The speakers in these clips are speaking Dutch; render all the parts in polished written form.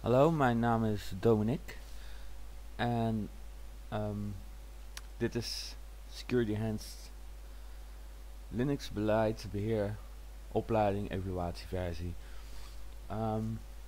Hallo, mijn naam is Dominic en ehm, dit is Security Enhanced Linux beleid, beheer, opleiding, evaluatieversie. Ehm,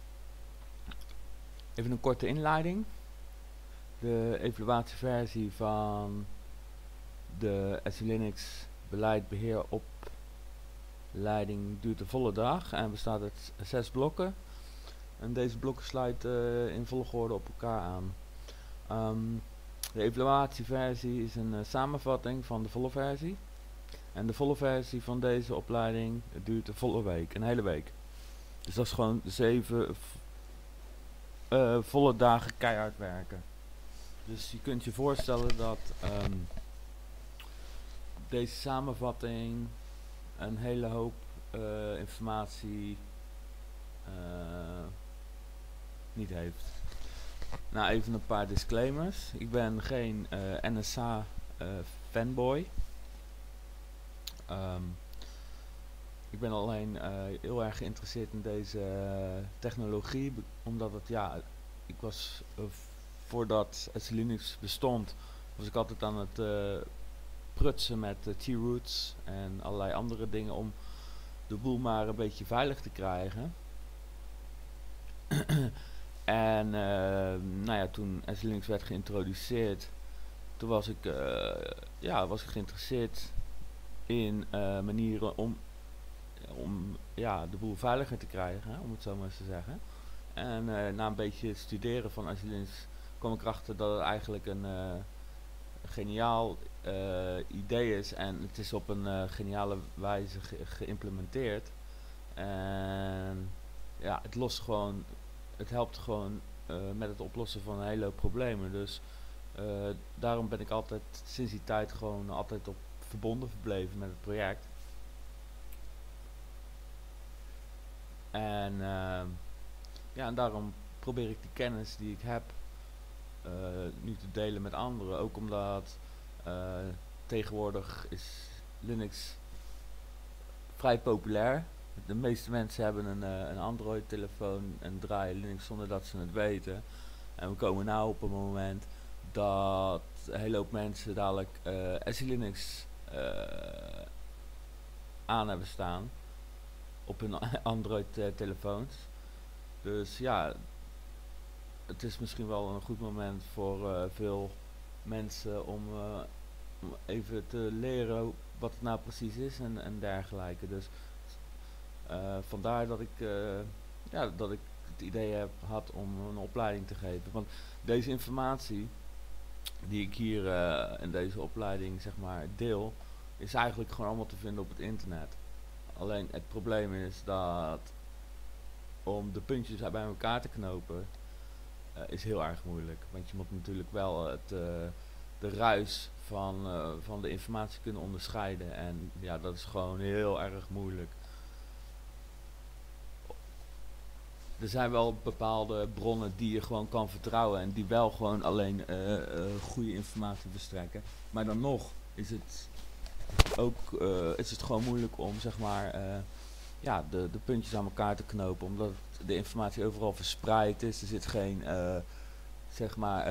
Even een korte inleiding. De evaluatieversie van de SE Linux beleid, beheer, opleiding duurt een volle dag en bestaat uit 6 blokken. En deze blokken sluiten in volgorde op elkaar aan. De evaluatieversie is een samenvatting van de volle versie. En de volle versie van deze opleiding duurt een volle week, een hele week. Dus dat is gewoon 7 volle dagen keihard werken. Dus je kunt je voorstellen dat deze samenvatting een hele hoop informatie niet heeft. Nou, even een paar disclaimers. Ik ben geen NSA fanboy. Ik ben alleen heel erg geïnteresseerd in deze technologie, omdat het, ja, ik was voordat SE Linux bestond, was ik altijd aan het prutsen met T-roots en allerlei andere dingen om de boel maar een beetje veilig te krijgen. En nou ja, toen SE Linux werd geïntroduceerd, toen was ik, was ik geïnteresseerd in manieren om ja, de boel veiliger te krijgen, om het zo maar eens te zeggen. En na een beetje studeren van SE Linux kwam ik erachter dat het eigenlijk een geniaal idee is. En het is op een geniale wijze geïmplementeerd. En ja, het helpt gewoon met het oplossen van een hele hoop problemen. Dus daarom ben ik altijd sinds die tijd gewoon altijd op verbonden gebleven met het project. En ja, en daarom probeer ik die kennis die ik heb nu te delen met anderen. Ook omdat tegenwoordig is Linux vrij populair. De meeste mensen hebben een Android telefoon en draaien Linux zonder dat ze het weten. En we komen nu op een moment dat een hele hoop mensen dadelijk SE Linux aan hebben staan op hun Android telefoons. Dus ja, het is misschien wel een goed moment voor veel mensen om even te leren wat het nou precies is en dergelijke. Dus vandaar dat ik het idee heb gehad om een opleiding te geven. Want deze informatie die ik hier in deze opleiding zeg maar deel, is eigenlijk gewoon allemaal te vinden op het internet. Alleen het probleem is dat om de puntjes bij elkaar te knopen is heel erg moeilijk. Want je moet natuurlijk wel de ruis van de informatie kunnen onderscheiden. En ja, dat is gewoon heel erg moeilijk. Er zijn wel bepaalde bronnen die je gewoon kan vertrouwen en die wel gewoon alleen goede informatie verstrekken. Maar dan nog is het ook is het gewoon moeilijk om zeg maar ja, de puntjes aan elkaar te knopen, omdat de informatie overal verspreid is. Er zit geen zeg maar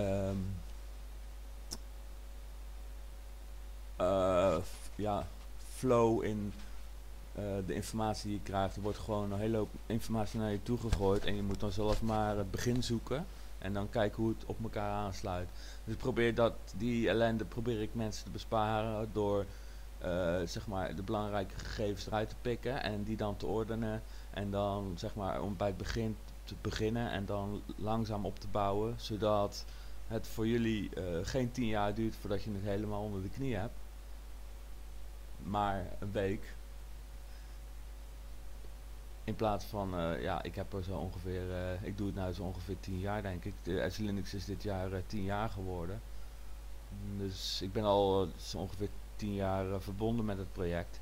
ja, flow in de informatie die je krijgt. Er wordt gewoon een hele hoop informatie naar je toe gegooid en je moet dan zelf maar het begin zoeken en dan kijken hoe het op elkaar aansluit. Dus die ellende probeer ik mensen te besparen door zeg maar de belangrijke gegevens eruit te pikken en die dan te ordenen en dan zeg maar om bij het begin te beginnen en dan langzaam op te bouwen, zodat het voor jullie geen 10 jaar duurt voordat je het helemaal onder de knie hebt, maar een week. In plaats van, ja, ik heb er zo ongeveer, ik doe het nu zo ongeveer 10 jaar denk ik. De SE Linux is dit jaar 10 jaar geworden. Dus ik ben al zo ongeveer 10 jaar verbonden met het project.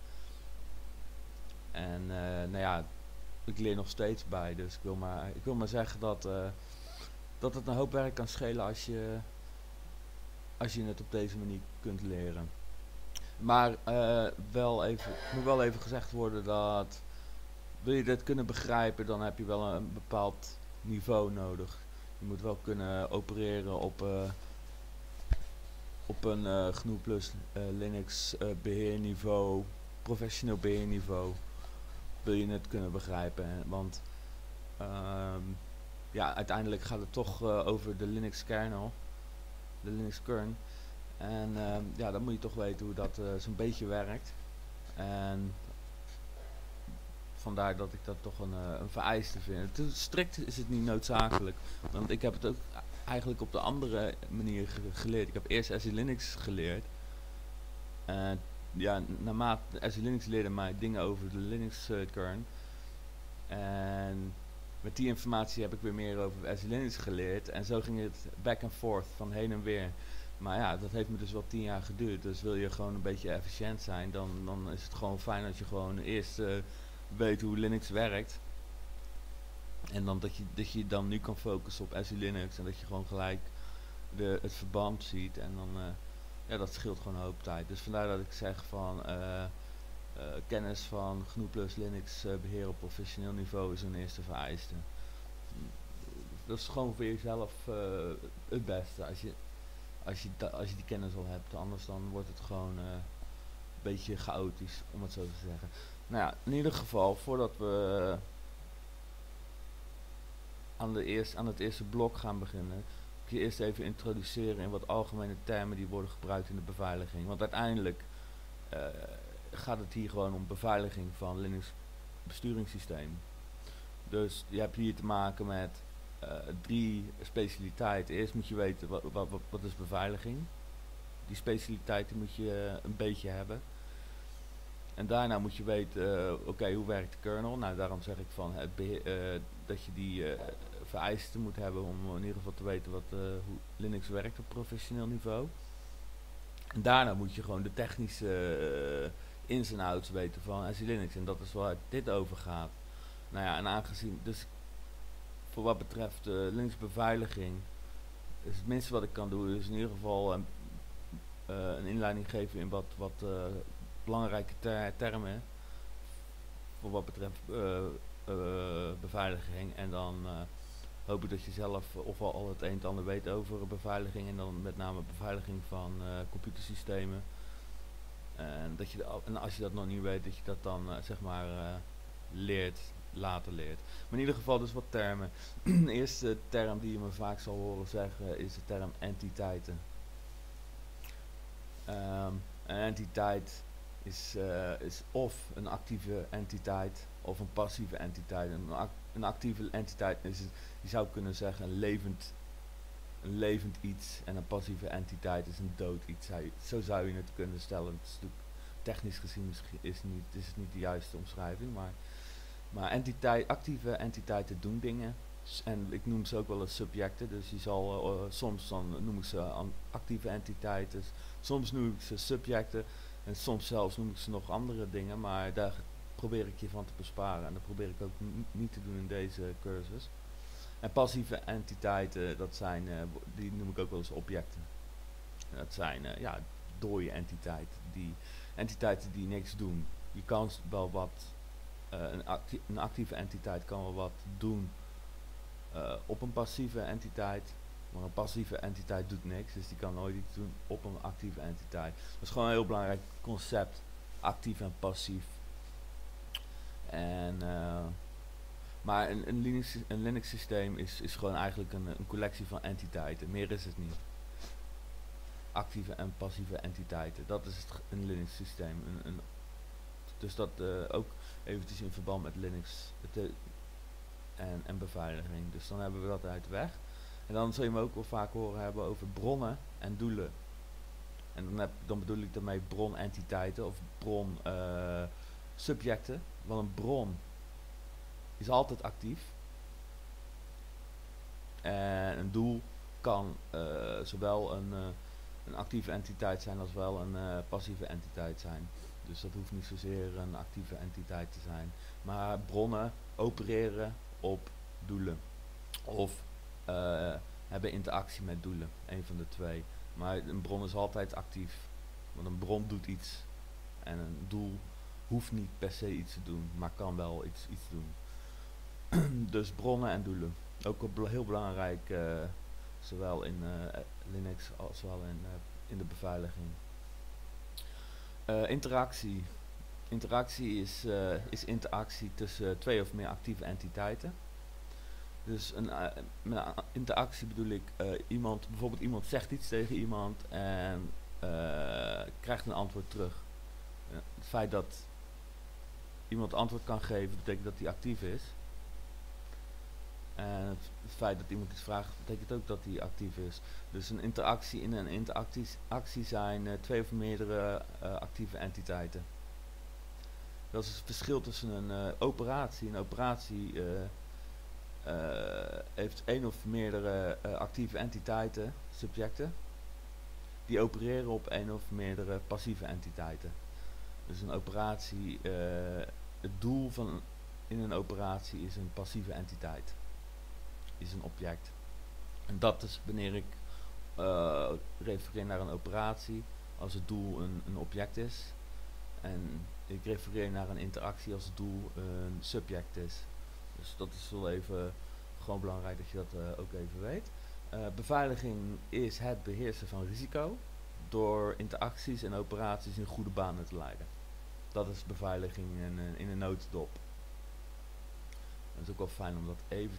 En nou ja, ik leer nog steeds bij. Dus ik wil maar zeggen dat het een hoop werk kan schelen als je het op deze manier kunt leren. Maar moet wel even gezegd worden dat wil je dit kunnen begrijpen, dan heb je wel een bepaald niveau nodig. Je moet wel kunnen opereren op een GNU Plus Linux beheerniveau, professioneel beheerniveau, wil je het kunnen begrijpen. Want ja, uiteindelijk gaat het toch over de Linux kernel, de Linux kern. En ja, dan moet je toch weten hoe dat zo'n beetje werkt. En vandaar dat ik dat toch een vereiste vind. Strikt is het niet noodzakelijk. Want ik heb het ook eigenlijk op de andere manier geleerd. Ik heb eerst SE Linux geleerd. En ja, naarmate SE Linux leerde mij dingen over de Linux kern. En met die informatie heb ik weer meer over SE Linux geleerd. En zo ging het back and forth, van heen en weer. Maar ja, dat heeft me dus wel 10 jaar geduurd. Dus wil je gewoon een beetje efficiënt zijn, dan is het gewoon fijn dat je gewoon eerst weet hoe Linux werkt. En dan dat je dan nu kan focussen op SE Linux. En dat je gewoon gelijk het verband ziet. En dan, ja, dat scheelt gewoon een hoop tijd. Dus vandaar dat ik zeg van kennis van GNU Plus Linux beheer op professioneel niveau is een eerste vereiste. Dat is gewoon voor jezelf het beste. Als je die kennis al hebt. Anders dan wordt het gewoon een beetje chaotisch, om het zo te zeggen. Nou ja, in ieder geval, voordat we aan het eerste blok gaan beginnen, kun je eerst even introduceren in wat algemene termen die worden gebruikt in de beveiliging. Want uiteindelijk gaat het hier gewoon om beveiliging van Linux besturingssysteem. Dus je hebt hier te maken met 3 specialiteiten. Eerst moet je weten wat is beveiliging. Die specialiteiten moet je een beetje hebben. En daarna moet je weten, oké, hoe werkt de kernel? Nou, daarom zeg ik van dat je die vereisten moet hebben om in ieder geval te weten hoe Linux werkt op professioneel niveau. En daarna moet je gewoon de technische ins en outs weten van SE Linux. En dat is waar dit over gaat. Nou ja, en aangezien, dus voor wat betreft Linux beveiliging, is het minste wat ik kan doen, is in ieder geval een inleiding geven in wat belangrijke termen voor wat betreft beveiliging. En dan hoop ik dat je zelf of al het een en ander weet over beveiliging. En dan met name beveiliging van computersystemen. En als je dat nog niet weet, dat je dat dan zeg maar later leert. Maar in ieder geval dus wat termen. De eerste term die je me vaak zal horen zeggen is de term entiteiten. Een entiteit is of een actieve entiteit of een passieve entiteit. Een actieve entiteit is, je zou kunnen zeggen, een levend iets, en een passieve entiteit is een dood iets. Zo zou je het kunnen stellen. Het is natuurlijk, technisch gezien is het niet de juiste omschrijving, maar actieve entiteiten doen dingen. En ik noem ze ook wel eens subjecten. Dus je zal soms dan noem ik ze actieve entiteiten, soms noem ik ze subjecten en soms zelfs noem ik ze nog andere dingen, maar daar probeer ik je van te besparen en dat probeer ik ook niet te doen in deze cursus. En passieve entiteiten, dat zijn, die noem ik ook wel eens objecten. Dat zijn ja, dode entiteiten die niks doen. Je kan wel wat, een actieve entiteit kan wel wat doen op een passieve entiteit, maar een passieve entiteit doet niks, dus die kan nooit iets doen op een actieve entiteit. Dat is gewoon een heel belangrijk concept, actief en passief. En maar een Linux systeem is gewoon eigenlijk een collectie van entiteiten, meer is het niet. Actieve en passieve entiteiten, dat is een Linux systeem. Dus dat ook eventjes in verband met Linux en beveiliging. Dus dan hebben we dat uit de weg. En dan zul je me ook wel vaak horen hebben over bronnen en doelen. En dan bedoel ik daarmee bronentiteiten of subjecten. Want een bron is altijd actief. En een doel kan zowel een actieve entiteit zijn als wel een passieve entiteit zijn. Dus dat hoeft niet zozeer een actieve entiteit te zijn. Maar bronnen opereren op doelen. Of hebben interactie met doelen. Een van de twee. Maar een bron is altijd actief. Want een bron doet iets. En een doel hoeft niet per se iets te doen. Maar kan wel iets doen. Dus bronnen en doelen. Ook heel belangrijk, zowel in Linux als wel in de beveiliging. Interactie. Interactie is interactie tussen twee of meer actieve entiteiten. Dus met interactie bedoel ik, bijvoorbeeld iemand zegt iets tegen iemand en krijgt een antwoord terug. Het feit dat iemand antwoord kan geven, betekent dat hij actief is. En het feit dat iemand iets vraagt, betekent ook dat hij actief is. Dus een interactie in een interactie zijn twee of meerdere actieve entiteiten. Dat is het verschil tussen een operatie. Een operatie heeft één of meerdere actieve entiteiten, subjecten, die opereren op één of meerdere passieve entiteiten. Dus een operatie, het doel in een operatie is een passieve entiteit, is een object. En dat is wanneer ik refereer naar een operatie als het doel een object is. En ik refereer naar een interactie als het doel een subject is. Dus dat is wel even gewoon belangrijk dat je dat ook even weet. Beveiliging is het beheersen van risico door interacties en operaties in goede banen te leiden. Dat is beveiliging in een notendop. Dat is ook wel fijn om dat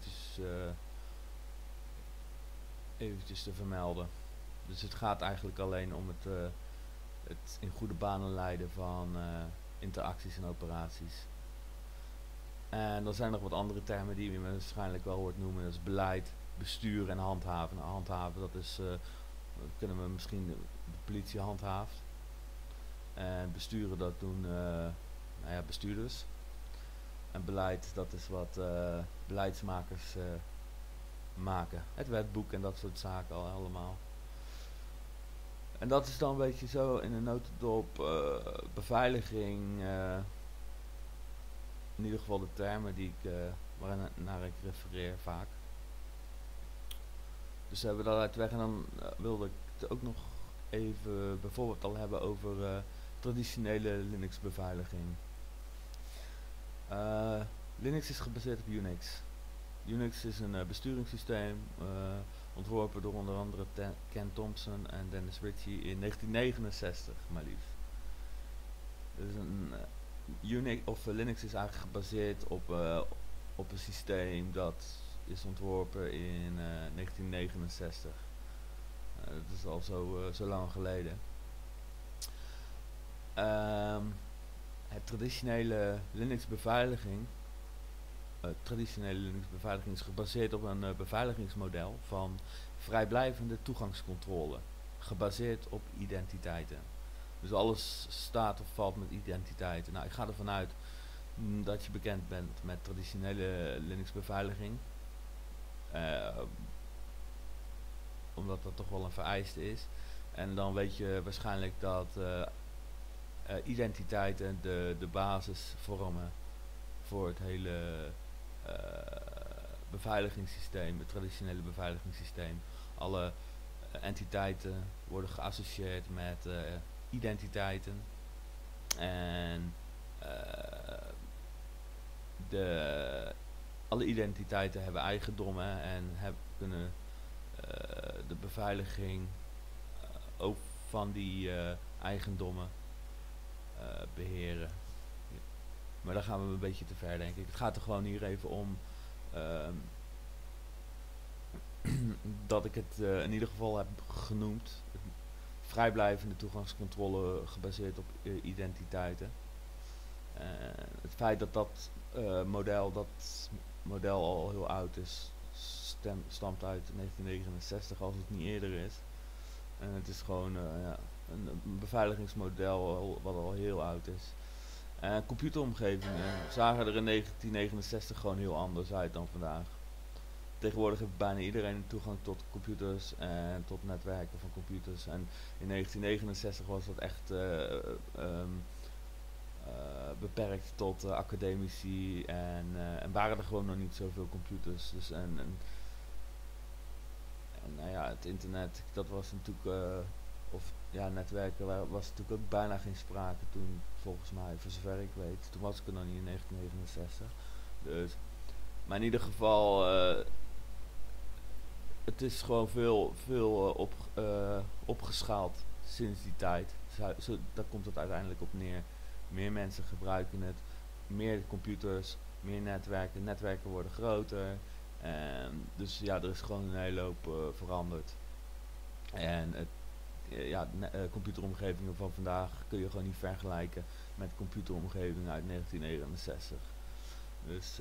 eventjes te vermelden. Dus het gaat eigenlijk alleen om het in goede banen leiden van interacties en operaties. En er zijn nog wat andere termen die je waarschijnlijk wel hoort noemen. Dat is beleid, bestuur en handhaven. Nou, handhaven, dat is, kunnen we misschien de politie handhaaft. En besturen, dat doen bestuurders. En beleid, dat is wat beleidsmakers maken. Het wetboek en dat soort zaken allemaal. En dat is dan een beetje zo in een notendop. Beveiliging, in ieder geval de termen waarnaar ik refereer vaak. Dus hebben we dat uit de weg. En dan wilde ik het ook nog even bijvoorbeeld al hebben over traditionele Linux beveiliging. Linux is gebaseerd op Unix. Unix is een besturingssysteem ontworpen door onder andere Ken Thompson en Dennis Ritchie in 1969, maar liefst. Dus Linux is eigenlijk gebaseerd op een systeem dat is ontworpen in 1969. Dat is al zo lang geleden. Het traditionele Linux beveiliging is gebaseerd op een beveiligingsmodel van vrijblijvende toegangscontrole, gebaseerd op identiteiten. Dus alles staat of valt met identiteiten. Nou, ik ga ervan uit dat je bekend bent met traditionele Linux beveiliging. Omdat dat toch wel een vereiste is. En dan weet je waarschijnlijk dat identiteiten de basis vormen voor het hele beveiligingssysteem, het traditionele beveiligingssysteem. Alle entiteiten worden geassocieerd met identiteiten. En alle identiteiten hebben eigendommen en kunnen de beveiliging ook van die eigendommen beheren. Maar daar gaan we een beetje te ver, denk ik. Het gaat er gewoon hier even om dat ik het in ieder geval heb genoemd. Vrijblijvende toegangscontrole gebaseerd op identiteiten. Het feit dat model al heel oud is, stamt uit 1969 als het niet eerder is. En het is gewoon een beveiligingsmodel wat al heel oud is. Computeromgevingen zagen er in 1969 gewoon heel anders uit dan vandaag. Tegenwoordig heeft bijna iedereen toegang tot computers en tot netwerken van computers. En in 1969 was dat echt beperkt tot academici en waren er gewoon nog niet zoveel computers. Dus en nou ja, het internet, dat was natuurlijk, netwerken was natuurlijk ook bijna geen sprake toen, volgens mij, voor zover ik weet. Toen was ik er nog niet in 1969. Dus, maar in ieder geval, het is gewoon veel opgeschaald sinds die tijd. Daar komt het uiteindelijk op neer. Meer mensen gebruiken het, meer computers, meer netwerken. Netwerken worden groter. Dus ja, er is gewoon een hele hoop veranderd. En computeromgevingen van vandaag kun je gewoon niet vergelijken met computeromgevingen uit 1969. Dus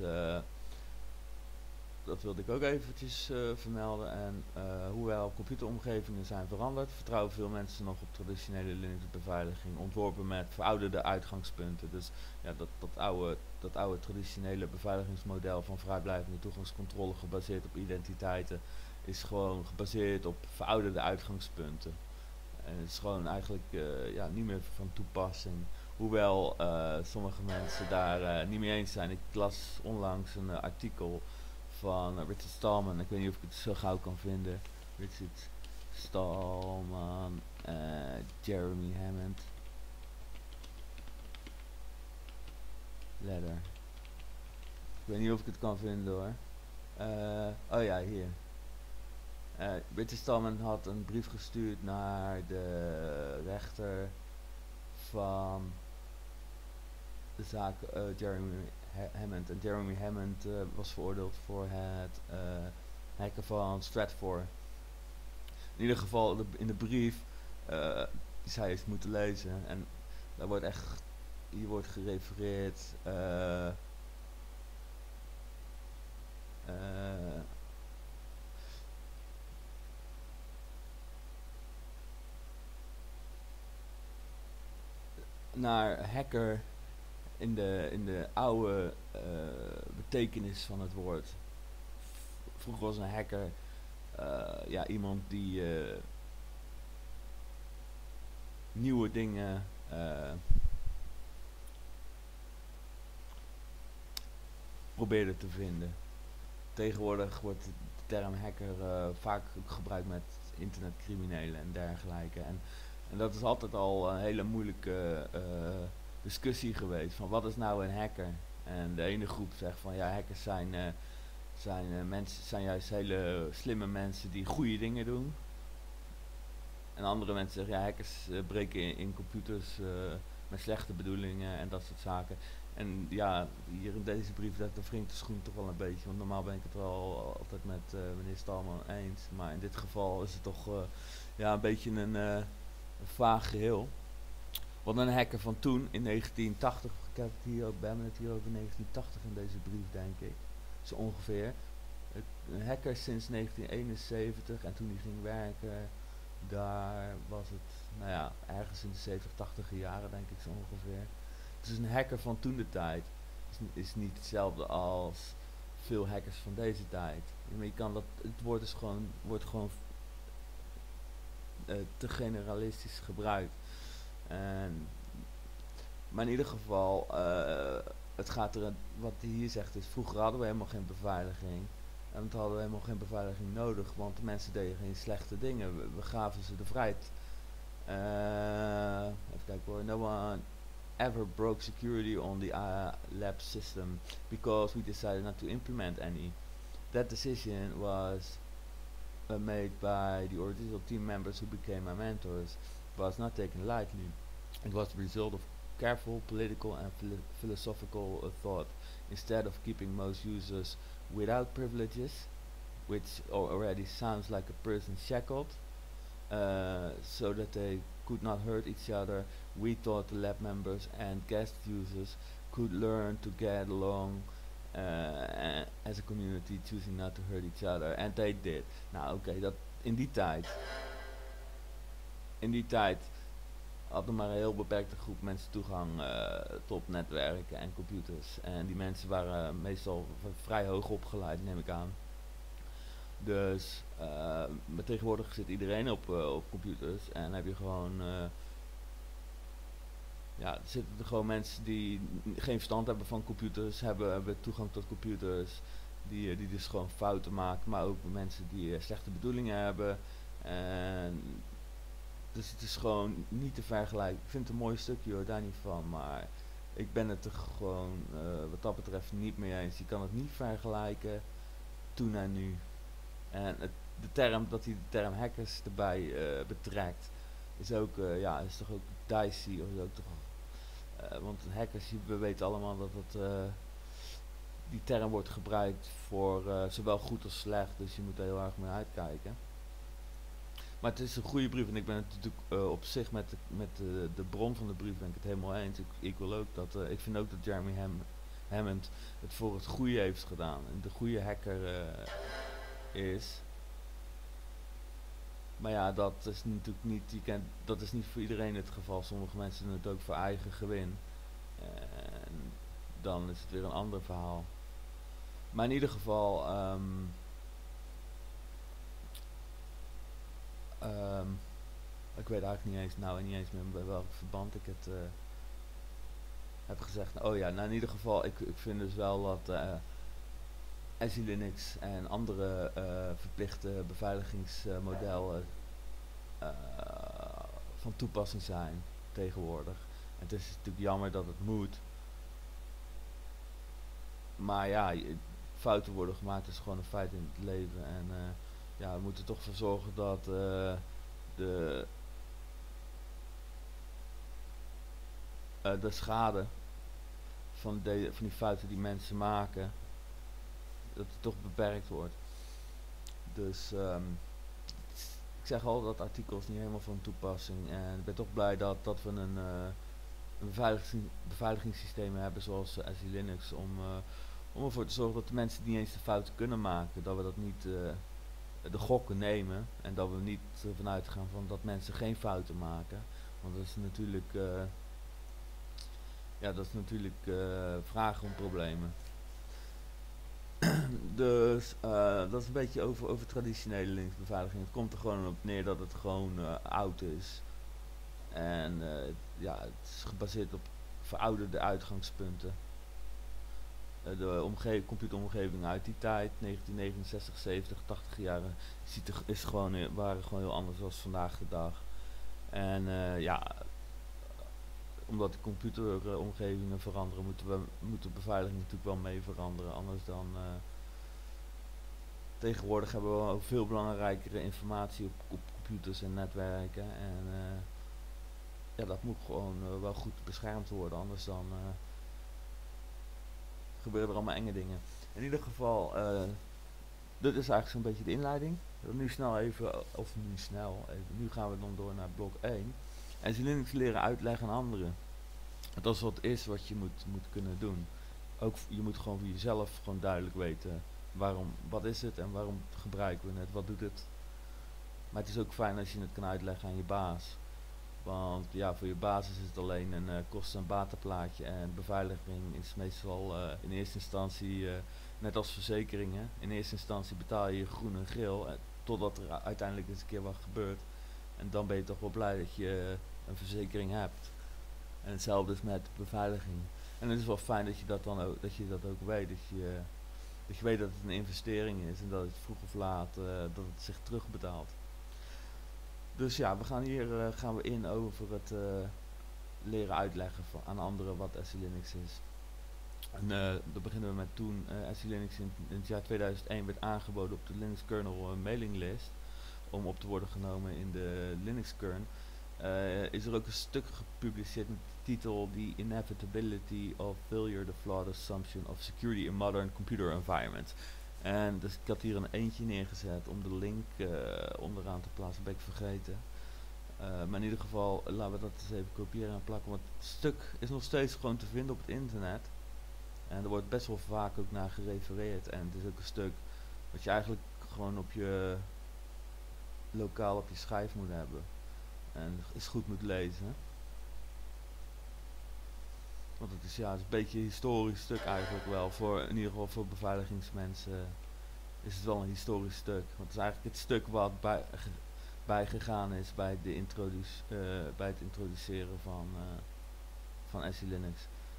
dat wilde ik ook eventjes vermelden. En hoewel computeromgevingen zijn veranderd, vertrouwen veel mensen nog op traditionele Linux-beveiliging, ontworpen met verouderde uitgangspunten. Dus ja, dat oude traditionele beveiligingsmodel van vrijblijvende toegangscontrole gebaseerd op identiteiten is gewoon gebaseerd op verouderde uitgangspunten. En het is gewoon eigenlijk niet meer van toepassing. Hoewel sommige mensen daar niet mee eens zijn. Ik las onlangs een artikel van Richard Stallman. Ik weet niet of ik het zo gauw kan vinden. Richard Stallman, Jeremy Hammond. Letter. Ik weet niet of ik het kan vinden hoor. Oh ja, hier. Richard Stallman had een brief gestuurd naar de rechter van de zaak Jeremy Hammond. En Jeremy Hammond was veroordeeld voor het hacken van Stratfor. In ieder geval in de brief die zij heeft moeten lezen. En daar wordt echt, hier wordt gerefereerd naar hacker in de oude betekenis van het woord. Vroeger was een hacker iemand die nieuwe dingen probeerde te vinden. Tegenwoordig wordt de term hacker vaak ook gebruikt met internetcriminelen en dergelijke. En dat is altijd al een hele moeilijke discussie geweest van wat is nou een hacker? En de ene groep zegt van ja, hackers zijn juist hele slimme mensen die goede dingen doen. En andere mensen zeggen ja, hackers breken in computers met slechte bedoelingen en dat soort zaken. En ja, hier in deze brief dat wringt de schoen toch wel een beetje. Want normaal ben ik het wel altijd met meneer Stallman eens. Maar in dit geval is het toch een beetje een vaag geheel. Want een hacker van toen in 1980, ik heb het hier ook bij me, het hier over 1980 in deze brief denk ik. Zo ongeveer. Een hacker sinds 1971 en toen hij ging werken, daar was het, ergens in de 70, 80 jaren denk ik zo ongeveer. Dus een hacker van toen de tijd is niet hetzelfde als veel hackers van deze tijd. Maar je kan het woord is wordt gewoon te generalistisch gebruikt. Maar in ieder geval, het gaat er, wat hij hier zegt is, vroeger hadden we helemaal geen beveiliging. En toen hadden we helemaal geen beveiliging nodig, want de mensen deden geen slechte dingen. We gaven ze de vrijheid. Even kijken hoor. No one ever broke security on the lab system because we decided not to implement any. That decision was made by the original team members who became my mentors. It was not taken lightly. It was the result of careful political and philosophical thought. Instead of keeping most users without privileges, which already sounds like a person shackled, so that they could not hurt each other, we thought the lab members and guest users could learn to get along as a community, choosing not to hurt each other. And they did. Nou oké, dat in die tijd had er maar een heel beperkte groep mensen toegang tot netwerken en computers. En die mensen waren meestal vrij hoog opgeleid, neem ik aan. Dus maar tegenwoordig zit iedereen op computers en heb je gewoon er zitten er gewoon mensen die geen verstand hebben van computers, hebben toegang tot computers, die dus gewoon fouten maken, maar ook mensen die slechte bedoelingen hebben. En dus het is gewoon niet te vergelijken. Ik vind het een mooi stukje hoor, daar niet van, maar ik ben het er gewoon wat dat betreft niet mee eens. Je kan het niet vergelijken toen en nu. En dat hij de term hackers erbij betrekt, is ook, is toch ook dicey, of is ook toch, want hackers, we weten allemaal dat die term wordt gebruikt voor zowel goed als slecht, dus je moet er heel erg mee uitkijken. Maar het is een goede brief en ik ben het natuurlijk op zich met de bron van de brief ben ik het helemaal eens. Ik wil ook ik vind ook dat Jeremy Hammond het voor het goede heeft gedaan en de goede hacker is. Maar ja, dat is natuurlijk niet, dat is niet voor iedereen het geval. Sommige mensen doen het ook voor eigen gewin. En dan is het weer een ander verhaal. Maar in ieder geval, ik weet eigenlijk niet eens meer bij welk verband ik het heb gezegd. Oh ja, nou in ieder geval, ik vind dus wel dat SE Linux en andere verplichte beveiligingsmodellen van toepassing zijn tegenwoordig. En het is natuurlijk jammer dat het moet. Maar ja, fouten worden gemaakt, is gewoon een feit in het leven. En we moeten toch voor zorgen dat de schade van die fouten die mensen maken, dat het toch beperkt wordt. Dus ik zeg al dat artikel is niet helemaal van toepassing. En ik ben toch blij dat we een beveiligingssysteem hebben zoals SE Linux om ervoor te zorgen dat de mensen niet eens de fouten kunnen maken. Dat we dat niet de gokken nemen en dat we niet ervan uitgaan van dat mensen geen fouten maken. Want dat is natuurlijk vragen om problemen. Dus dat is een beetje over traditionele Linux-beveiliging. Het komt er gewoon op neer dat het gewoon oud is. En het is gebaseerd op verouderde uitgangspunten. De computeromgeving uit die tijd, 1969, 70, 80 jaren, waren gewoon heel anders dan vandaag de dag. En omdat de computeromgevingen veranderen, moet de beveiliging natuurlijk wel mee veranderen. Anders dan tegenwoordig hebben we ook veel belangrijkere informatie op computers en netwerken. En dat moet gewoon wel goed beschermd worden, anders dan gebeuren er allemaal enge dingen. In ieder geval, dit is eigenlijk zo'n beetje de inleiding. Nu gaan we dan door naar blok 1. En ze Linux leren uitleggen aan anderen. Dat is wat je moet kunnen doen. Ook je moet gewoon voor jezelf gewoon duidelijk weten wat is het en waarom gebruiken we het, wat doet het. Maar het is ook fijn als je het kan uitleggen aan je baas. Want ja, voor je baas is het alleen een kosten- en batenplaatje en beveiliging is meestal in eerste instantie, net als verzekeringen, in eerste instantie betaal je groen en geel totdat er uiteindelijk eens een keer wat gebeurt. En dan ben je toch wel blij dat je een verzekering hebt. En hetzelfde is met beveiliging. En het is wel fijn dat je dat dan ook, weet, dat je weet dat het een investering is en dat het vroeg of laat dat het zich terugbetaalt. Dus ja, gaan we in over het leren uitleggen aan anderen wat SE Linux is. En dan beginnen we met toen SE Linux in het jaar 2001 werd aangeboden op de Linux kernel mailinglist om op te worden genomen in de Linux kern. Is er ook een stuk gepubliceerd met de titel The Inevitability of Failure, the Flawed Assumption of Security in Modern Computer Environments. En dus ik had hier een eentje neergezet om de link onderaan te plaatsen, ben ik vergeten. Maar in ieder geval, laten we dat eens even kopiëren en plakken, want het stuk is nog steeds gewoon te vinden op het internet. En er wordt best wel vaak ook naar gerefereerd. En het is ook een stuk wat je eigenlijk gewoon lokaal op je schijf moet hebben. En eens goed moet lezen. Want het is een beetje een historisch stuk eigenlijk wel. In ieder geval voor beveiligingsmensen is het wel een historisch stuk. Want het is eigenlijk het stuk wat bijgegaan is bij het introduceren van SE Linux.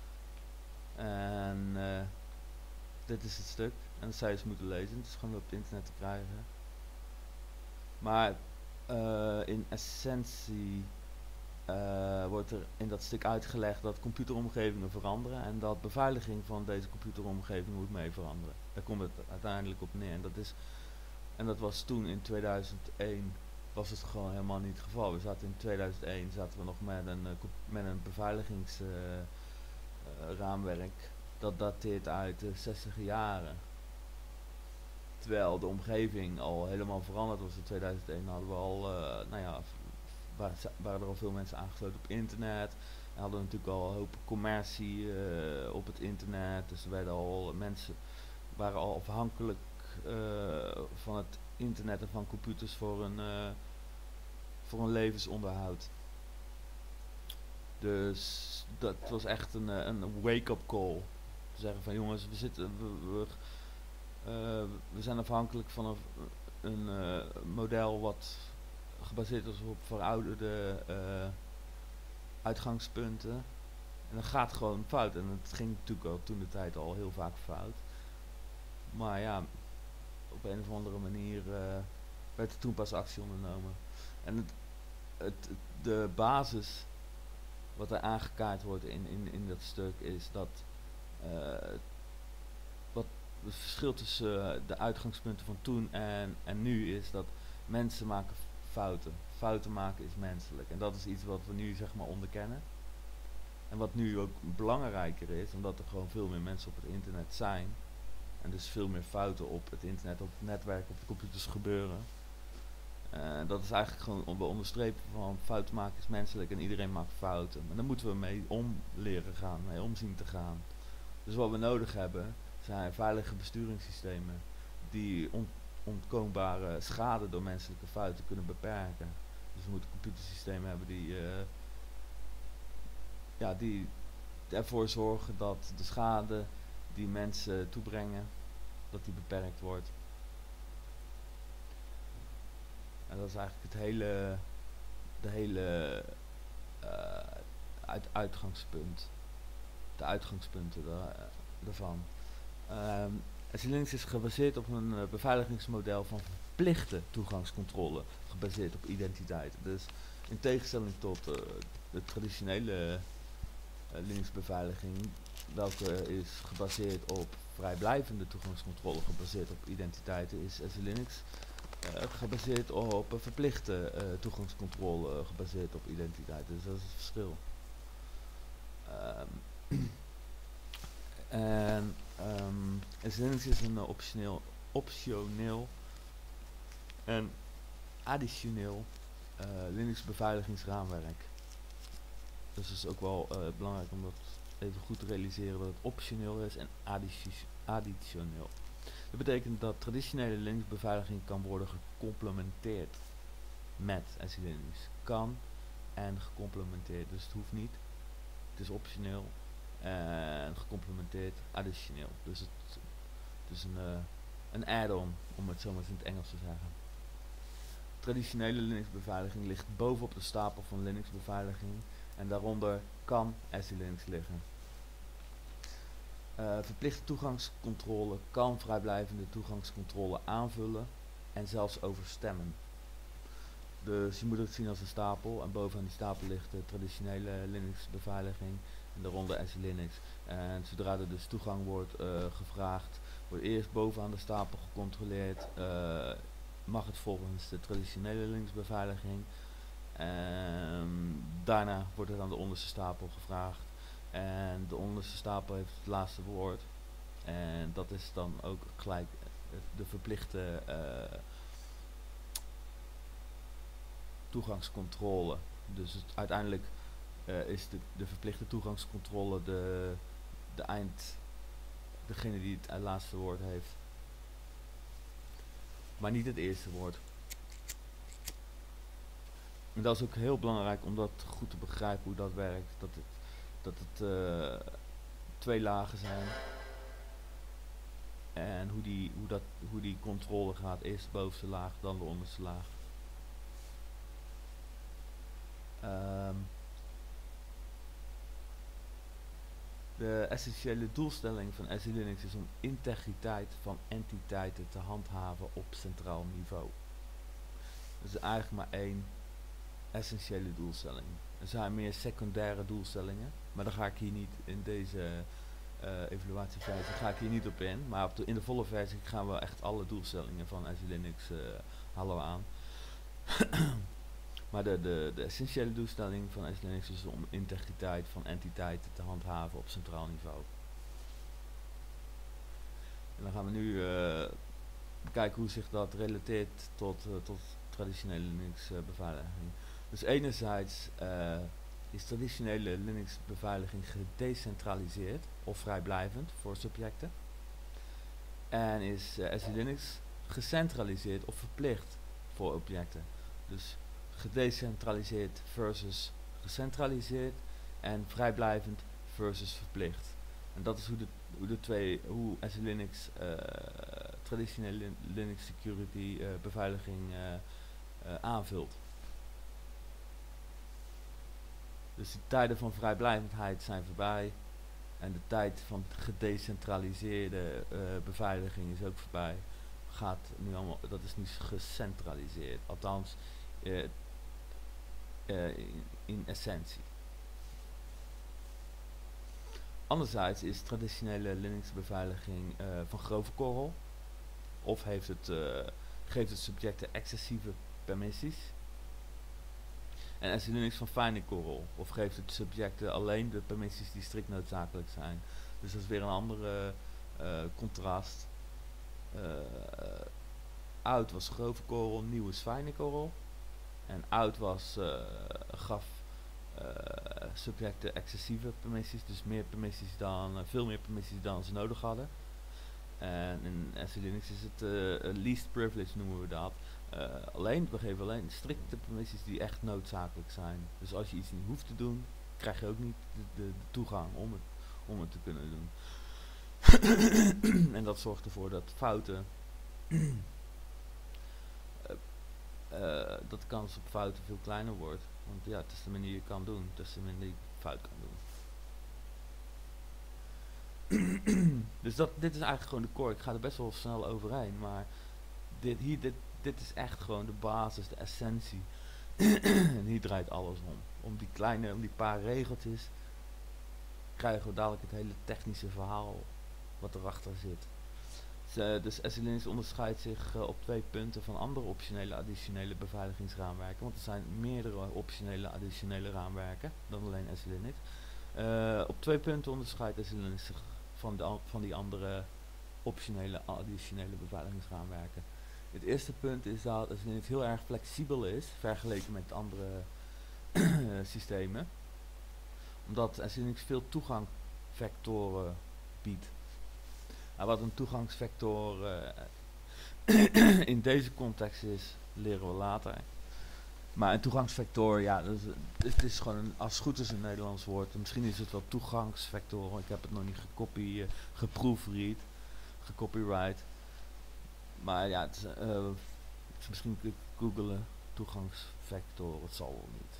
En dit is het stuk. En dat zou je eens moeten lezen. Het is gewoon op het internet te krijgen. Maar in essentie wordt er in dat stuk uitgelegd dat computeromgevingen veranderen en dat beveiliging van deze computeromgeving moet mee veranderen. Daar komt het uiteindelijk op neer. En dat is En dat was toen in 2001 was het gewoon helemaal niet het geval. We zaten in 2001 zaten we nog met een beveiligingsraamwerk dat dateert uit de 60 jaren. Terwijl de omgeving al helemaal veranderd was. In 2001 hadden we al, waren er al veel mensen aangesloten op internet. En hadden natuurlijk al een hoop commercie op het internet. Dus er werden al mensen waren al afhankelijk van het internet en van computers voor een levensonderhoud. Dus dat was echt een wake-up call. Te zeggen van jongens, we zijn afhankelijk van een model wat gebaseerd is op verouderde uitgangspunten. En dat gaat gewoon fout. En het ging natuurlijk al toen de tijd al heel vaak fout. Maar ja, op een of andere manier werd er toen pas actie ondernomen. En de basis wat er aangekaart wordt in dat stuk is dat wat het verschil tussen de uitgangspunten van toen en nu is dat mensen maken fouten. Fouten maken is menselijk. En dat is iets wat we nu zeg maar onderkennen. En wat nu ook belangrijker is, omdat er gewoon veel meer mensen op het internet zijn. En dus veel meer fouten op het internet, op het netwerk, op de computers gebeuren. Dat is eigenlijk gewoon onderstrepen van fouten maken is menselijk en iedereen maakt fouten. Maar daar moeten we mee om leren gaan, mee om zien te gaan. Dus wat we nodig hebben zijn veilige besturingssystemen die ontkoombare schade door menselijke fouten kunnen beperken. Dus we moeten computersystemen hebben die ervoor zorgen dat de schade die mensen toebrengen, dat die beperkt wordt. En dat is eigenlijk de hele uitgangspunt. De uitgangspunten daarvan. SE-Linux is gebaseerd op een beveiligingsmodel van verplichte toegangscontrole, gebaseerd op identiteit. Dus in tegenstelling tot de traditionele Linux-beveiliging, welke is gebaseerd op vrijblijvende toegangscontrole, gebaseerd op identiteiten, is SE-Linux gebaseerd op een verplichte toegangscontrole, gebaseerd op identiteiten. Dus dat is het verschil. SE-Linux is een optioneel en additioneel Linux beveiligingsraamwerk. Dus het is ook wel belangrijk om dat even goed te realiseren dat het optioneel is en additioneel. Dat betekent dat traditionele Linux beveiliging kan worden gecomplementeerd met SE-Linux. Kan en gecomplementeerd, dus het hoeft niet. Het is optioneel en gecomplementeerd additioneel. Dus het is een add-on, om het zo maar eens in het Engels te zeggen. Traditionele Linux beveiliging ligt bovenop de stapel van Linux beveiliging en daaronder kan SE-Linux liggen. Verplichte toegangscontrole kan vrijblijvende toegangscontrole aanvullen en zelfs overstemmen. Dus je moet het zien als een stapel en bovenaan die stapel ligt de traditionele Linux beveiliging en daaronder SE-Linux. En zodra er dus toegang wordt gevraagd, wordt eerst bovenaan de stapel gecontroleerd, mag het volgens de traditionele Linux beveiliging. Daarna wordt het aan de onderste stapel gevraagd. En de onderste stapel heeft het laatste woord. En dat is dan ook gelijk de verplichte toegangscontrole. Dus uiteindelijk is de verplichte toegangscontrole degene die het laatste woord heeft. Maar niet het eerste woord. En dat is ook heel belangrijk om dat goed te begrijpen hoe dat werkt. Dat het twee lagen zijn. En hoe die controle gaat. Eerst de bovenste laag, dan de onderste laag. De essentiële doelstelling van SE-Linux is om integriteit van entiteiten te handhaven op centraal niveau. Er is eigenlijk maar één essentiële doelstelling. Er zijn meer secundaire doelstellingen, maar daar ga ik hier niet in deze evaluatieversie ga ik hier niet op in. Maar in de volle versie gaan we echt alle doelstellingen van Azure Linux halen we aan. Maar de essentiële doelstelling van Azure Linux is om integriteit van entiteiten te handhaven op centraal niveau. En dan gaan we nu bekijken hoe zich dat relateert tot traditionele Linux beveiliging. Dus enerzijds is traditionele Linux beveiliging gedecentraliseerd of vrijblijvend voor subjecten. En is Azure Linux gecentraliseerd of verplicht voor objecten. Dus gedecentraliseerd versus gecentraliseerd en vrijblijvend versus verplicht. En dat is hoe Azure Linux traditionele Linux security beveiliging aanvult. Dus de tijden van vrijblijvendheid zijn voorbij. En de tijd van gedecentraliseerde beveiliging is ook voorbij. Dat is nu gecentraliseerd. Althans, in essentie. Anderzijds is traditionele Linux beveiliging van grove korrel. Of geeft het subjecten excessieve permissies. En Azure Linux van fijne korrel. Of geeft het subjecten alleen de permissies die strikt noodzakelijk zijn. Dus dat is weer een andere contrast. Oud was grove korrel, nieuw is fijne korrel. En oud gaf subjecten excessieve permissies. Dus veel meer permissies dan ze nodig hadden. En in Azure Linux is het least privilege noemen we dat. We geven alleen strikte permissies die echt noodzakelijk zijn. Dus als je iets niet hoeft te doen, krijg je ook niet de toegang om het te kunnen doen. En dat zorgt ervoor dat fouten, dat de kans op fouten veel kleiner wordt. Want ja, het is de manier je kan doen, het is de manier je fout kan doen. Dus dit is eigenlijk gewoon de core. Ik ga er best wel snel overheen, maar dit is echt gewoon de basis, de essentie. En hier draait alles om. Om die paar regeltjes krijgen we dadelijk het hele technische verhaal wat erachter zit. Dus Azure Linux onderscheidt zich op 2 punten van andere optionele additionele beveiligingsraamwerken. Want er zijn meerdere optionele additionele raamwerken dan alleen Azure Linux. Op 2 punten onderscheidt Azure Linux zich van die andere optionele additionele beveiligingsraamwerken. Het eerste punt is dat Azure Linux heel erg flexibel is vergeleken met andere systemen. Omdat Azure Linux veel toegangsvectoren biedt. Nou, wat een toegangsvector in deze context is, leren we later. Maar een toegangsvector, ja, het is gewoon als het goed is een Nederlands woord. Misschien is het wel toegangsvector. Ik heb het nog niet gecopyright. Maar ja, het is misschien googelen toegangsvector, het zal wel niet.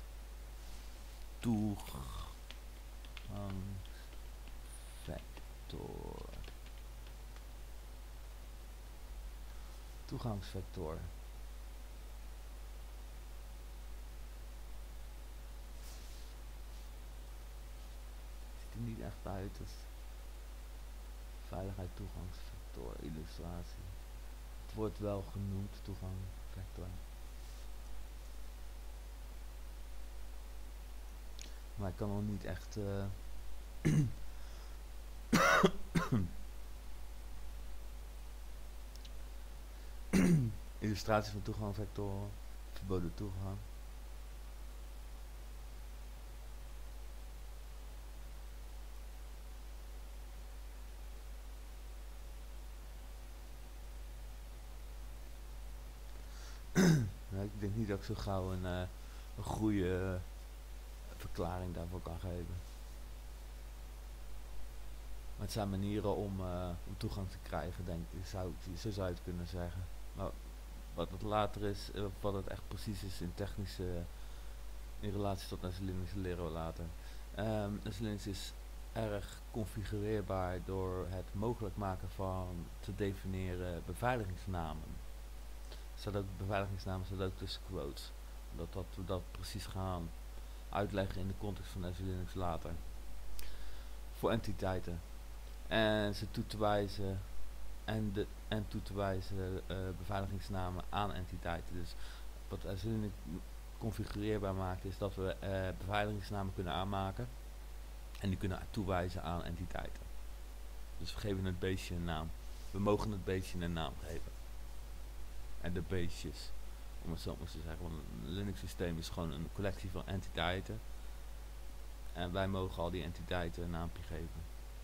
Toegangsvector. Ziet er niet echt uit als veiligheid toegangsvector illustratie. Het wordt wel genoemd toegangsvector. Maar ik kan nog niet echt illustratie van toegangsvectoren, verboden toegang. Nou, ik denk niet dat ik zo gauw een goede verklaring daarvoor kan geven. Maar het zijn manieren om toegang te krijgen, denk ik. Zo zou je het kunnen zeggen. Maar wat het later is, wat het echt precies is in relatie tot Azure Linux, leren we later. Azure Linux is erg configureerbaar door het mogelijk maken van te definiëren beveiligingsnamen. Beveiligingsnamen staat ook tussen quotes. Dat we dat precies gaan uitleggen in de context van Azure Linux later. Voor entiteiten. en ze toe te wijzen en toe te wijzen beveiligingsnamen aan entiteiten. Dus wat SELinux configureerbaar maakt is dat we beveiligingsnamen kunnen aanmaken en die kunnen toewijzen aan entiteiten. Dus we geven het beestje een naam. We mogen het beestje een naam geven. En de beestjes, om het zo maar te zeggen, want een Linux systeem is gewoon een collectie van entiteiten. En wij mogen al die entiteiten een naampje geven.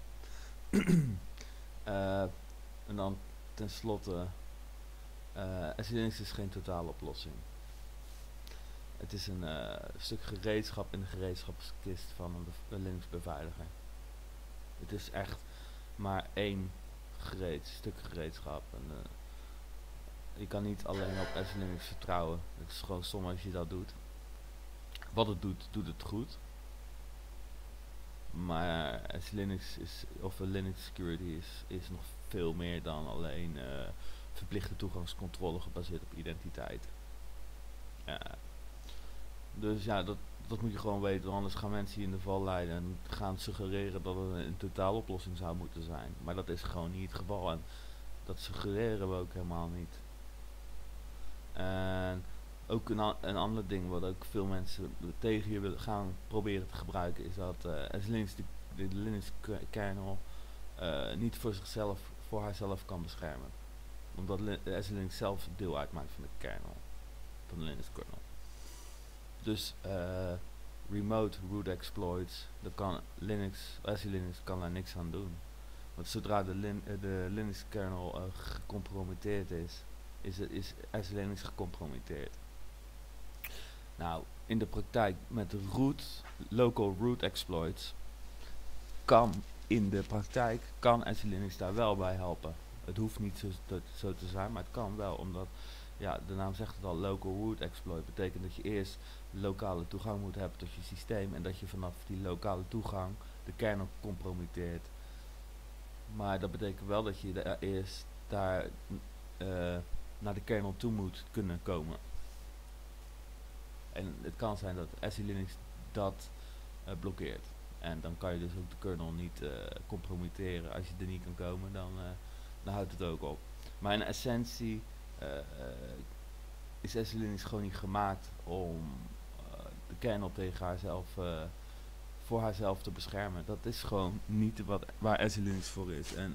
En dan tenslotte, SELinux is geen totale oplossing. Het is een stuk gereedschap in de gereedschapskist van een Linux beveiliger. Het is echt maar één stuk gereedschap. En, je kan niet alleen op SELinux vertrouwen. Het is gewoon stom als je dat doet. Wat het doet, doet het goed. Maar SELinux of Linux security is nog veel meer dan alleen verplichte toegangscontrole gebaseerd op identiteit. Dus ja, dat moet je gewoon weten, anders gaan mensen je in de val leiden en gaan suggereren dat het een totaaloplossing zou moeten zijn. Maar dat is gewoon niet het geval en dat suggereren we ook helemaal niet. En ook een ander ding wat ook veel mensen tegen je willen gaan proberen te gebruiken is dat SELinux de Linux kernel niet voor haarzelf kan beschermen. Omdat SELinux zelf deel uitmaakt van de kernel, van de Linux kernel. Dus remote root exploits, daar kan SELinux kan daar niks aan doen. Want zodra de Linux kernel gecompromitteerd is SELinux gecompromitteerd. Nou, in de praktijk met local root exploits kan SELinux daar wel bij helpen. Het hoeft niet zo te zijn, maar het kan wel, omdat ja, de naam zegt het al, local root exploit betekent dat je eerst lokale toegang moet hebben tot je systeem en dat je vanaf die lokale toegang de kernel compromitteert. Maar dat betekent wel dat je eerst naar de kernel toe moet kunnen komen. En het kan zijn dat SELinux dat blokkeert. En dan kan je dus ook de kernel niet compromitteren. Als je er niet kan komen, dan houdt het ook op. Maar in essentie is SELinux gewoon niet gemaakt om de kernel tegen haarzelf, voor haarzelf te beschermen. Dat is gewoon niet waar SELinux voor is. En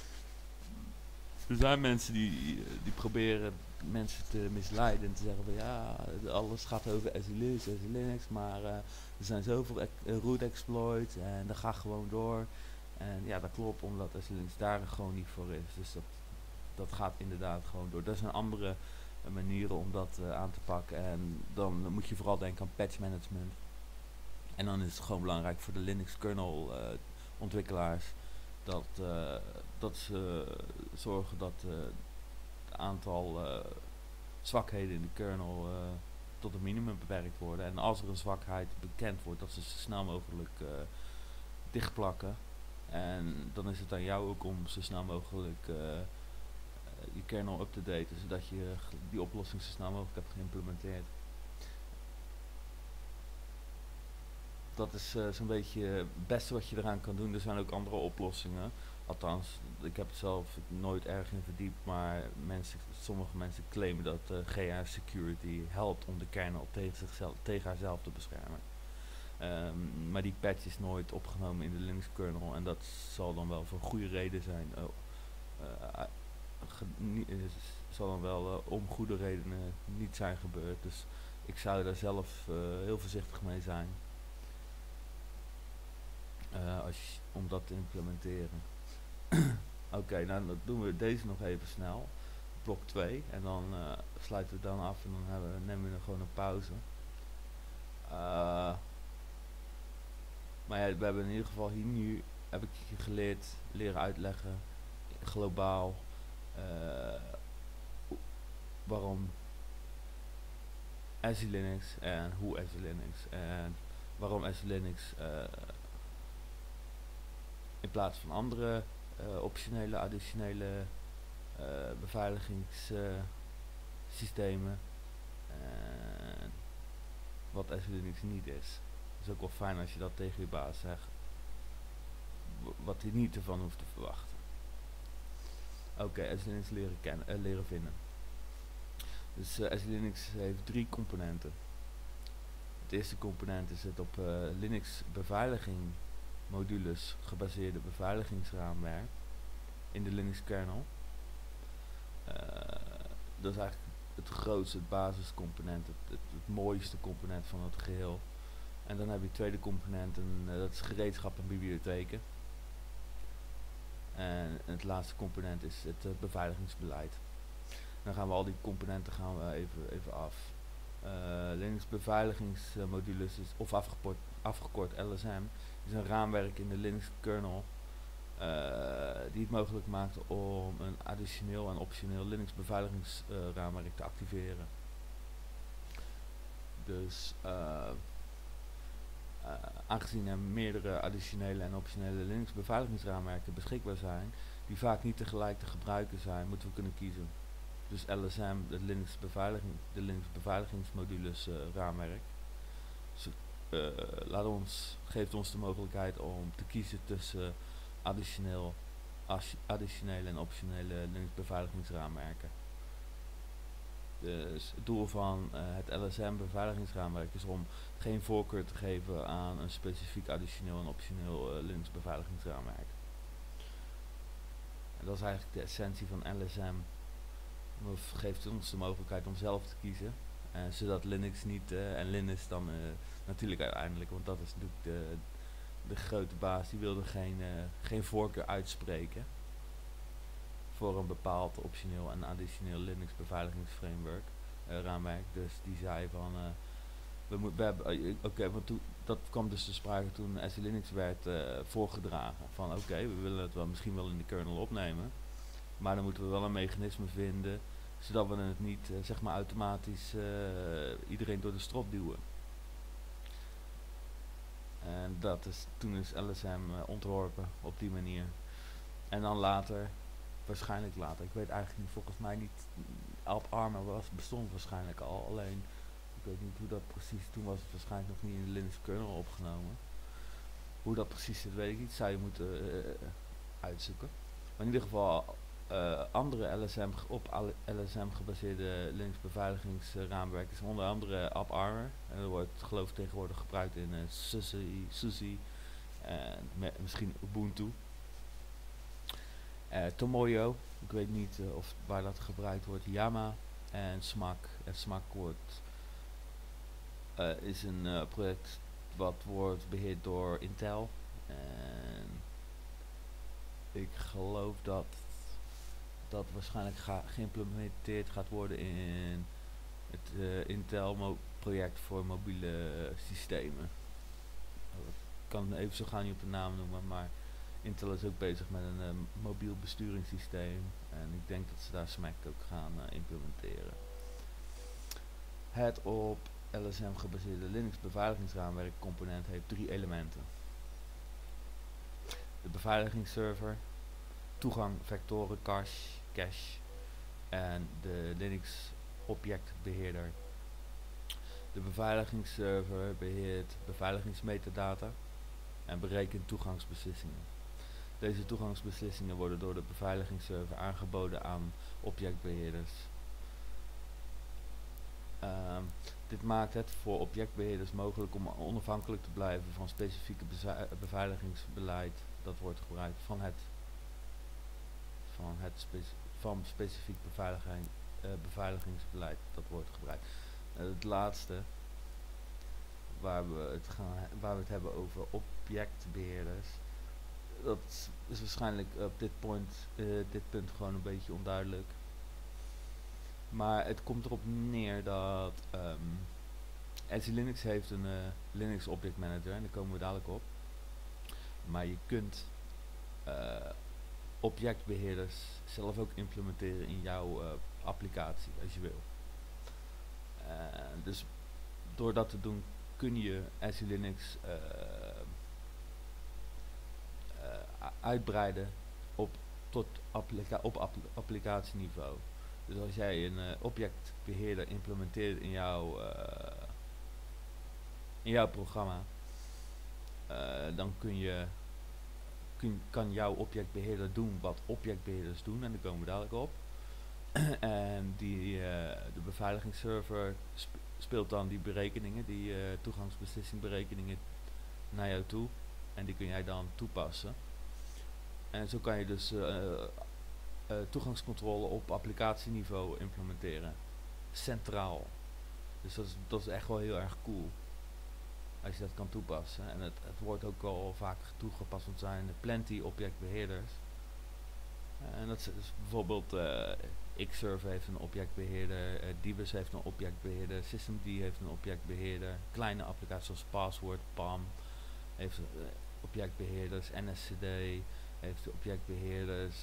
er zijn mensen die proberen mensen te misleiden en te zeggen van ja, alles gaat over SELinux, maar er zijn zoveel root exploits en dat gaat gewoon door. En ja, dat klopt, omdat SELinux daar gewoon niet voor is. Dus dat gaat inderdaad gewoon door. Er zijn andere manieren om dat aan te pakken en dan moet je vooral denken aan patch management. En dan is het gewoon belangrijk voor de Linux kernel ontwikkelaars dat ze zorgen dat het aantal zwakheden in de kernel tot een minimum beperkt worden. En als er een zwakheid bekend wordt, dat ze zo snel mogelijk dichtplakken. En dan is het aan jou ook om zo snel mogelijk je kernel up te daten, zodat je die oplossing zo snel mogelijk hebt geïmplementeerd. Dat is zo'n beetje het beste wat je eraan kan doen. Er zijn ook andere oplossingen. Althans, ik heb het zelf nooit erg in verdiept, maar sommige mensen claimen dat GA Security helpt om de kernel tegen haarzelf te beschermen. Maar die patch is nooit opgenomen in de Linux kernel en dat zal dan wel voor goede reden zijn. Zal dan wel om goede redenen niet zijn gebeurd. Dus ik zou daar zelf heel voorzichtig mee zijn. Om dat te implementeren. Oké, nou dan doen we deze nog even snel. Blok 2. En dan sluiten we dan af en dan nemen we gewoon een pauze. Maar ja, we hebben in ieder geval hier nu, heb ik je leren uitleggen, globaal, waarom SELinux en hoe SELinux en waarom SELinux in plaats van andere optionele, additionele beveiligingssystemen wat SELinux niet is. Het is ook wel fijn als je dat tegen je baas zegt. wat je niet ervan hoeft te verwachten. Oké, SE-Linux leren vinden. Dus SE-Linux heeft 3 componenten. Het eerste component is het op Linux beveiliging modules gebaseerde beveiligingsraamwerk in de Linux kernel. Dat is eigenlijk het grootste, het basiscomponent, het mooiste component van het geheel. En dan heb je het tweede component, dat is gereedschap en bibliotheken. En het laatste component is het beveiligingsbeleid. Dan gaan we al die componenten even af. Linux beveiligingsmodules, of afgekort LSM, is een raamwerk in de Linux kernel die het mogelijk maakt om een additioneel en optioneel Linux beveiligingsraamwerk te activeren. Dus aangezien er meerdere additionele en optionele Linux beveiligingsraamwerken beschikbaar zijn, die vaak niet tegelijk te gebruiken zijn, moeten we kunnen kiezen. Dus LSM, de Linux beveiligingsmodules raamwerk, geeft ons de mogelijkheid om te kiezen tussen additionele en optionele Linux beveiligingsraamwerken. Dus het doel van het LSM beveiligingsraamwerk is om geen voorkeur te geven aan een specifiek additioneel en optioneel Linux beveiligingsraamwerk. En dat is eigenlijk de essentie van LSM. Het geeft ons de mogelijkheid om zelf te kiezen. Zodat Linux niet, en Linus dan natuurlijk uiteindelijk, want dat is natuurlijk de grote baas, die wilde geen voorkeur uitspreken voor een bepaald optioneel en additioneel Linux beveiligingsframework raamwerk. Dus die zei van dat kwam dus te sprake toen SE-Linux werd voorgedragen. Van oké, we willen het wel misschien wel in de kernel opnemen, maar dan moeten we wel een mechanisme vinden zodat we het niet zeg maar automatisch iedereen door de strop duwen. En toen is LSM ontworpen op die manier. En dan waarschijnlijk later, ik weet eigenlijk niet, volgens mij niet, AppArmor bestond waarschijnlijk al, alleen ik weet niet hoe dat precies, toen was het waarschijnlijk nog niet in de Linux kernel opgenomen. Hoe dat precies zit, weet ik niet, zou je moeten uitzoeken. Maar in ieder geval andere op LSM gebaseerde Linux beveiligingsraamwerken is onder andere AppArmor. En dat wordt geloof ik tegenwoordig gebruikt in SUSE en misschien Ubuntu. Tomoyo, ik weet niet of waar dat gebruikt wordt, Yama en SMAC. En SMAC is een project wat wordt beheerd door Intel. En ik geloof dat waarschijnlijk geïmplementeerd gaat worden in het Intel project voor mobiele systemen. Ik kan even zo gauw niet op de naam noemen, maar Intel is ook bezig met een mobiel besturingssysteem en ik denk dat ze daar SMAC ook gaan implementeren. Het op LSM gebaseerde Linux beveiligingsraamwerk component heeft 3 elementen. De beveiligingsserver, toegang vectoren cache en de Linux objectbeheerder. De beveiligingsserver beheert beveiligingsmetadata en berekent toegangsbeslissingen. Deze toegangsbeslissingen worden door de beveiligingsserver aangeboden aan objectbeheerders. Dit maakt het voor objectbeheerders mogelijk om onafhankelijk te blijven van specifieke beveiligingsbeleid dat wordt gebruikt van specifiek beveiligingsbeleid dat wordt gebruikt. Het laatste waar we het hebben over objectbeheerders, dat is waarschijnlijk op dit punt gewoon een beetje onduidelijk. Maar het komt erop neer dat SE-Linux heeft een Linux Object Manager en daar komen we dadelijk op. Maar je kunt objectbeheerders zelf ook implementeren in jouw applicatie als je wil. Dus door dat te doen kun je SE-Linux uitbreiden tot applicatieniveau. Dus als jij een objectbeheerder implementeert in jouw programma, dan kun je kan jouw objectbeheerder doen wat objectbeheerders doen, en daar komen we dadelijk op. En de beveiligingsserver speelt dan die berekeningen, die toegangsbeslissingberekeningen naar jou toe. En die kun jij dan toepassen. En zo kan je dus toegangscontrole op applicatieniveau implementeren. Centraal. Dus dat is echt wel heel erg cool. Als je dat kan toepassen. En het wordt ook al vaak toegepast, want er zijn plenty objectbeheerders. En dat is bijvoorbeeld Xserve heeft een objectbeheerder, Dibus heeft een objectbeheerder, Systemd heeft een objectbeheerder, kleine applicaties zoals Password, PAM heeft objectbeheerders, NSCD heeft objectbeheerders,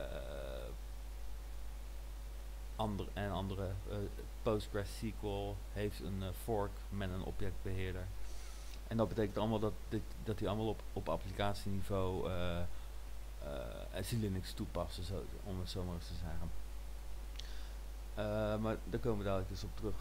andere PostgreSQL heeft een fork met een objectbeheerder. En dat betekent allemaal dat die allemaal op applicatieniveau Linux toepassen, om het zo maar eens te zeggen. Maar daar komen we dadelijk dus op terug.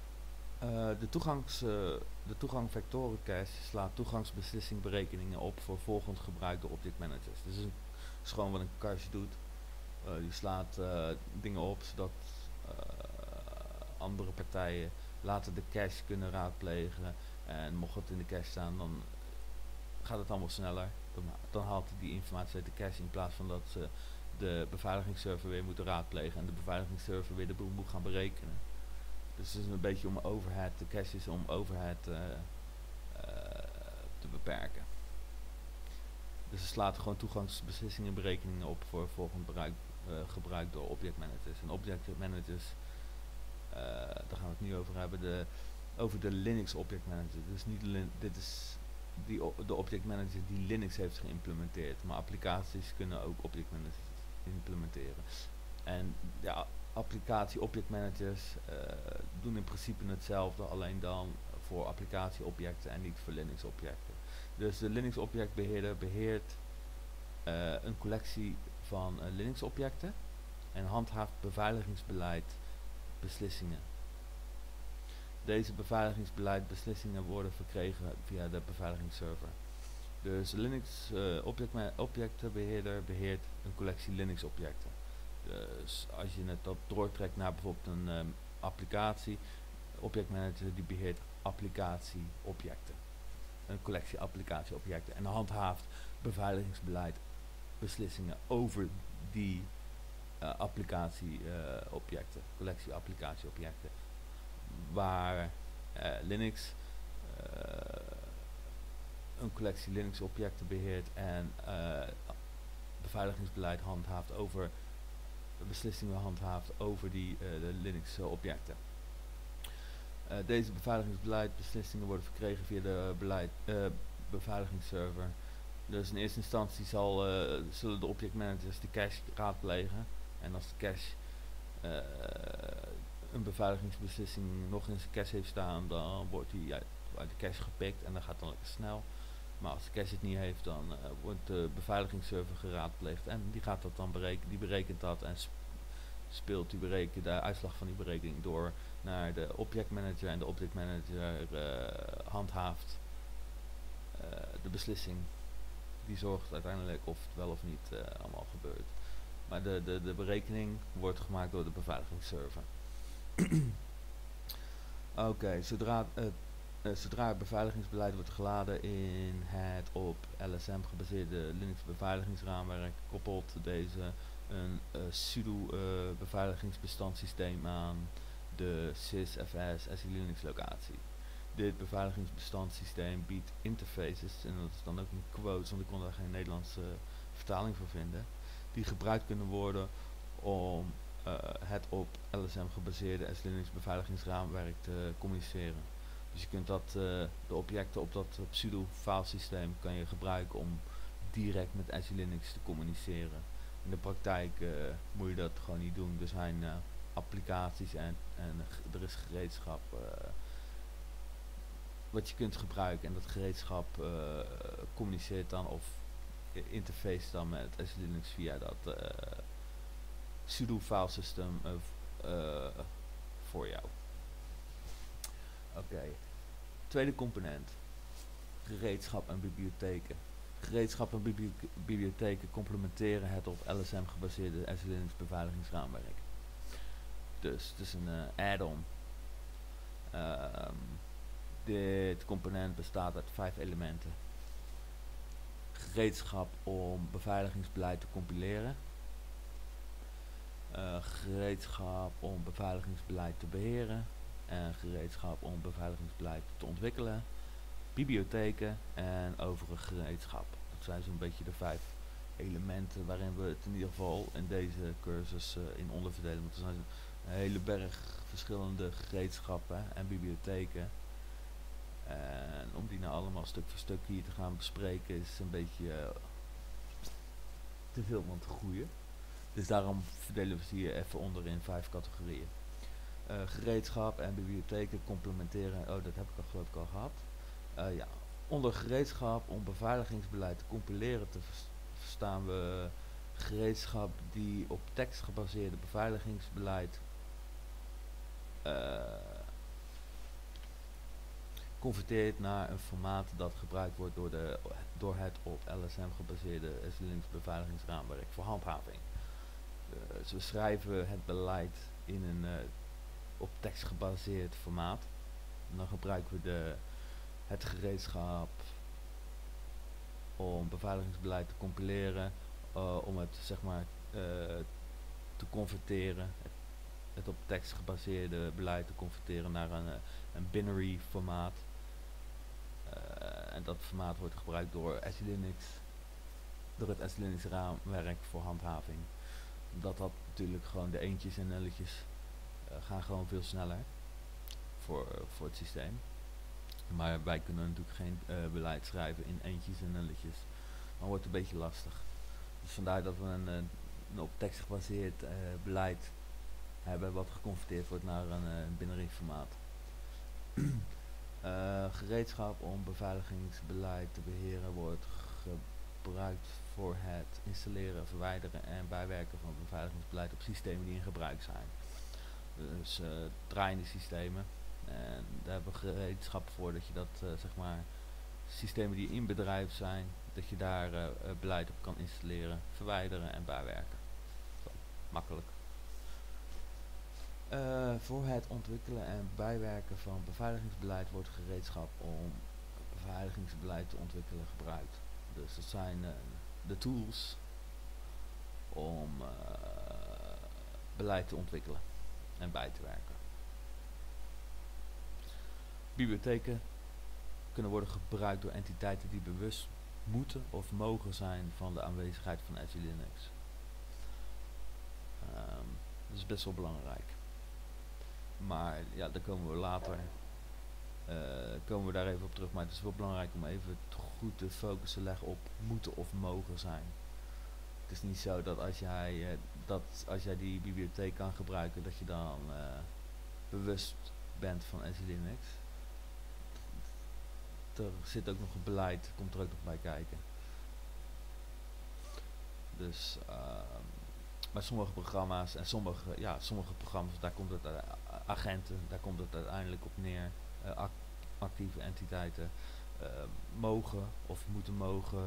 De toegangvectoren cache slaat toegangsbeslissingberekeningen op voor volgend gebruik door object managers. Dus het is gewoon wat een cache doet. Die slaat dingen op zodat andere partijen later de cache kunnen raadplegen. En mocht het in de cache staan, dan gaat het allemaal sneller. Dan haalt hij die informatie uit de cache in plaats van dat ze de beveiligingsserver weer moeten raadplegen en de beveiligingsserver weer de boel moet gaan berekenen. Dus het is een beetje om overhead, de cache is om overhead te beperken. Dus ze slaat gewoon toegangsbeslissingen en berekeningen op voor volgend gebruik door object managers. En object managers, daar gaan we het nu over hebben, over de Linux object manager. Dus niet dit is de object manager die Linux heeft geïmplementeerd, maar applicaties kunnen ook object managers implementeren. En ja, applicatie object managers doen in principe hetzelfde, alleen dan voor applicatieobjecten en niet voor Linux objecten. Dus de Linux objectbeheerder beheert een collectie van Linux objecten en handhaaft beveiligingsbeleid beslissingen. Deze beveiligingsbeleid beslissingen worden verkregen via de beveiligingsserver. Dus de Linux objectenbeheerder beheert een collectie Linux objecten. Dus als je het op doortrekt naar bijvoorbeeld een applicatie, objectmanager die beheert applicatieobjecten. Een collectie applicatieobjecten en handhaaft beveiligingsbeleid beslissingen over die applicatieobjecten, collectie applicatieobjecten. Waar Linux een collectie Linux objecten beheert en beveiligingsbeleid handhaaft over beslissingen handhaaft over de Linux objecten. Deze beveiligingsbeleid beslissingen worden verkregen via de beveiligingsserver. Dus in eerste instantie zullen de objectmanagers de cache raadplegen. En als de cache een beveiligingsbeslissing nog in zijn cache heeft staan, dan wordt die uit de cache gepikt en dat gaat dan lekker snel. Maar als de cache het niet heeft, dan wordt de beveiligingsserver geraadpleegd en die gaat dat dan berekenen. Die berekent dat en speelt de uitslag van die berekening door naar de objectmanager en de objectmanager handhaaft de beslissing. Die zorgt uiteindelijk of het wel of niet allemaal gebeurt. Maar de berekening wordt gemaakt door de beveiligingsserver. Oké, zodra het beveiligingsbeleid wordt geladen in het op LSM gebaseerde Linux beveiligingsraamwerk, koppelt deze een sudo beveiligingsbestandssysteem aan de sysfs SE-Linux locatie. Dit beveiligingsbestandssysteem biedt interfaces, en dat is dan ook in quotes, want ik kon daar geen Nederlandse vertaling voor vinden, die gebruikt kunnen worden om het op LSM gebaseerde SE-Linux beveiligingsraamwerk te communiceren. Dus je kunt de objecten op dat pseudo filesysteem kan je gebruiken om direct met SE-Linux te communiceren. In de praktijk moet je dat gewoon niet doen. Er zijn applicaties en er is gereedschap wat je kunt gebruiken en dat gereedschap communiceert dan of interface dan met SE-Linux via dat sudo file system voor jou. Oké. Tweede component. Gereedschap en bibliotheken. Gereedschappen en bibliotheken complementeren het op LSM gebaseerde SE-Linux beveiligingsraamwerk. Dus het is een add-on. Dit component bestaat uit 5 elementen. Gereedschap om beveiligingsbeleid te compileren. Gereedschap om beveiligingsbeleid te beheren. En gereedschap om beveiligingsbeleid te ontwikkelen. Bibliotheken en overig gereedschap. Dat zijn zo'n beetje de 5 elementen waarin we het in ieder geval in deze cursus in onderverdelen. Want er zijn een hele berg verschillende gereedschappen en bibliotheken. En om die nou allemaal stuk voor stuk hier te gaan bespreken is een beetje te veel om te groeien. Dus daarom verdelen we ze hier even onder in 5 categorieën. Gereedschap en bibliotheken complementeren. Oh, dat heb ik al geloof ik al gehad. Ja. Onder gereedschap om beveiligingsbeleid te compileren te verstaan we gereedschap die op tekst gebaseerde beveiligingsbeleid converteert naar een formaat dat gebruikt wordt door het op LSM gebaseerde SE-Linux beveiligingsraamwerk voor handhaving. Dus we schrijven het beleid in een op tekst gebaseerd formaat. En dan gebruiken we het gereedschap om beveiligingsbeleid te compileren, om het zeg maar te converteren, het op tekst gebaseerde beleid te converteren naar een binary formaat. En dat formaat wordt gebruikt door SE-Linux, door het SE-Linux raamwerk voor handhaving. Dat natuurlijk gewoon de eentjes en nulletjes gaan gewoon veel sneller voor het systeem. Maar wij kunnen natuurlijk geen beleid schrijven in eentjes en nulletjes. Dan wordt het een beetje lastig. Dus vandaar dat we een op tekst gebaseerd beleid hebben wat geconverteerd wordt naar een binary formaat. Gereedschap om beveiligingsbeleid te beheren wordt gebruikt voor het installeren, verwijderen en bijwerken van beveiligingsbeleid op systemen die in gebruik zijn. Dus draaiende systemen. En daar hebben we gereedschap voor dat je dat zeg maar systemen die in bedrijf zijn, dat je daar beleid op kan installeren, verwijderen en bijwerken. Zo, makkelijk. Voor het ontwikkelen en bijwerken van beveiligingsbeleid wordt gereedschap om beveiligingsbeleid te ontwikkelen gebruikt. Dus dat zijn de tools om beleid te ontwikkelen en bij te werken. Bibliotheken kunnen worden gebruikt door entiteiten die bewust moeten of mogen zijn van de aanwezigheid van SE-Linux. Dat is best wel belangrijk. Maar ja, daar komen we later komen we daar even op terug. Maar het is wel belangrijk om even goed de focus te leggen op moeten of mogen zijn. Het is niet zo dat als jij die bibliotheek kan gebruiken, dat je dan bewust bent van SE-Linux. Er zit ook nog een beleid, komt er ook nog bij kijken. Dus maar sommige programma's en sommige programma's, daar komt het agenten, daar komt het uiteindelijk op neer. Actieve entiteiten mogen of moeten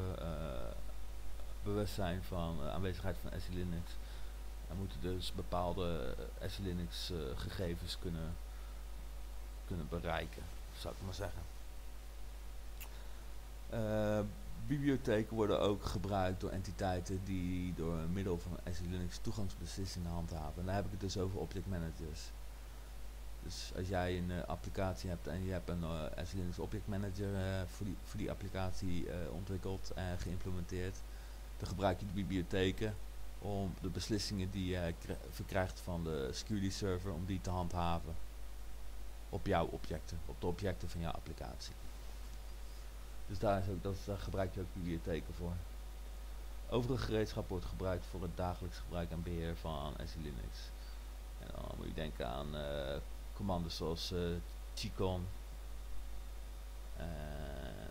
bewust zijn van aanwezigheid van SE-Linux. En moeten dus bepaalde SE-Linux gegevens kunnen bereiken, zou ik maar zeggen. Bibliotheken worden ook gebruikt door entiteiten die door middel van SE-Linux toegangsbeslissingen handhaven. En daar heb ik het dus over object managers. Dus als jij een applicatie hebt en je hebt een SE-Linux object manager voor die applicatie ontwikkeld en geïmplementeerd, dan gebruik je de bibliotheken om de beslissingen die je verkrijgt van de security server, om die te handhaven op jouw objecten, op de objecten van jouw applicatie. Dus daar gebruik je ook bibliotheken voor. Overig gereedschap wordt gebruikt voor het dagelijks gebruik en beheer van SE-Linux. En dan moet je denken aan commando's zoals Chicon en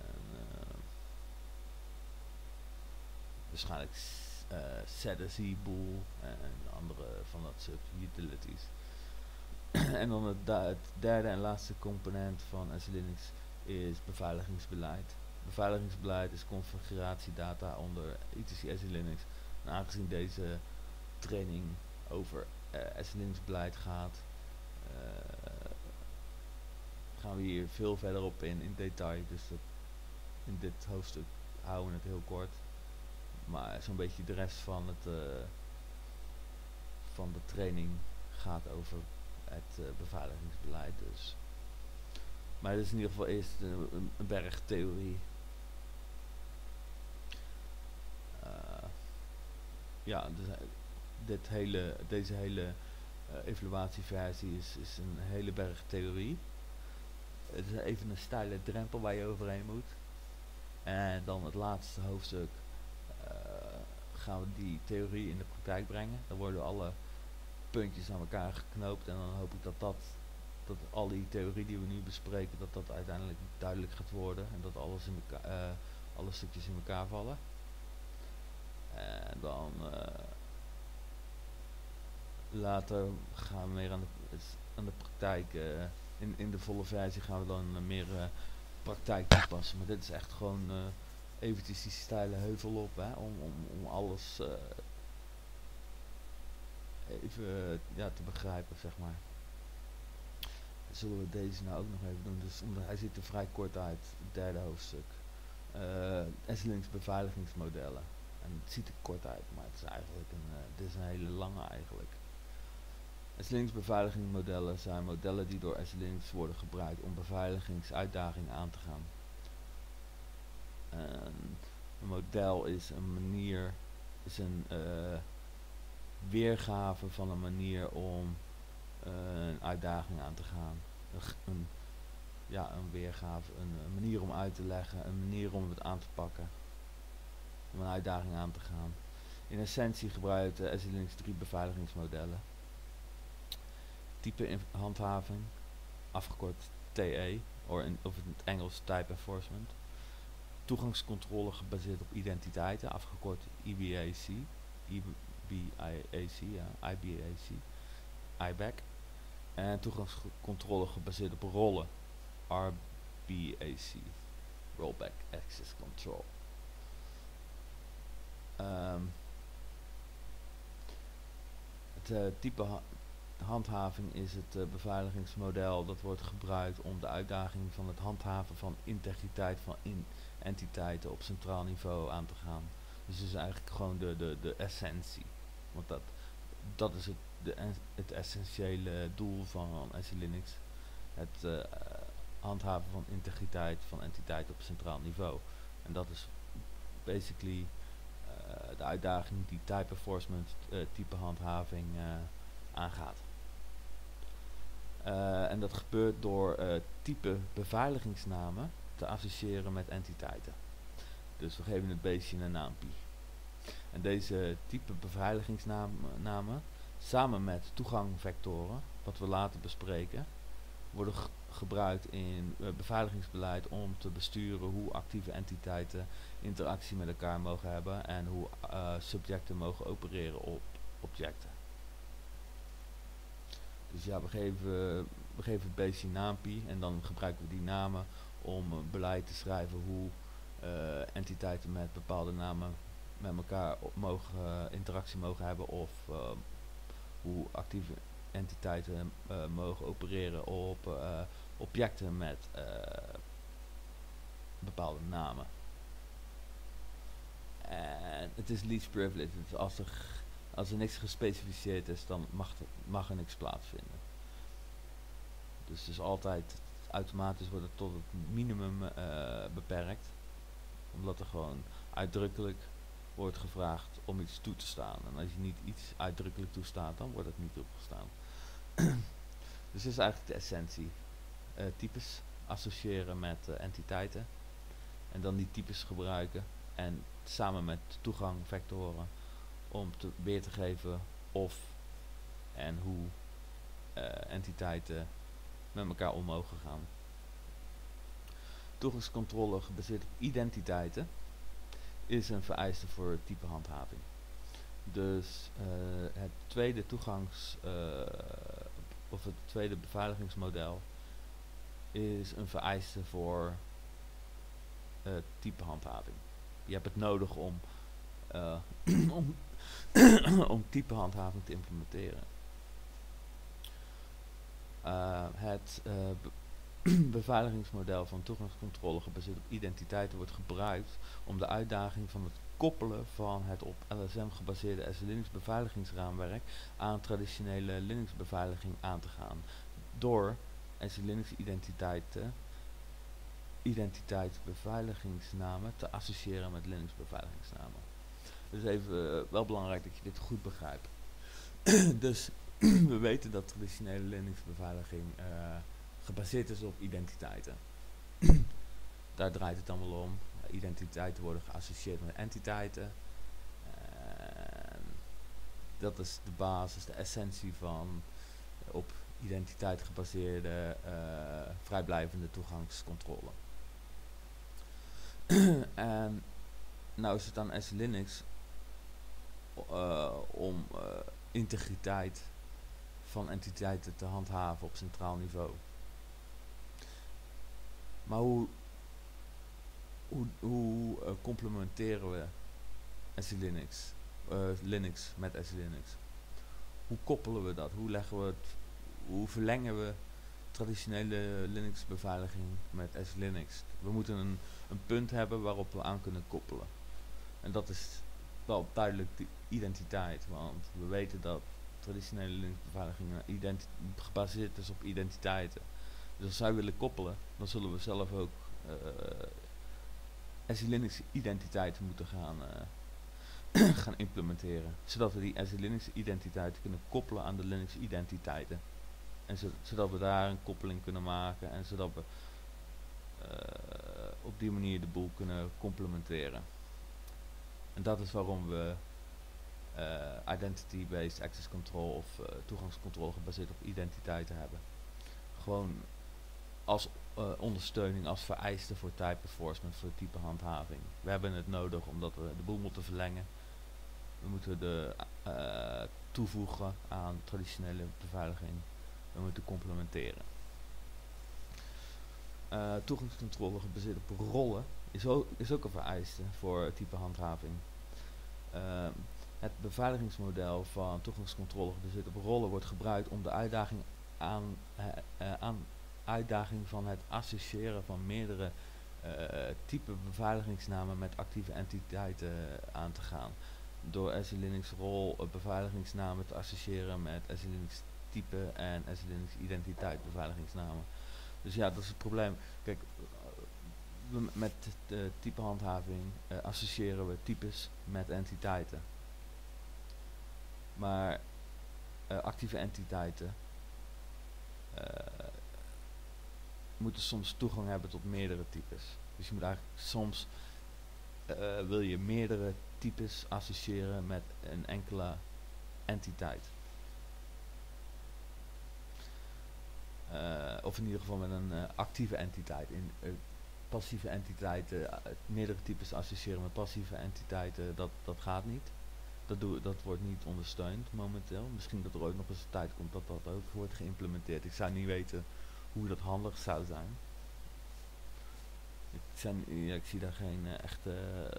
waarschijnlijk ZSE-bool en andere van dat soort utilities. En dan het derde en laatste component van SE-Linux is beveiligingsbeleid. beveiligingsbeleid is configuratiedata onder etc SE-Linux. En aangezien deze training over SE-Linux beleid gaat, gaan we hier veel verder op in detail. Dus in dit hoofdstuk houden we het heel kort. Maar zo'n beetje de rest van van de training gaat over het beveiligingsbeleid. Dus. Maar dit is in ieder geval eerst een berg theorie. Ja, dus deze hele evaluatieversie is een hele berg theorie. Het is even een steile drempel waar je overheen moet. En dan het laatste hoofdstuk gaan we die theorie in de praktijk brengen. Dan worden alle puntjes aan elkaar geknoopt en dan hoop ik dat al die theorie die we nu bespreken, dat uiteindelijk duidelijk gaat worden en dat alle stukjes in elkaar vallen. En dan later gaan we meer aan de praktijk. In de volle versie gaan we dan meer praktijk toepassen. Maar dit is echt gewoon eventjes die steile heuvel op, hè, om alles even te begrijpen, zeg maar. Zullen we deze nou ook nog even doen? Dus hij ziet er vrij kort uit, het derde hoofdstuk. SE-Linux beveiligingsmodellen. En het ziet er kort uit, maar het is eigenlijk dit is een hele lange eigenlijk. SE-Linux beveiligingsmodellen zijn modellen die door SE-Linux worden gebruikt om beveiligingsuitdagingen aan te gaan. Een model is een weergave van een manier om een uitdaging aan te gaan. Een weergave, een manier om uit te leggen, een manier om het aan te pakken. Om een uitdaging aan te gaan. In essentie gebruikt SE-Linux 3 beveiligingsmodellen. Type handhaving, afgekort TE, of in het Engels Type Enforcement. Toegangscontrole gebaseerd op identiteiten, afgekort IBAC. IBAC. En toegangscontrole gebaseerd op rollen, RBAC. Rollback Access Control. Het type handhaving is het beveiligingsmodel dat wordt gebruikt om de uitdaging van het handhaven van integriteit van entiteiten op centraal niveau aan te gaan. Dus het is eigenlijk gewoon de essentie. Want dat is het essentiële doel van SE-Linux. Het handhaven van integriteit van entiteiten op centraal niveau. En dat is basically de uitdaging die Type Enforcement type handhaving aangaat. En dat gebeurt door type beveiligingsnamen te associëren met entiteiten. Dus we geven het beestje een naampie. En deze type beveiligingsnamen, samen met toegangvectoren, wat we later bespreken, worden gebruikt in beveiligingsbeleid om te besturen hoe actieve entiteiten interactie met elkaar mogen hebben en hoe subjecten mogen opereren op objecten. Dus ja, we geven het beestje een naampie en dan gebruiken we die namen om beleid te schrijven hoe entiteiten met bepaalde namen met elkaar interactie mogen hebben of hoe actieve entiteiten mogen opereren op objecten met bepaalde namen. En het is least privilege, dus als er niks gespecificeerd is, dan mag er niks plaatsvinden. Dus altijd automatisch wordt het tot het minimum beperkt, omdat er gewoon uitdrukkelijk wordt gevraagd om iets toe te staan. En als je niet iets uitdrukkelijk toestaat, dan wordt het niet toegestaan. Dus dat is eigenlijk de essentie. Types associëren met entiteiten en dan die types gebruiken en samen met toegangvectoren om weer te geven of en hoe entiteiten met elkaar om mogen gaan. Toegangscontrole gebaseerd op identiteiten is een vereiste voor type handhaving. Dus het tweede het tweede beveiligingsmodel is een vereiste voor typehandhaving. Je hebt het nodig om, om, om typehandhaving te implementeren. Het beveiligingsmodel van toegangscontrole gebaseerd op identiteiten wordt gebruikt om de uitdaging van het koppelen van het op LSM gebaseerde SE-Linux beveiligingsraamwerk aan traditionele Linux beveiliging aan te gaan. Door SE-Linux identiteitsbeveiligingsnamen te associëren met Linux beveiligingsnamen. Dus even wel belangrijk dat je dit goed begrijpt. Dus we weten dat traditionele Linux beveiliging gebaseerd is op identiteiten. Daar draait het allemaal om. Identiteiten worden geassocieerd met entiteiten. Dat is de basis, de essentie van op identiteit gebaseerde vrijblijvende toegangscontrole. En nou is het aan SE-Linux om integriteit van entiteiten te handhaven op centraal niveau. Maar hoe complementeren we SE-Linux, Linux met SE-Linux? Hoe koppelen we dat? Hoe verlengen we traditionele Linux beveiliging met SE-Linux? We moeten een punt hebben waarop we aan kunnen koppelen. En dat is wel duidelijk de identiteit, want we weten dat traditionele Linux beveiliging gebaseerd is op identiteiten. Dus als zij willen koppelen, dan zullen we zelf ook SE-Linux identiteiten moeten gaan implementeren. Zodat we die SE-Linux identiteiten kunnen koppelen aan de Linux identiteiten. En zodat we daar een koppeling kunnen maken en zodat we op die manier de boel kunnen complementeren. En dat is waarom we identity-based access control of toegangscontrole gebaseerd op identiteiten hebben. Gewoon als ondersteuning, als vereiste voor type enforcement, voor type handhaving. We hebben het nodig omdat we de boel moeten verlengen. We moeten de toevoegen aan traditionele beveiliging. We moeten complementeren. Toegangscontrole gebaseerd op rollen is ook een vereiste voor type handhaving. Het beveiligingsmodel van toegangscontrole gebaseerd op rollen wordt gebruikt om de uitdaging van het associëren van meerdere type beveiligingsnamen met actieve entiteiten aan te gaan. Door SE-Linux rol beveiligingsnamen te associëren met SE-Linux type en SE-Linux identiteit beveiligingsnamen. Dus ja, dat is het probleem. Kijk, met de type handhaving associëren we types met entiteiten. Maar actieve entiteiten moeten soms toegang hebben tot meerdere types. Dus je moet eigenlijk soms wil je meerdere types associëren met een enkele entiteit. Of in ieder geval met een actieve entiteit. Passieve entiteiten, meerdere types associëren met passieve entiteiten, dat gaat niet. Dat wordt niet ondersteund momenteel. Misschien dat er ooit nog eens een tijd komt dat dat ook wordt geïmplementeerd. Ik zou niet weten hoe dat handig zou zijn. Ik zie daar geen echt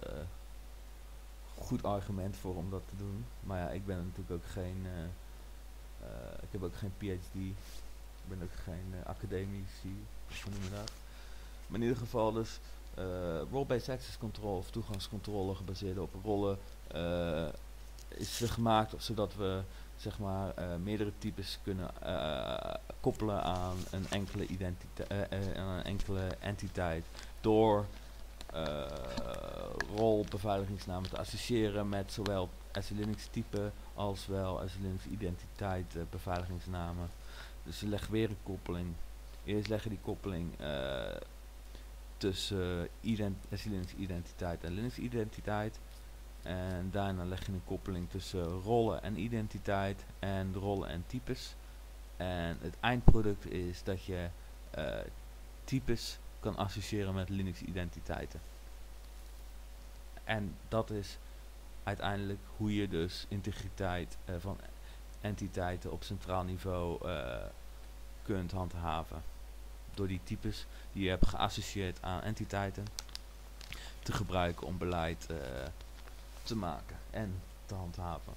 goed argument voor om dat te doen. Maar ja, ik ben natuurlijk ook geen ik heb ook geen PhD. Ik ben ook geen academici, hoe noem je dat? Maar in ieder geval dus role-based access control of toegangscontrole gebaseerd op rollen is gemaakt zodat we zeg maar meerdere types kunnen koppelen aan een enkele entiteit door rolbeveiligingsnamen te associëren met zowel SE-Linux type als wel SE-Linux identiteit beveiligingsnamen. Dus ze leggen weer een koppeling. Eerst leggen die koppeling tussen SE-Linux identiteit en Linux identiteit. En daarna leg je een koppeling tussen rollen en identiteit en rollen en types. En het eindproduct is dat je types kan associëren met Linux identiteiten. En dat is uiteindelijk hoe je dus integriteit van entiteiten op centraal niveau kunt handhaven. Door die types die je hebt geassocieerd aan entiteiten te gebruiken om beleid te maken en te handhaven.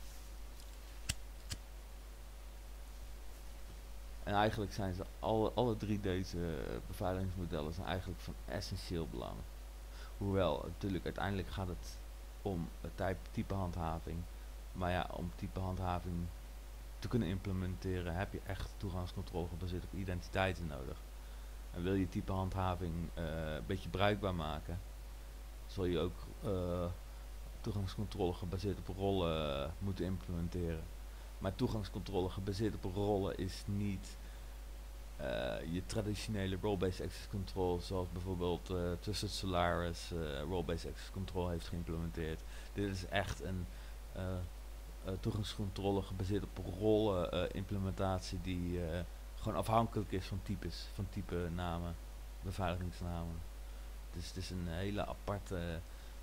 En eigenlijk zijn ze alle drie deze beveiligingsmodellen zijn eigenlijk van essentieel belang. Hoewel, natuurlijk, uiteindelijk gaat het om type handhaving. Maar ja, om type handhaving te kunnen implementeren heb je echt toegangscontrole gebaseerd op identiteiten nodig. En wil je type handhaving een beetje bruikbaar maken, zul je ook toegangscontrole gebaseerd op rollen moeten implementeren. Maar toegangscontrole gebaseerd op rollen is niet je traditionele role-based access control, zoals bijvoorbeeld Trusted Solaris role-based access control heeft geïmplementeerd. Dit is echt een toegangscontrole gebaseerd op rollen implementatie die gewoon afhankelijk is van types, van type namen, beveiligingsnamen. Dus het is een hele aparte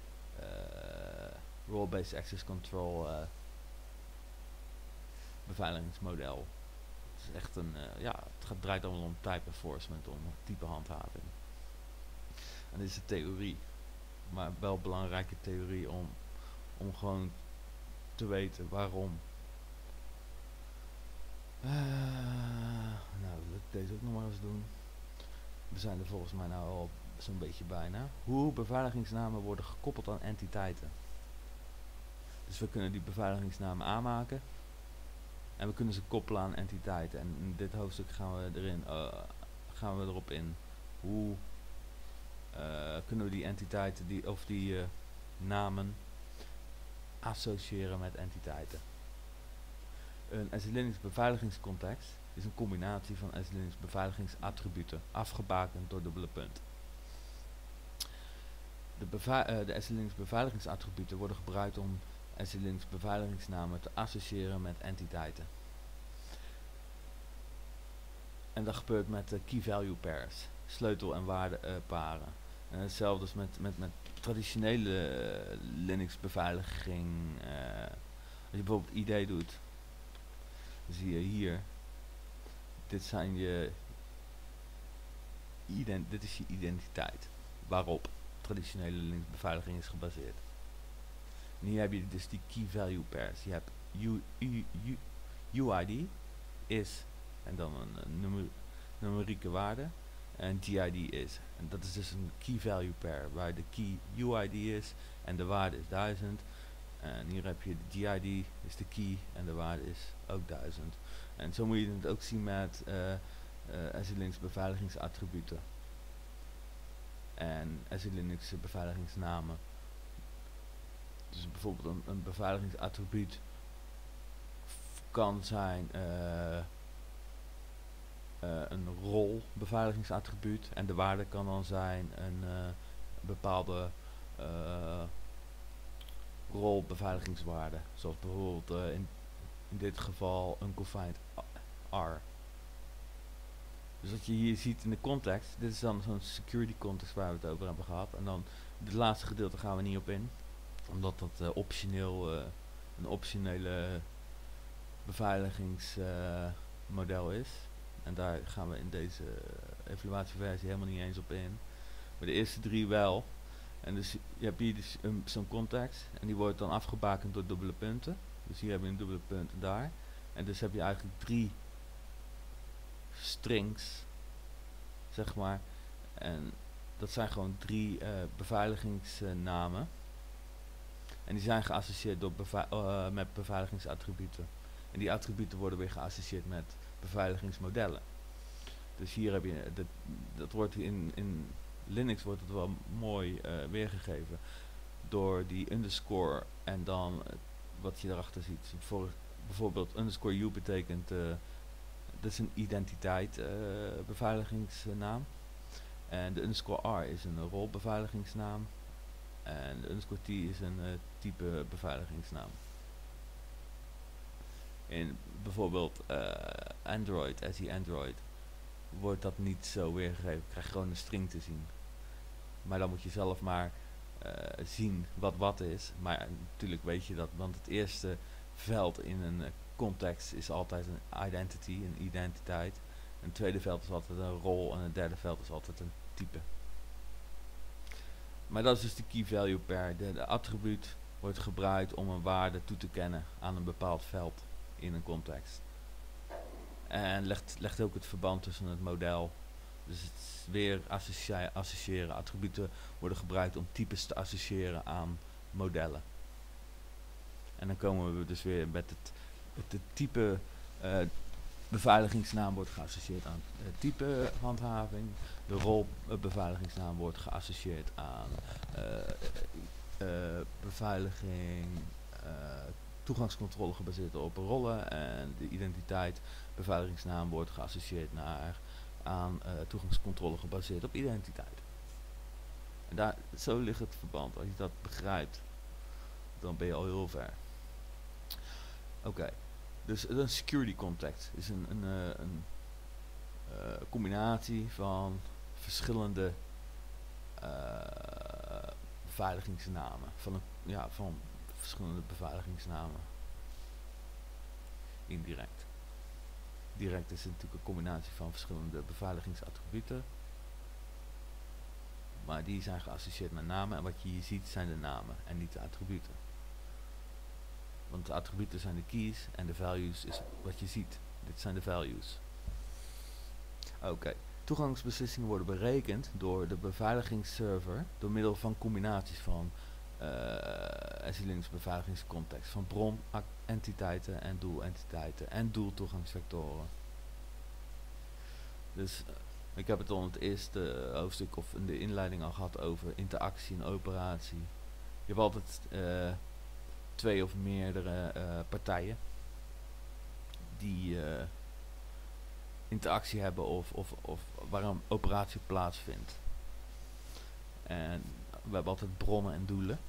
role-based access control beveiligingsmodel. Het is echt een, het draait allemaal om type enforcement, om type handhaving. En dit is de theorie, maar wel een belangrijke theorie om gewoon te weten waarom. Nou, wil ik deze ook nog maar eens doen. We zijn er volgens mij nou al zo'n beetje bijna. Hoe beveiligingsnamen worden gekoppeld aan entiteiten. Dus we kunnen die beveiligingsnamen aanmaken. En we kunnen ze koppelen aan entiteiten. En in dit hoofdstuk gaan we erop in. Hoe kunnen we die entiteiten, die namen associëren met entiteiten. Een SE-Linux beveiligingscontext is een combinatie van SE-Linux beveiligingsattributen, afgebakend door dubbele punt. De SE-Linux beveiligingsattributen worden gebruikt om SE-Linux beveiligingsnamen te associëren met entiteiten. En dat gebeurt met key value pairs, sleutel- en waardeparen. En hetzelfde is met traditionele Linux beveiliging. Als je bijvoorbeeld ID doet, dan zie je hier, dit is je identiteit, waarop traditionele Linux beveiliging is gebaseerd. En hier heb je dus die key value pairs. Je hebt UID is en dan een numerieke waarde en GID is. En dat is dus een key value pair waar de key UID is en de waarde is 1000. En hier heb je de GID is de key en de waarde is ook 1000. En zo moet je het ook zien met SE-Linux beveiligingsattributen en SE-Linux beveiligingsnamen. Dus bijvoorbeeld een beveiligingsattribuut kan zijn een rolbeveiligingsattribuut en de waarde kan dan zijn een bepaalde rolbeveiligingswaarde, zoals bijvoorbeeld in dit geval unconfined R. Dus wat je hier ziet in de context, dit is dan zo'n security context waar we het over hebben gehad, en dan het laatste gedeelte gaan we niet op in, omdat dat een optionele beveiligingsmodel is. En daar gaan we in deze evaluatieversie helemaal niet eens op in. Maar de eerste drie wel. En dus je hebt hier dus zo'n context. En die wordt dan afgebakend door dubbele punten. Dus hier heb je een dubbele punt en daar. En dus heb je eigenlijk drie strings, zeg maar. En dat zijn gewoon drie beveiligingsnamen. En die zijn geassocieerd met beveiligingsattributen. En die attributen worden weer geassocieerd met beveiligingsmodellen. Dus hier heb je, dat wordt in Linux wordt het wel mooi weergegeven door die underscore en dan wat je erachter ziet. Bijvoorbeeld underscore U betekent, dat is een identiteit beveiligingsnaam. En de underscore R is een rolbeveiligingsnaam. En de underscore T is een type beveiligingsnaam. In bijvoorbeeld Android, SE Android, wordt dat niet zo weergegeven. Je krijgt gewoon een string te zien. Maar dan moet je zelf maar zien wat is. Maar natuurlijk weet je dat, want het eerste veld in een context is altijd een identity, een identiteit. Een tweede veld is altijd een rol en een derde veld is altijd een type. Maar dat is dus de key value pair. De attribuut wordt gebruikt om een waarde toe te kennen aan een bepaald veld in een context. En legt ook het verband tussen het model. Dus het is weer associëren. Attributen worden gebruikt om types te associëren aan modellen. En dan komen we dus weer met het type beveiligingsnaam wordt geassocieerd aan type handhaving. De rol beveiligingsnaam wordt geassocieerd aan beveiliging, toegangscontrole gebaseerd op rollen. En de identiteit beveiligingsnaam wordt geassocieerd aan toegangscontrole gebaseerd op identiteit. En zo ligt het verband. Als je dat begrijpt, dan ben je al heel ver. Oké. Dus een security context is een combinatie van verschillende beveiligingsnamen. Van verschillende beveiligingsnamen. Indirect. Direct is het natuurlijk een combinatie van verschillende beveiligingsattributen. Maar die zijn geassocieerd met namen. En wat je hier ziet zijn de namen en niet de attributen. Want de attributen zijn de keys en de values is wat je ziet. Dit zijn de values. Oké. Toegangsbeslissingen worden berekend door de beveiligingsserver door middel van combinaties van SE-Linux beveiligingscontext van bronentiteiten en doelentiteiten en doeltoegangsvectoren. Dus ik heb het al in het eerste hoofdstuk of in de inleiding al gehad over interactie en operatie. Je hebt altijd twee of meerdere partijen die interactie hebben of waar een operatie plaatsvindt. En we hebben altijd bronnen en doelen.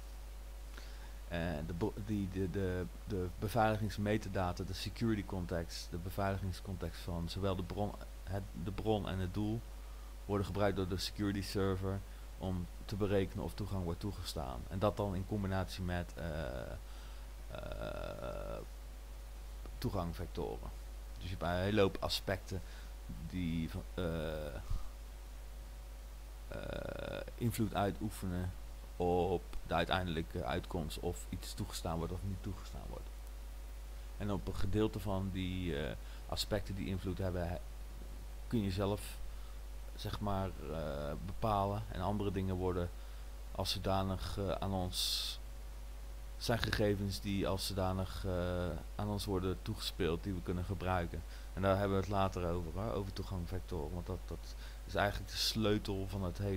En de beveiligingsmetadata, de security context, de beveiligingscontext van zowel de bron en het doel worden gebruikt door de security server om te berekenen of toegang wordt toegestaan. En dat dan in combinatie met toegangvectoren. Dus je hebt een hele hoop aspecten die invloed uitoefenen op de uiteindelijke uitkomst of iets toegestaan wordt of niet toegestaan wordt. En op een gedeelte van die aspecten die invloed hebben kun je zelf zeg maar bepalen en andere dingen worden als zodanig aan ons zijn gegevens die als zodanig aan ons worden toegespeeld die we kunnen gebruiken. En daar hebben we het later over toegangvectoren, want dat is eigenlijk de sleutel van het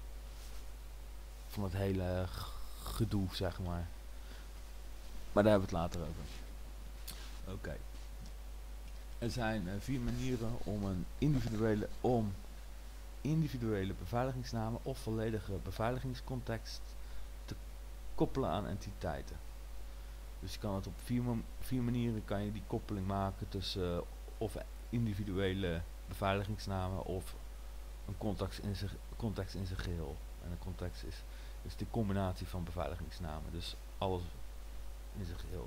hele gedoe, zeg maar. Maar daar hebben we het later over. Oké. Er zijn 4 manieren om individuele beveiligingsnamen of volledige beveiligingscontext te koppelen aan entiteiten. Dus je kan het op 4 manieren kan je die koppeling maken tussen of individuele beveiligingsnamen of een context in zijn geheel. En een context is de combinatie van beveiligingsnamen, dus alles in zijn geheel.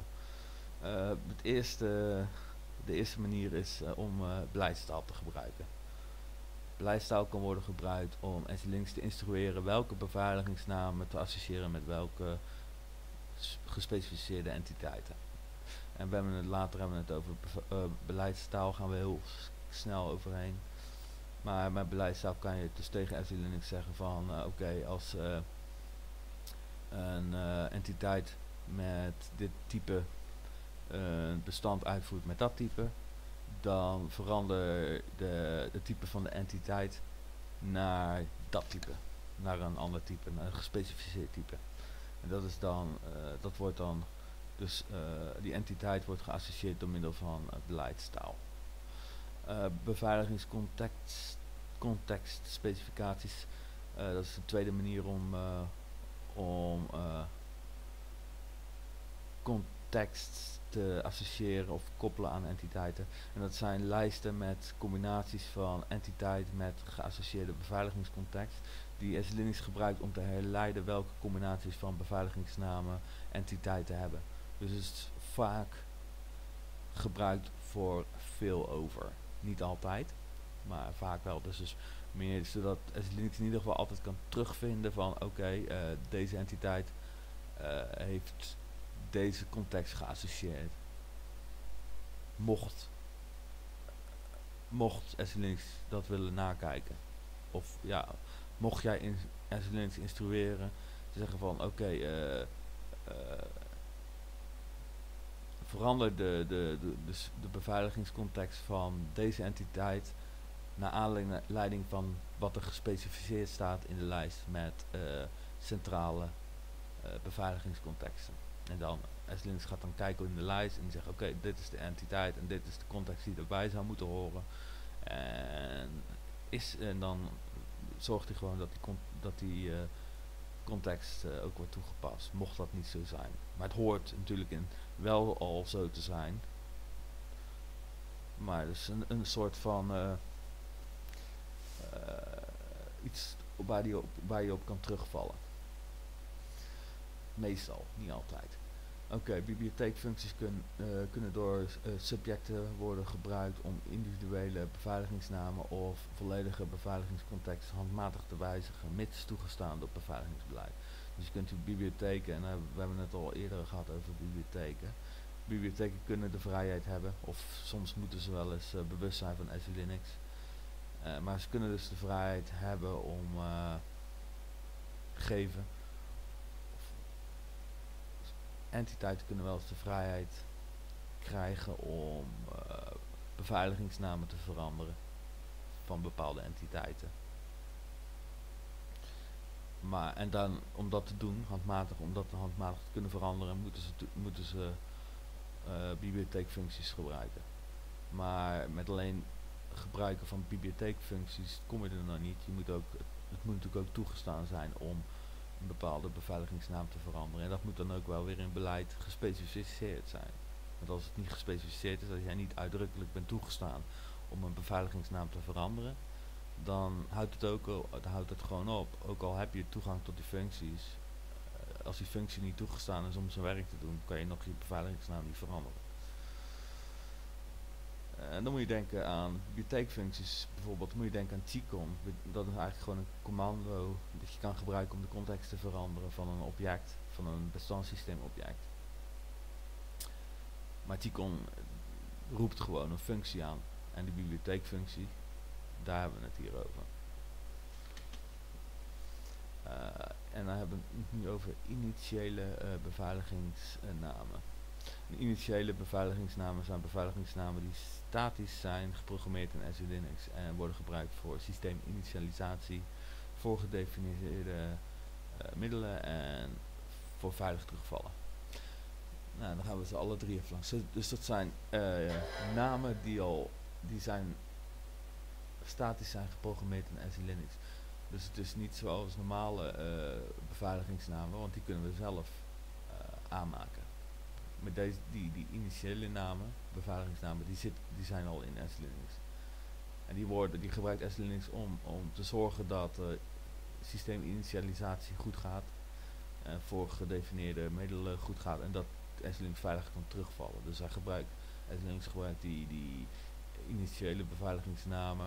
De eerste manier is om beleidstaal te gebruiken. Beleidstaal kan worden gebruikt om SE-Linux te instrueren welke beveiligingsnamen te associëren met welke gespecificeerde entiteiten. En later hebben we het over beleidstaal, gaan we heel snel overheen. Maar met beleidstaal kan je dus tegen SE-Linux zeggen van oké, als een entiteit met dit type bestand uitvoert met dat type, dan verander de type van de entiteit naar dat type, naar een ander type, naar een gespecificeerd type. En dat is dan, die entiteit wordt geassocieerd door middel van beleidstaal. Beveiligingscontext specificaties, dat is de tweede manier om context te associëren of koppelen aan entiteiten. En dat zijn lijsten met combinaties van entiteit met geassocieerde beveiligingscontext die SE-Linux gebruikt om te herleiden welke combinaties van beveiligingsnamen entiteiten hebben. Dus het is vaak gebruikt voor failover. Niet altijd, maar vaak wel. Dus Meer zodat SLinux in ieder geval altijd kan terugvinden van oké, deze entiteit heeft deze context geassocieerd. Mocht SLinux dat willen nakijken. Of ja, mocht jij in SLinux instrueren te zeggen van oké, verander de beveiligingscontext van deze entiteit naar aanleiding van wat er gespecificeerd staat in de lijst met centrale beveiligingscontexten. En dan SLinux gaat dan kijken in de lijst en die zegt oké, dit is de entiteit en dit is de context die erbij zou moeten horen. En dan zorgt hij gewoon dat die context ook wordt toegepast, mocht dat niet zo zijn. Maar het hoort natuurlijk wel al zo te zijn. Maar dus een soort van iets waar je op kan terugvallen. Meestal, niet altijd. Oké, bibliotheekfuncties kunnen door subjecten worden gebruikt om individuele beveiligingsnamen of volledige beveiligingscontext handmatig te wijzigen, mits toegestaan door beveiligingsbeleid. Dus je kunt die bibliotheken, en we hebben het al eerder gehad over bibliotheken. Bibliotheken kunnen de vrijheid hebben, of soms moeten ze wel eens bewust zijn van SELinux. Maar ze kunnen dus de vrijheid hebben om geven. Entiteiten kunnen wel eens de vrijheid krijgen om beveiligingsnamen te veranderen van bepaalde entiteiten. En dan om dat te doen, handmatig te kunnen veranderen, moeten ze bibliotheekfuncties gebruiken. Maar met alleen gebruiken van bibliotheekfuncties kom je er nog niet. Het moet natuurlijk ook toegestaan zijn om een bepaalde beveiligingsnaam te veranderen. En dat moet dan ook wel weer in beleid gespecificeerd zijn. Want als het niet gespecificeerd is, als jij niet uitdrukkelijk bent toegestaan om een beveiligingsnaam te veranderen, dan houdt het gewoon op. Ook al heb je toegang tot die functies, als die functie niet toegestaan is om zijn werk te doen, kan je nog je beveiligingsnaam niet veranderen. En dan moet je denken aan bibliotheekfuncties, bijvoorbeeld moet je denken aan tcon. Dat is eigenlijk gewoon een commando dat je kan gebruiken om de context te veranderen van een object, van een bestandsysteemobject. Maar tcon roept gewoon een functie aan. En die bibliotheekfunctie, daar hebben we het hier over. En dan hebben we het nu over initiële beveiligingsnamen. Initiële beveiligingsnamen zijn beveiligingsnamen die statisch zijn geprogrammeerd in SELinux en worden gebruikt voor systeeminitialisatie, voor gedefinieerde middelen en voor veilig terugvallen. Nou, dan gaan we ze alle drie even langs. Dus dat zijn namen die zijn statisch zijn geprogrammeerd in SELinux. Dus het is niet zoals normale beveiligingsnamen, want die kunnen we zelf aanmaken. Met die initiële namen, beveiligingsnamen, die zijn al in SELinux. En die gebruikt SELinux om te zorgen dat systeeminitialisatie goed gaat. En voor gedefinieerde middelen goed gaat. En dat SELinux veilig kan terugvallen. Dus SELinux gebruikt die initiële beveiligingsnamen.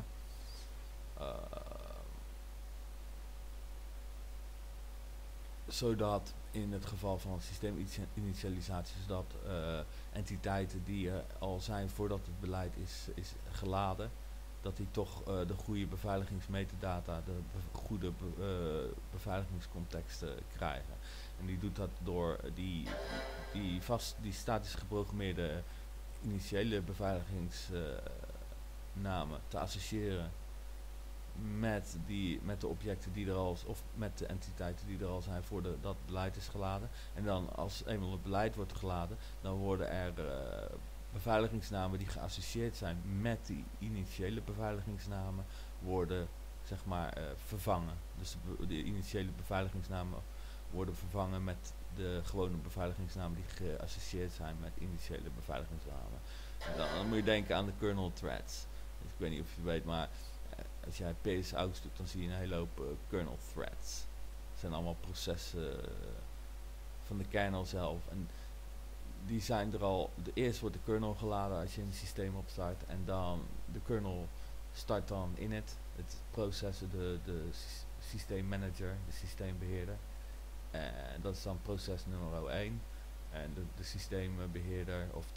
Zodat in het geval van systeeminitialisatie, zodat entiteiten die er al zijn voordat het beleid is geladen, dat die toch de goede beveiligingsmetadata, de goede beveiligingscontexten krijgen. En die doet dat door die statisch geprogrammeerde initiële beveiligingsnamen te associëren met de objecten die er al, of met de entiteiten die er al zijn voordat dat beleid is geladen. En dan als eenmaal het beleid wordt geladen, dan worden er beveiligingsnamen die geassocieerd zijn met die initiële beveiligingsnamen worden zeg maar vervangen. Dus de initiële beveiligingsnamen worden vervangen met de gewone beveiligingsnamen die geassocieerd zijn met initiële beveiligingsnamen. En dan moet je denken aan de kernel threads. Dus ik weet niet of je het weet, maar als jij ps-aux doet, dan zie je een hele hoop kernel threads. Dat zijn allemaal processen van de kernel zelf. En die zijn er al, eerst wordt de kernel geladen als je een systeem opstart. En dan de kernel start dan het processen, de systeemmanager, de systeembeheerder. En dat is dan proces nummer 1. En de systeembeheerder of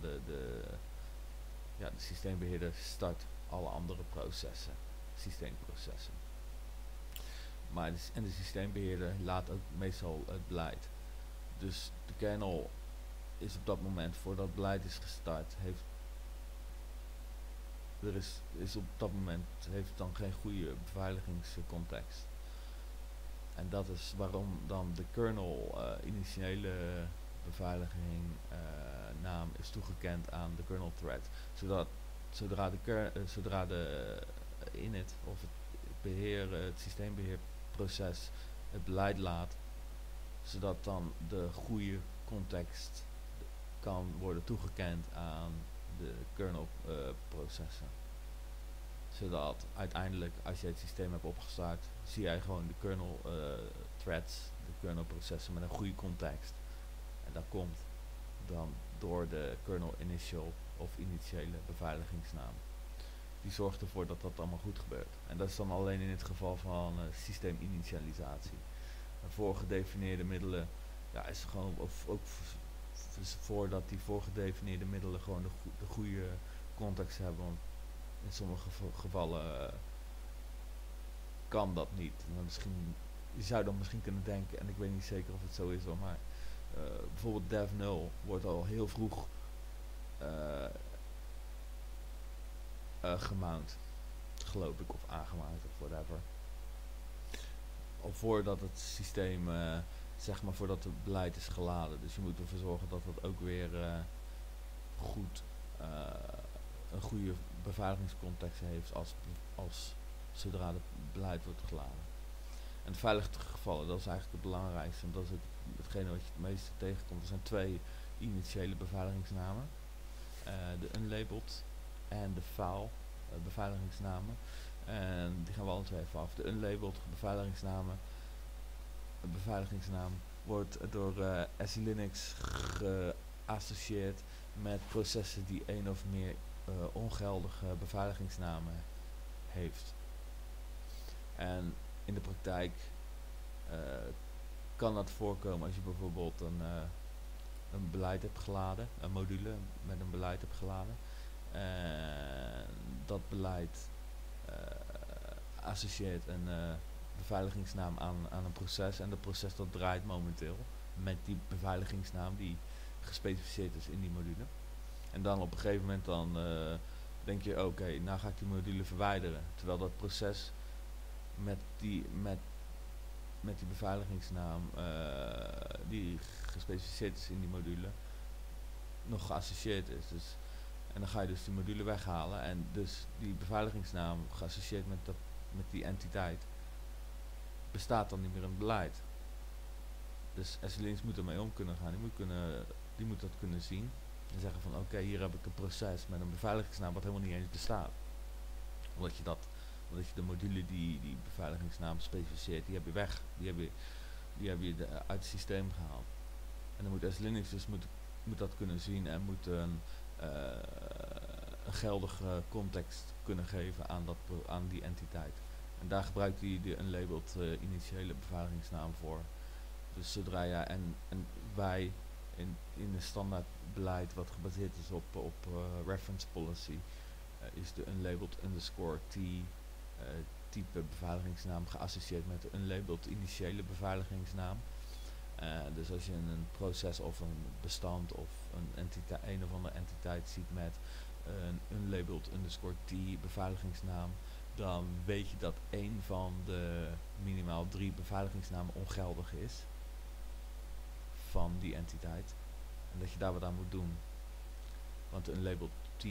de systeembeheerder start alle andere processen, systeemprocessen. En de systeembeheerder laat ook meestal het beleid. Dus de kernel is op dat moment, voordat het beleid is gestart, heeft dan geen goede beveiligingscontext. En dat is waarom dan de kernel initiële beveiliging naam is toegekend aan de kernel thread. Zodra de init of het systeembeheerproces het beleid laat, zodat dan de goede context kan worden toegekend aan de kernel processen. Zodat uiteindelijk, als je het systeem hebt opgestart, zie jij gewoon de kernel threads, de kernel processen met een goede context. En dat komt dan door de kernel initial of initiële beveiligingsnaam. Die zorgt ervoor dat dat allemaal goed gebeurt. En dat is dan alleen in het geval van systeeminitialisatie. Voorgedefinieerde middelen, is gewoon ook voordat die voorgedefinieerde middelen gewoon de goede context hebben. Want in sommige gevallen kan dat niet. Je zou dan misschien kunnen denken, en ik weet niet zeker of het zo is hoor, maar bijvoorbeeld dev0 wordt al heel vroeg gemount, geloof ik, of aangemaakt of whatever. Of voordat het systeem, voordat het beleid is geladen. Dus je moet ervoor zorgen dat dat ook weer een goede beveiligingscontext heeft als zodra het beleid wordt geladen. En veilige gevallen, dat is eigenlijk het belangrijkste. En dat is hetgene wat je het meeste tegenkomt. Er zijn 2 initiële beveiligingsnamen. De unlabeled en de foul beveiligingsnamen. En die gaan we alle 2 even af. De unlabeled beveiligingsnaam wordt door SE-Linux geassocieerd met processen die 1 of meer ongeldige beveiligingsnamen heeft. En in de praktijk kan dat voorkomen als je bijvoorbeeld een beleid hebt geladen, een module met een beleid hebt geladen. En dat beleid associeert een beveiligingsnaam aan een proces. En dat proces dat draait momenteel met die beveiligingsnaam die gespecificeerd is in die module. En dan op een gegeven moment dan denk je, oké, nou ga ik die module verwijderen. Terwijl dat proces met die beveiligingsnaam die gespecificeerd is in die module nog geassocieerd is. En dan ga je dus die module weghalen en dus die beveiligingsnaam geassocieerd met die entiteit bestaat dan niet meer in het beleid. Dus SE-Linux moet ermee om kunnen gaan. Die moet dat kunnen zien en zeggen van oké, hier heb ik een proces met een beveiligingsnaam wat helemaal niet eens bestaat. Omdat je de module die beveiligingsnaam specificeert, die heb je weg. Die heb je uit het systeem gehaald. En dan moet SE-Linux dus moet dat kunnen zien en moet een geldige context kunnen geven aan die entiteit. En daar gebruikt hij de unlabeled initiële beveiligingsnaam voor. Dus zodra en wij in een standaard beleid wat gebaseerd is op reference policy is de unlabeled _t type beveiligingsnaam geassocieerd met de unlabeled initiële beveiligingsnaam. Dus als je een proces of een bestand of een of andere entiteit ziet met een unlabeled _t beveiligingsnaam, dan weet je dat één van de minimaal 3 beveiligingsnamen ongeldig is van die entiteit. En dat je daar wat aan moet doen. Want een label _t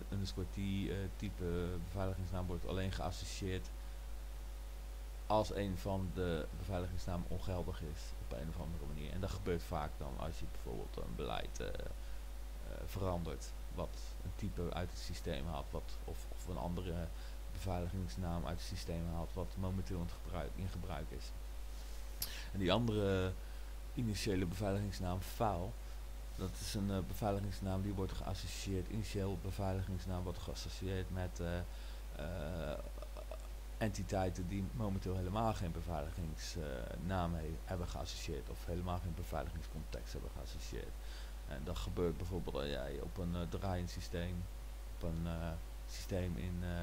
type beveiligingsnaam wordt alleen geassocieerd als een van de beveiligingsnamen ongeldig is op een of andere manier. En dat gebeurt vaak dan als je bijvoorbeeld een beleid verandert wat een type uit het systeem haalt of een andere beveiligingsnaam uit het systeem haalt wat momenteel in gebruik is. En die andere initiële beveiligingsnaam foul, dat is een beveiligingsnaam die wordt geassocieerd, initieel beveiligingsnaam wordt geassocieerd met uh, entiteiten die momenteel helemaal geen beveiligingsnaam hebben geassocieerd of helemaal geen beveiligingscontext hebben geassocieerd. En dat gebeurt bijvoorbeeld als jij op een draaiend systeem, op een systeem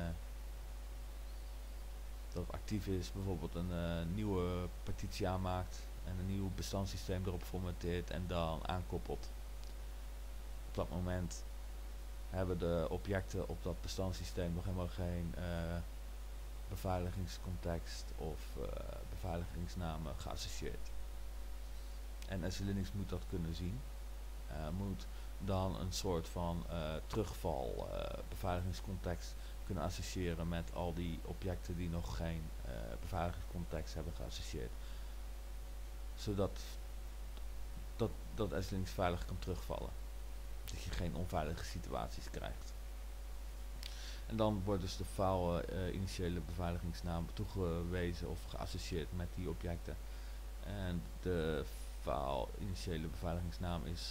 dat actief is, bijvoorbeeld een nieuwe partitie aanmaakt en een nieuw bestandssysteem erop formateert en dan aankoppelt. Op dat moment hebben de objecten op dat bestandssysteem nog helemaal geen beveiligingscontext of beveiligingsnamen geassocieerd. En SE-Linux moet dat kunnen zien. Moet dan een soort van terugval beveiligingscontext kunnen associëren met al die objecten die nog geen beveiligingscontext hebben geassocieerd. Zodat dat SE-Linux veilig kan terugvallen. Dat je geen onveilige situaties krijgt. En dan wordt dus de file initiële beveiligingsnaam toegewezen of geassocieerd met die objecten. En de file initiële beveiligingsnaam is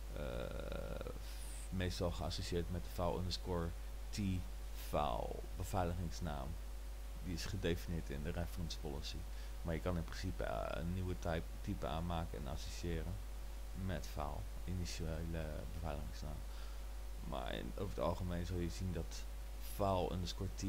meestal geassocieerd met de file underscore t file beveiligingsnaam. Die is gedefinieerd in de reference policy. Maar je kan in principe een nieuwe type aanmaken en associëren met file initiële beveiligingsnaam. Maar over het algemeen zul je zien dat file underscore t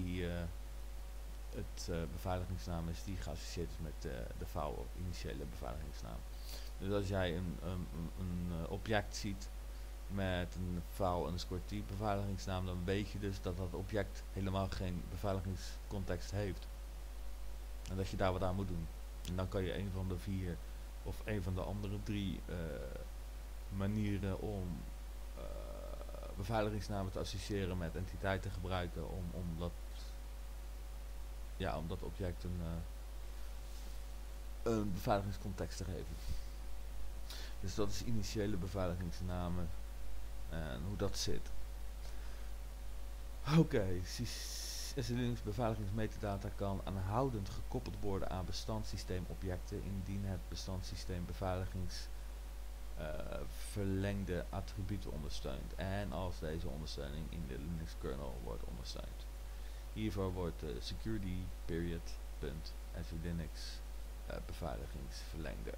het beveiligingsnaam is die geassocieerd is met de file initiële beveiligingsnaam. Dus als jij een object ziet met een file underscore t beveiligingsnaam, dan weet je dus dat dat object helemaal geen beveiligingscontext heeft. En dat je daar wat aan moet doen. En dan kan je een van de 4 of een van de andere 3 manieren om beveiligingsnamen te associëren met entiteiten gebruiken om dat object een beveiligingscontext te geven. Dus dat is initiële beveiligingsnamen en hoe dat zit. Oké, SE-Linux beveiligingsmetadata kan aanhoudend gekoppeld worden aan bestandssysteemobjecten indien het bestandssysteem verlengde attributen ondersteunt en als deze ondersteuning in de Linux kernel wordt ondersteund. Hiervoor wordt de security period .SE-Linux beveiligingsverlengde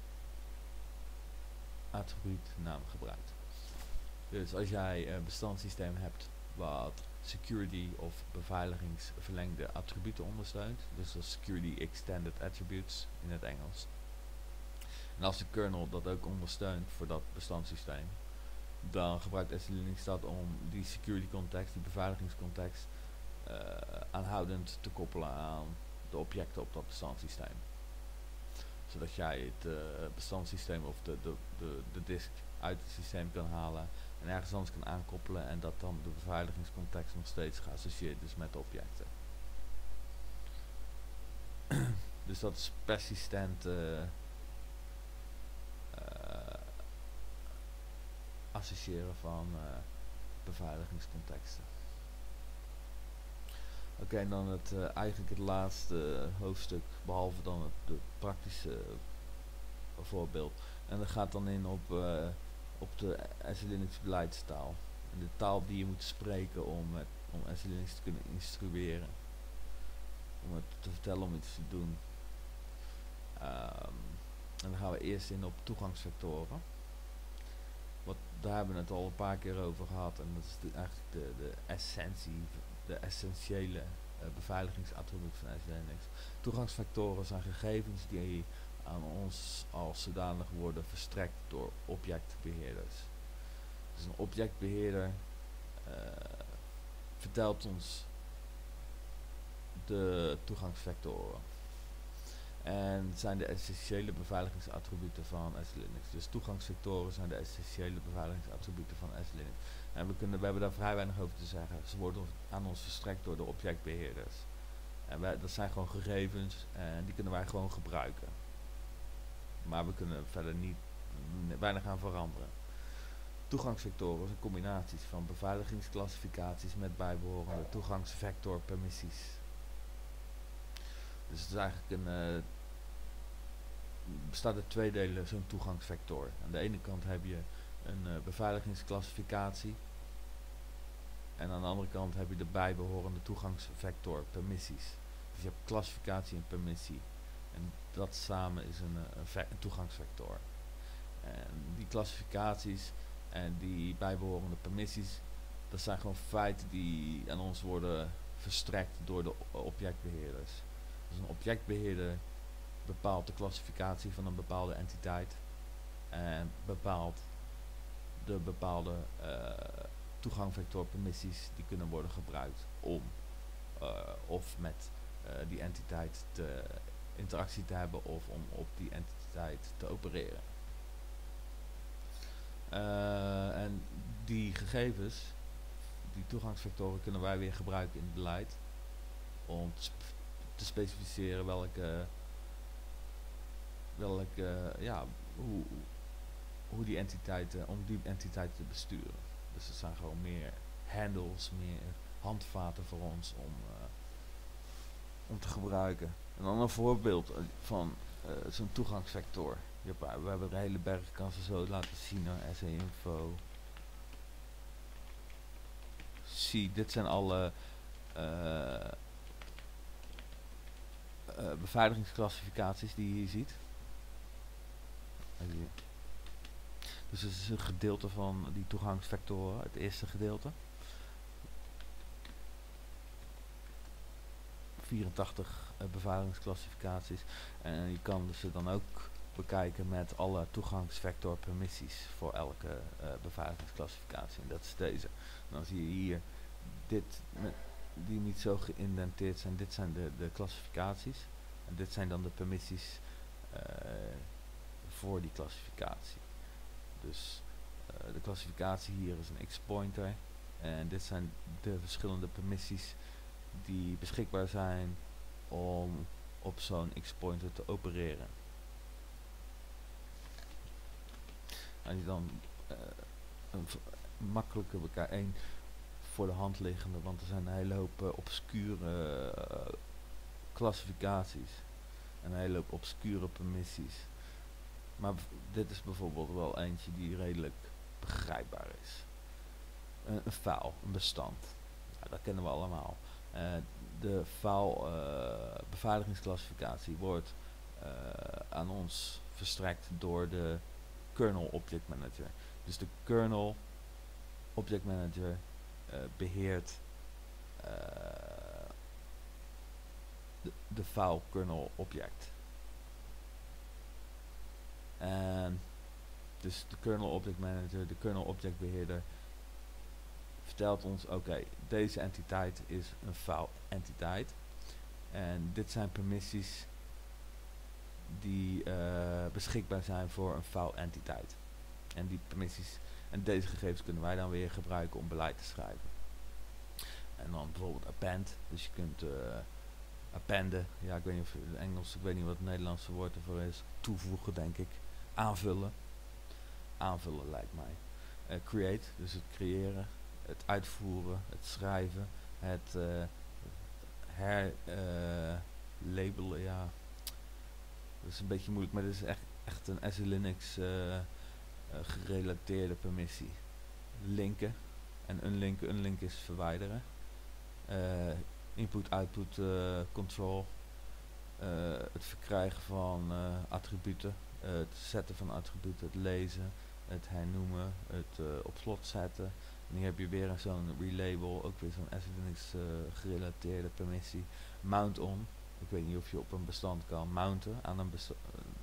attribuutnaam gebruikt. Dus als jij een bestandssysteem hebt wat security of beveiligingsverlengde attributen ondersteunt, dus dat security extended attributes in het Engels. En als de kernel dat ook ondersteunt voor dat bestandssysteem, dan gebruikt SE-Linux dat om die security context, die beveiligingscontext, aanhoudend te koppelen aan de objecten op dat bestandssysteem. Zodat jij het bestandssysteem of de disk uit het systeem kan halen en ergens anders kan aankoppelen en dat dan de beveiligingscontext nog steeds geassocieerd is met de objecten. Dus dat is persistent associëren van beveiligingscontexten. Oké, en dan eigenlijk het laatste hoofdstuk, behalve dan het praktische voorbeeld. En dat gaat dan in op de SE-Linux beleidstaal. En de taal die je moet spreken om SE-Linux te kunnen instrueren. Om het te vertellen om iets te doen. En dan gaan we eerst in op toegangsvectoren. Daar hebben we het al een paar keer over gehad. En dat is eigenlijk de essentie, de essentiële beveiligingsattribuut van SE-Linux. Toegangsvectoren zijn gegevens die aan ons als zodanig worden verstrekt door objectbeheerders. Dus een objectbeheerder vertelt ons de toegangsvectoren. En het zijn de essentiële beveiligingsattributen van SE-Linux. Dus toegangsvectoren zijn de essentiële beveiligingsattributen van SE-Linux. En we hebben daar vrij weinig over te zeggen. Ze worden aan ons verstrekt door de objectbeheerders. En dat zijn gewoon gegevens en die kunnen wij gewoon gebruiken. Maar we kunnen verder weinig aan veranderen. Toegangsvectoren zijn combinaties van beveiligingsclassificaties met bijbehorende toegangsvectorpermissies. Dus het is eigenlijk bestaat uit 2 delen zo'n toegangsvector. Aan de ene kant heb je een beveiligingsclassificatie En aan de andere kant heb je de bijbehorende toegangsvector, permissies. Dus je hebt klassificatie en permissie. En dat samen is een toegangsvector. En die klassificaties en die bijbehorende permissies, dat zijn gewoon feiten die aan ons worden verstrekt door de objectbeheerders. Dus een objectbeheerder bepaalt de klassificatie van een bepaalde entiteit en bepaalt de bepaalde toegangvector permissies die kunnen worden gebruikt om of met die entiteit interactie te hebben of om op die entiteit te opereren. En die gegevens, die toegangsvectoren, kunnen wij weer gebruiken in het beleid om te specificeren hoe die entiteiten, om die entiteiten te besturen. Dus het zijn gewoon meer handles, meer handvaten voor ons om te gebruiken. En dan een voorbeeld van zo'n toegangsvector. We hebben een hele berg, ik kan ze zo laten zien naar SE-info. Zie, dit zijn alle beveiligingsklassificaties die je hier ziet. Hier. Dus het is een gedeelte van die toegangsvectoren, het eerste gedeelte. 84 beveiligingsklassificaties. En je kan ze dan ook bekijken met alle toegangsvector permissies voor elke beveiligingsklassificatie. En dat is deze. En dan zie je hier dit, die niet zo geïndenteerd zijn. Dit zijn de klassificaties. En dit zijn dan de permissies voor die klassificatie. Dus de klassificatie hier is een X-pointer. En dit zijn de verschillende permissies die beschikbaar zijn om op zo'n X-pointer te opereren. Als je dan een makkelijke één voor de hand liggende, want er zijn een hele hoop obscure klassificaties en een hele hoop obscure permissies. Maar dit is bijvoorbeeld wel eentje die redelijk begrijpbaar is. Een file, een bestand. Ja, dat kennen we allemaal. De file beveiligingsklassificatie wordt aan ons verstrekt door de kernel object manager. Dus de kernel object manager beheert de file kernel object. En dus de kernel object manager, de kernel object beheerder vertelt ons, oké, deze entiteit is een file entiteit. En dit zijn permissies die beschikbaar zijn voor een file entiteit. En die permissies en deze gegevens kunnen wij dan weer gebruiken om beleid te schrijven. En dan bijvoorbeeld append, dus je kunt appenden, ja, ik weet niet of het Engels, ik weet niet wat het Nederlandse woord ervoor is, toevoegen denk ik, aanvullen lijkt mij, create, dus het creëren, het uitvoeren, het schrijven, het herlabelen, ja, dat is een beetje moeilijk, maar dit is echt een SE-Linux gerelateerde permissie. Linken en unlinken, unlinken is verwijderen, input-output control, het verkrijgen van attributen, het zetten van attributen, het lezen, het hernoemen, het op slot zetten. En hier heb je weer zo'n relabel, ook weer zo'n SE-Linux gerelateerde permissie. Mount on, ik weet niet of je op een bestand kan mounten aan een bestand,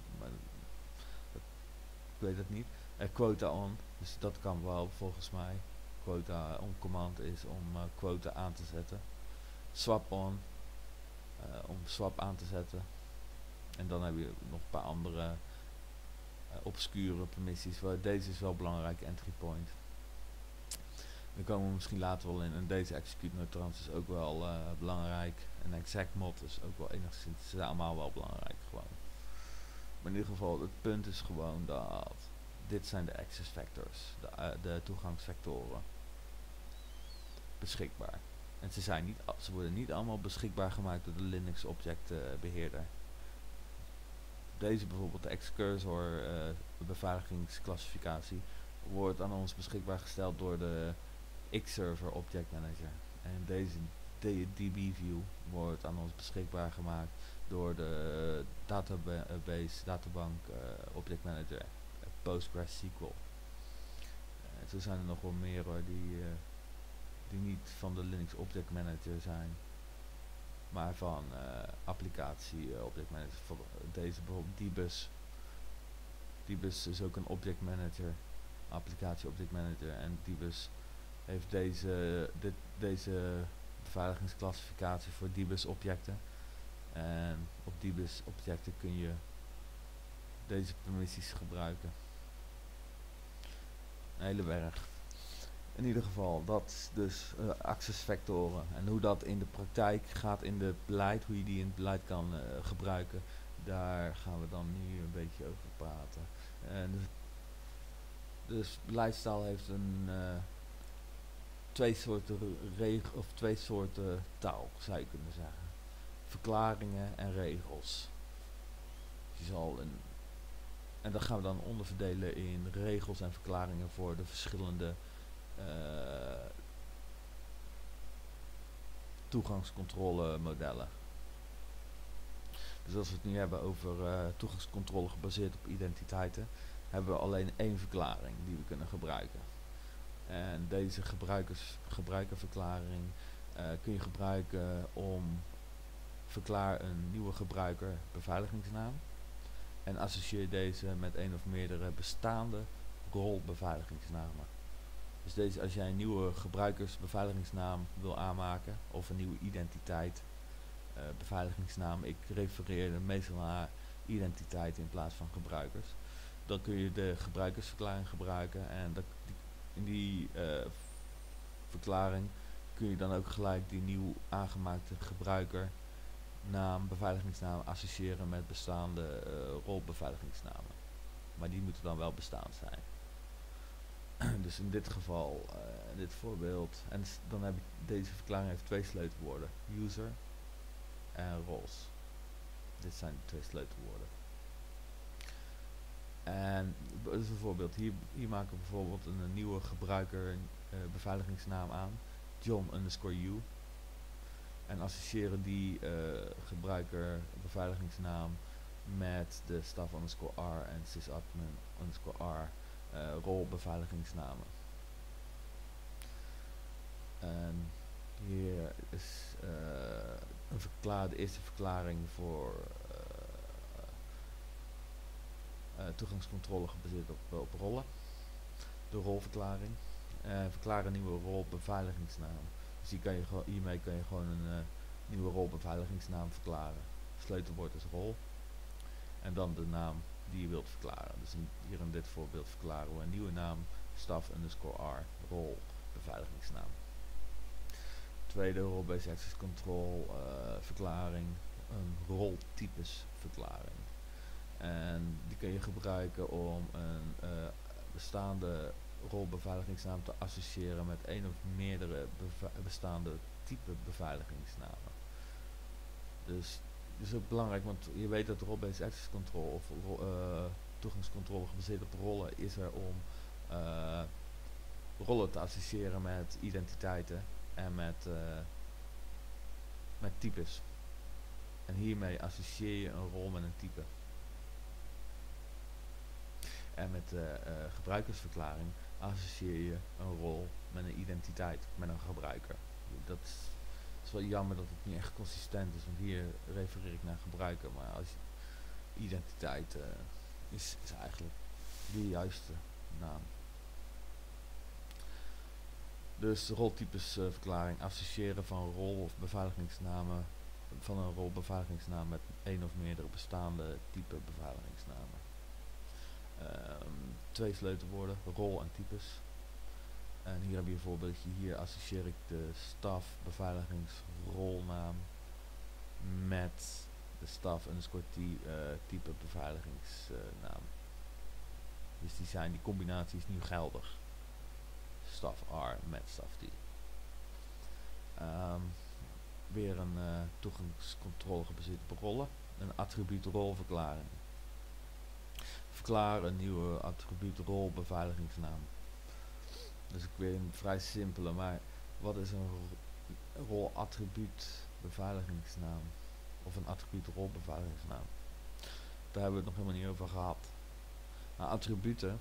ik weet het niet. Quota on, dus dat kan wel volgens mij. Quota on command is om quota aan te zetten. Swap on, om swap aan te zetten. En dan heb je nog een paar andere obscure permissies. Deze is wel belangrijk, entry point. Daar komen we misschien later wel in. En deze execute no trans is ook wel belangrijk. En exact mod is ook wel enigszins, ze zijn allemaal wel belangrijk gewoon. Maar in ieder geval, het punt is gewoon dat dit zijn de access vectors, de toegangsvectoren beschikbaar. En ze worden niet allemaal beschikbaar gemaakt door de Linux object beheerder. Deze bijvoorbeeld, de Excursor beveiligingsklassificatie, wordt aan ons beschikbaar gesteld door de Xserver Object Manager. En deze DB-view wordt aan ons beschikbaar gemaakt door de databank Object Manager PostgreSQL. Zo zijn er nog wel meer hoor, die niet van de Linux Object Manager zijn, maar van applicatie Object Manager. Voor deze bijvoorbeeld DBus. DBus is ook een Object Manager, applicatie Object Manager, en DBus heeft deze beveiligingsclassificatie voor DBus objecten. En op DBus objecten kun je deze permissies gebruiken. Een hele berg. In ieder geval, dat is dus accessvectoren. En hoe dat in de praktijk gaat in het beleid, hoe je die in het beleid kan gebruiken, daar gaan we dan nu een beetje over praten. En dus beleidstaal heeft twee soorten taal, zou je kunnen zeggen. Verklaringen en regels. En dat gaan we dan onderverdelen in regels en verklaringen voor de verschillende toegangscontrole modellen. Dus als we het nu hebben over toegangscontrole gebaseerd op identiteiten, hebben we alleen één verklaring die we kunnen gebruiken. En deze gebruikerverklaring kun je gebruiken om verklaar een nieuwe gebruiker beveiligingsnaam en associeer deze met een of meerdere bestaande rolbeveiligingsnamen. Dus als jij een nieuwe gebruikersbeveiligingsnaam wil aanmaken of een nieuwe identiteit beveiligingsnaam, ik refereer meestal naar identiteit in plaats van gebruikers, dan kun je de gebruikersverklaring gebruiken en in die verklaring kun je dan ook gelijk die nieuw aangemaakte gebruikernaam, beveiligingsnaam associëren met bestaande rolbeveiligingsnamen. Maar die moeten dan wel bestaand zijn. Dus in dit geval, in dit voorbeeld, en dan heb ik deze verklaring heeft twee sleutelwoorden, user en roles. Dit zijn de twee sleutelwoorden. En dus een voorbeeld, hier maken we bijvoorbeeld een nieuwe gebruiker beveiligingsnaam aan, John_u, en associëren die gebruiker beveiligingsnaam met de staff_r en sysadmin_r rolbeveiligingsnamen. En hier is de eerste verklaring voor toegangscontrole gebaseerd op rollen. De rolverklaring. Verklaar een nieuwe rolbeveiligingsnaam. Dus hiermee kan je gewoon een nieuwe rolbeveiligingsnaam verklaren. Sleutelwoord is rol. En dan de naam die je wilt verklaren. Dus hier in dit voorbeeld verklaren we een nieuwe naam, staff_r, rolbeveiligingsnaam. Tweede role-based access control verklaring, een roltypes verklaring. En die kun je gebruiken om een bestaande rolbeveiligingsnaam te associëren met één of meerdere bestaande type beveiligingsnamen. Dus dat is ook belangrijk, want je weet dat role-based access control of toegangscontrole gebaseerd op rollen is er om rollen te associëren met identiteiten en met types. En hiermee associeer je een rol met een type. En met de gebruikersverklaring associeer je een rol met een identiteit, met een gebruiker. Dat is wel jammer dat het niet echt consistent is, want hier refereer ik naar gebruiker, maar als identiteit is eigenlijk de juiste naam. Dus de roltypesverklaring, associëren van rol of beveiligingsnamen van een rolbeveiligingsnaam met één of meerdere bestaande type beveiligingsnamen. Twee sleutelwoorden, rol en types. En hier heb je een voorbeeldje. Hier associeer ik de staf beveiligingsrolnaam met de staf_t type beveiligingsnaam. Dus die combinatie is nu geldig. Staf R met staf T. Weer een toegangscontrole gebaseerd op rollen. Een attribuut rolverklaring. Verklaar een nieuwe attribuut rolbeveiligingsnaam. Dus ik weer een vrij simpele, maar wat is een rolattribuut beveiligingsnaam? Of een attribuut rolbeveiligingsnaam? Daar hebben we het nog helemaal niet over gehad. Nou, attributen,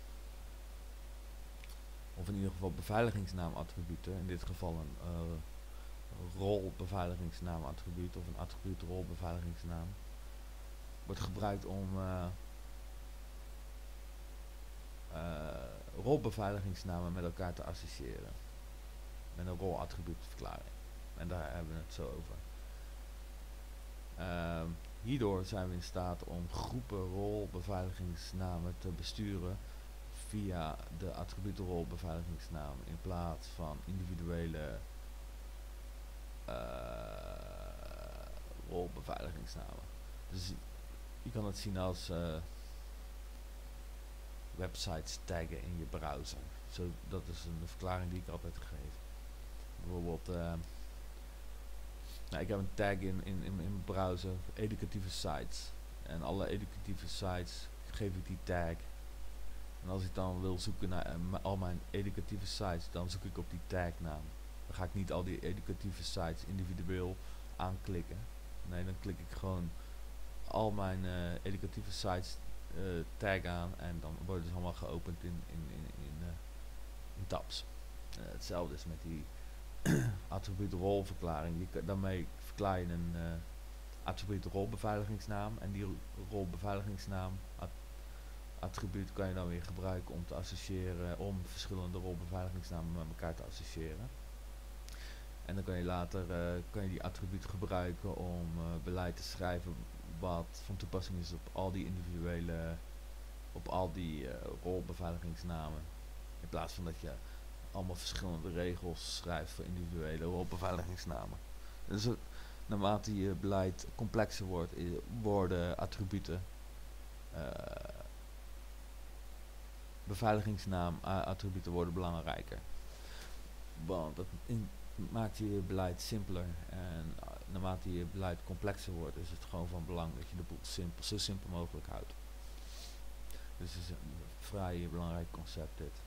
of in ieder geval beveiligingsnaamattributen, in dit geval een rolbeveiligingsnaamattribuut of een attribuut rolbeveiligingsnaam, wordt gebruikt om rolbeveiligingsnamen met elkaar te associëren. Met een rolattribuutverklaring. En daar hebben we het zo over. Hierdoor zijn we in staat om groepen rolbeveiligingsnamen te besturen via de attributenrolbeveiligingsnaam in plaats van individuele rolbeveiligingsnamen. Dus je kan het zien als websites taggen in je browser. Dat is een verklaring die ik altijd geef. Bijvoorbeeld, ik heb een tag in mijn browser, educatieve sites. En alle educatieve sites geef ik die tag. En als ik dan wil zoeken naar al mijn educatieve sites, dan zoek ik op die tagnaam. Dan ga ik niet al die educatieve sites individueel aanklikken. Nee, dan klik ik gewoon al mijn educatieve sites tag aan en dan worden ze allemaal geopend in tabs. Hetzelfde is met die attribuut-rolverklaring. Daarmee verklaar je een attribuut-rolbeveiligingsnaam en die rolbeveiligingsnaam attribuut kan je dan weer gebruiken om te associëren, om verschillende rolbeveiligingsnamen met elkaar te associëren. En dan kan je later die attribuut gebruiken om beleid te schrijven wat van toepassing is op al die rolbeveiligingsnamen. In plaats van dat je allemaal verschillende regels schrijft voor individuele rolbeveiligingsnamen. Dus naarmate je beleid complexer wordt, worden attributen beveiligingsnaamattributen worden belangrijker. Want dat maakt je beleid simpeler en naarmate je beleid complexer wordt, is het gewoon van belang dat je de boel zo simpel mogelijk houdt. Dus het is een vrij belangrijk concept dit.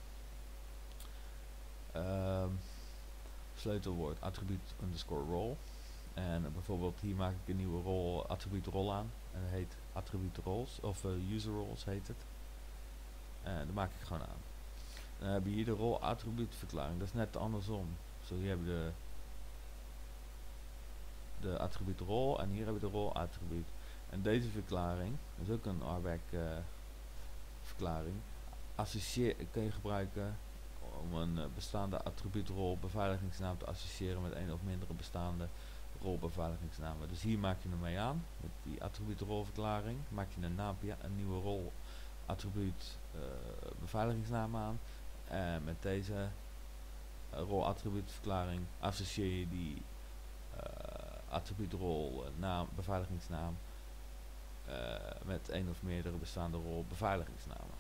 Sleutelwoord attribuut underscore role. En bijvoorbeeld hier maak ik een nieuwe attribuut rol aan. En dat heet attribuut roles, of user roles heet het. En dat maak ik gewoon aan. Dan heb je hier de rol attribuutverklaring. Dat is net andersom. Zo hier heb je de attribuut rol en hier heb je de rol attribuut. En deze verklaring is ook een RBAC verklaring. Kun je gebruiken om een bestaande attribuutrol beveiligingsnaam te associëren met een of mindere bestaande rolbeveiligingsnamen. Dus hier maak je hem mee aan, met die attribuutrolverklaring. Maak je een nieuwe rol attribuut beveiligingsnaam aan. En met deze rolattribuutverklaring associeer je die attribuutrol beveiligingsnaam met een of meerdere bestaande rol beveiligingsnamen.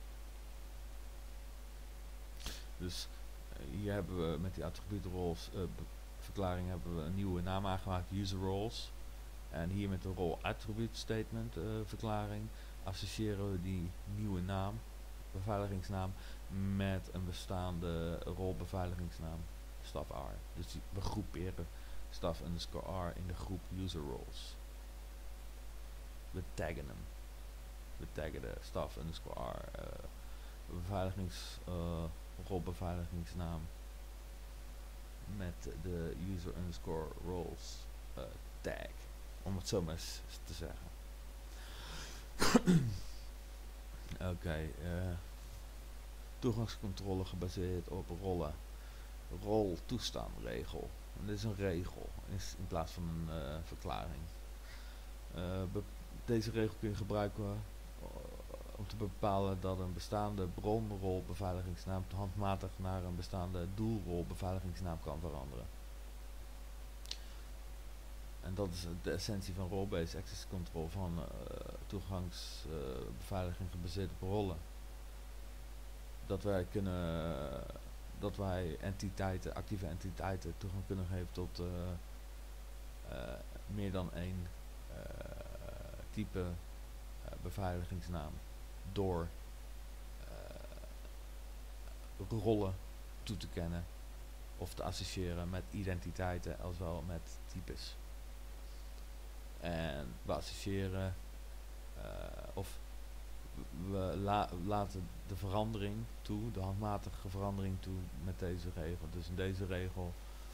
Dus hier hebben we met die attribuutroles verklaring hebben we een nieuwe naam aangemaakt, user roles. En hier met de rol attribute statement verklaring associëren we die nieuwe naam, beveiligingsnaam, met een bestaande rolbeveiligingsnaam, staf R. Dus we groeperen staf underscore R in de groep user roles. We taggen hem. We taggen de staf underscore R rolbeveiligingsnaam met de user underscore roles tag. Om het zo maar eens te zeggen. Oké, toegangscontrole gebaseerd op rollen. Roltoestaanregel. En dit is een regel in plaats van een verklaring. Deze regel kun je gebruiken om te bepalen dat een bestaande bronrolbeveiligingsnaam handmatig naar een bestaande doelrolbeveiligingsnaam kan veranderen. En dat is de essentie van role-based access control, van toegangsbeveiliging gebaseerd op rollen. Dat wij actieve entiteiten toegang kunnen geven tot meer dan één type beveiligingsnaam door rollen toe te kennen of te associëren met identiteiten als wel met types. En we associëren of we laten de verandering toe, de handmatige verandering toe met deze regel. Dus in deze regel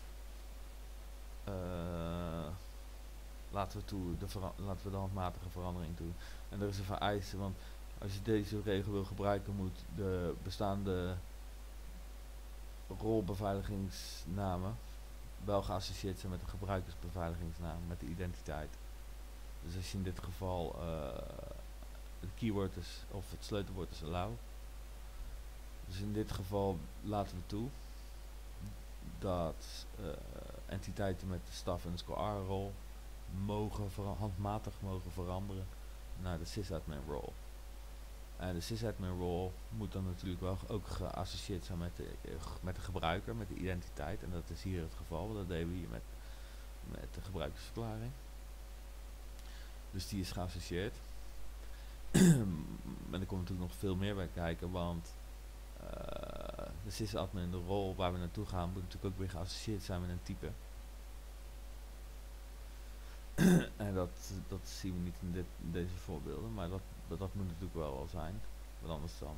laten we de handmatige verandering toe. En er is een vereiste, want als je deze regel wil gebruiken, moet de bestaande rolbeveiligingsnamen wel geassocieerd zijn met de gebruikersbeveiligingsnaam, met de identiteit. Dus als je in dit geval het keyword is, of het sleutelwoord is allow. Dus in dit geval laten we toe dat entiteiten met de staff_r rol handmatig mogen veranderen naar de sysadmin role. En de sysadmin role moet dan natuurlijk wel ook geassocieerd zijn met de gebruiker, met de identiteit. En dat is hier het geval, dat deden we hier met de gebruikersverklaring. Dus die is geassocieerd. En er komt natuurlijk nog veel meer bij kijken, want de sysadmin, de rol waar we naartoe gaan, moet natuurlijk ook weer geassocieerd zijn met een type. En dat zien we niet in deze voorbeelden, maar dat moet natuurlijk wel zijn. Want anders dan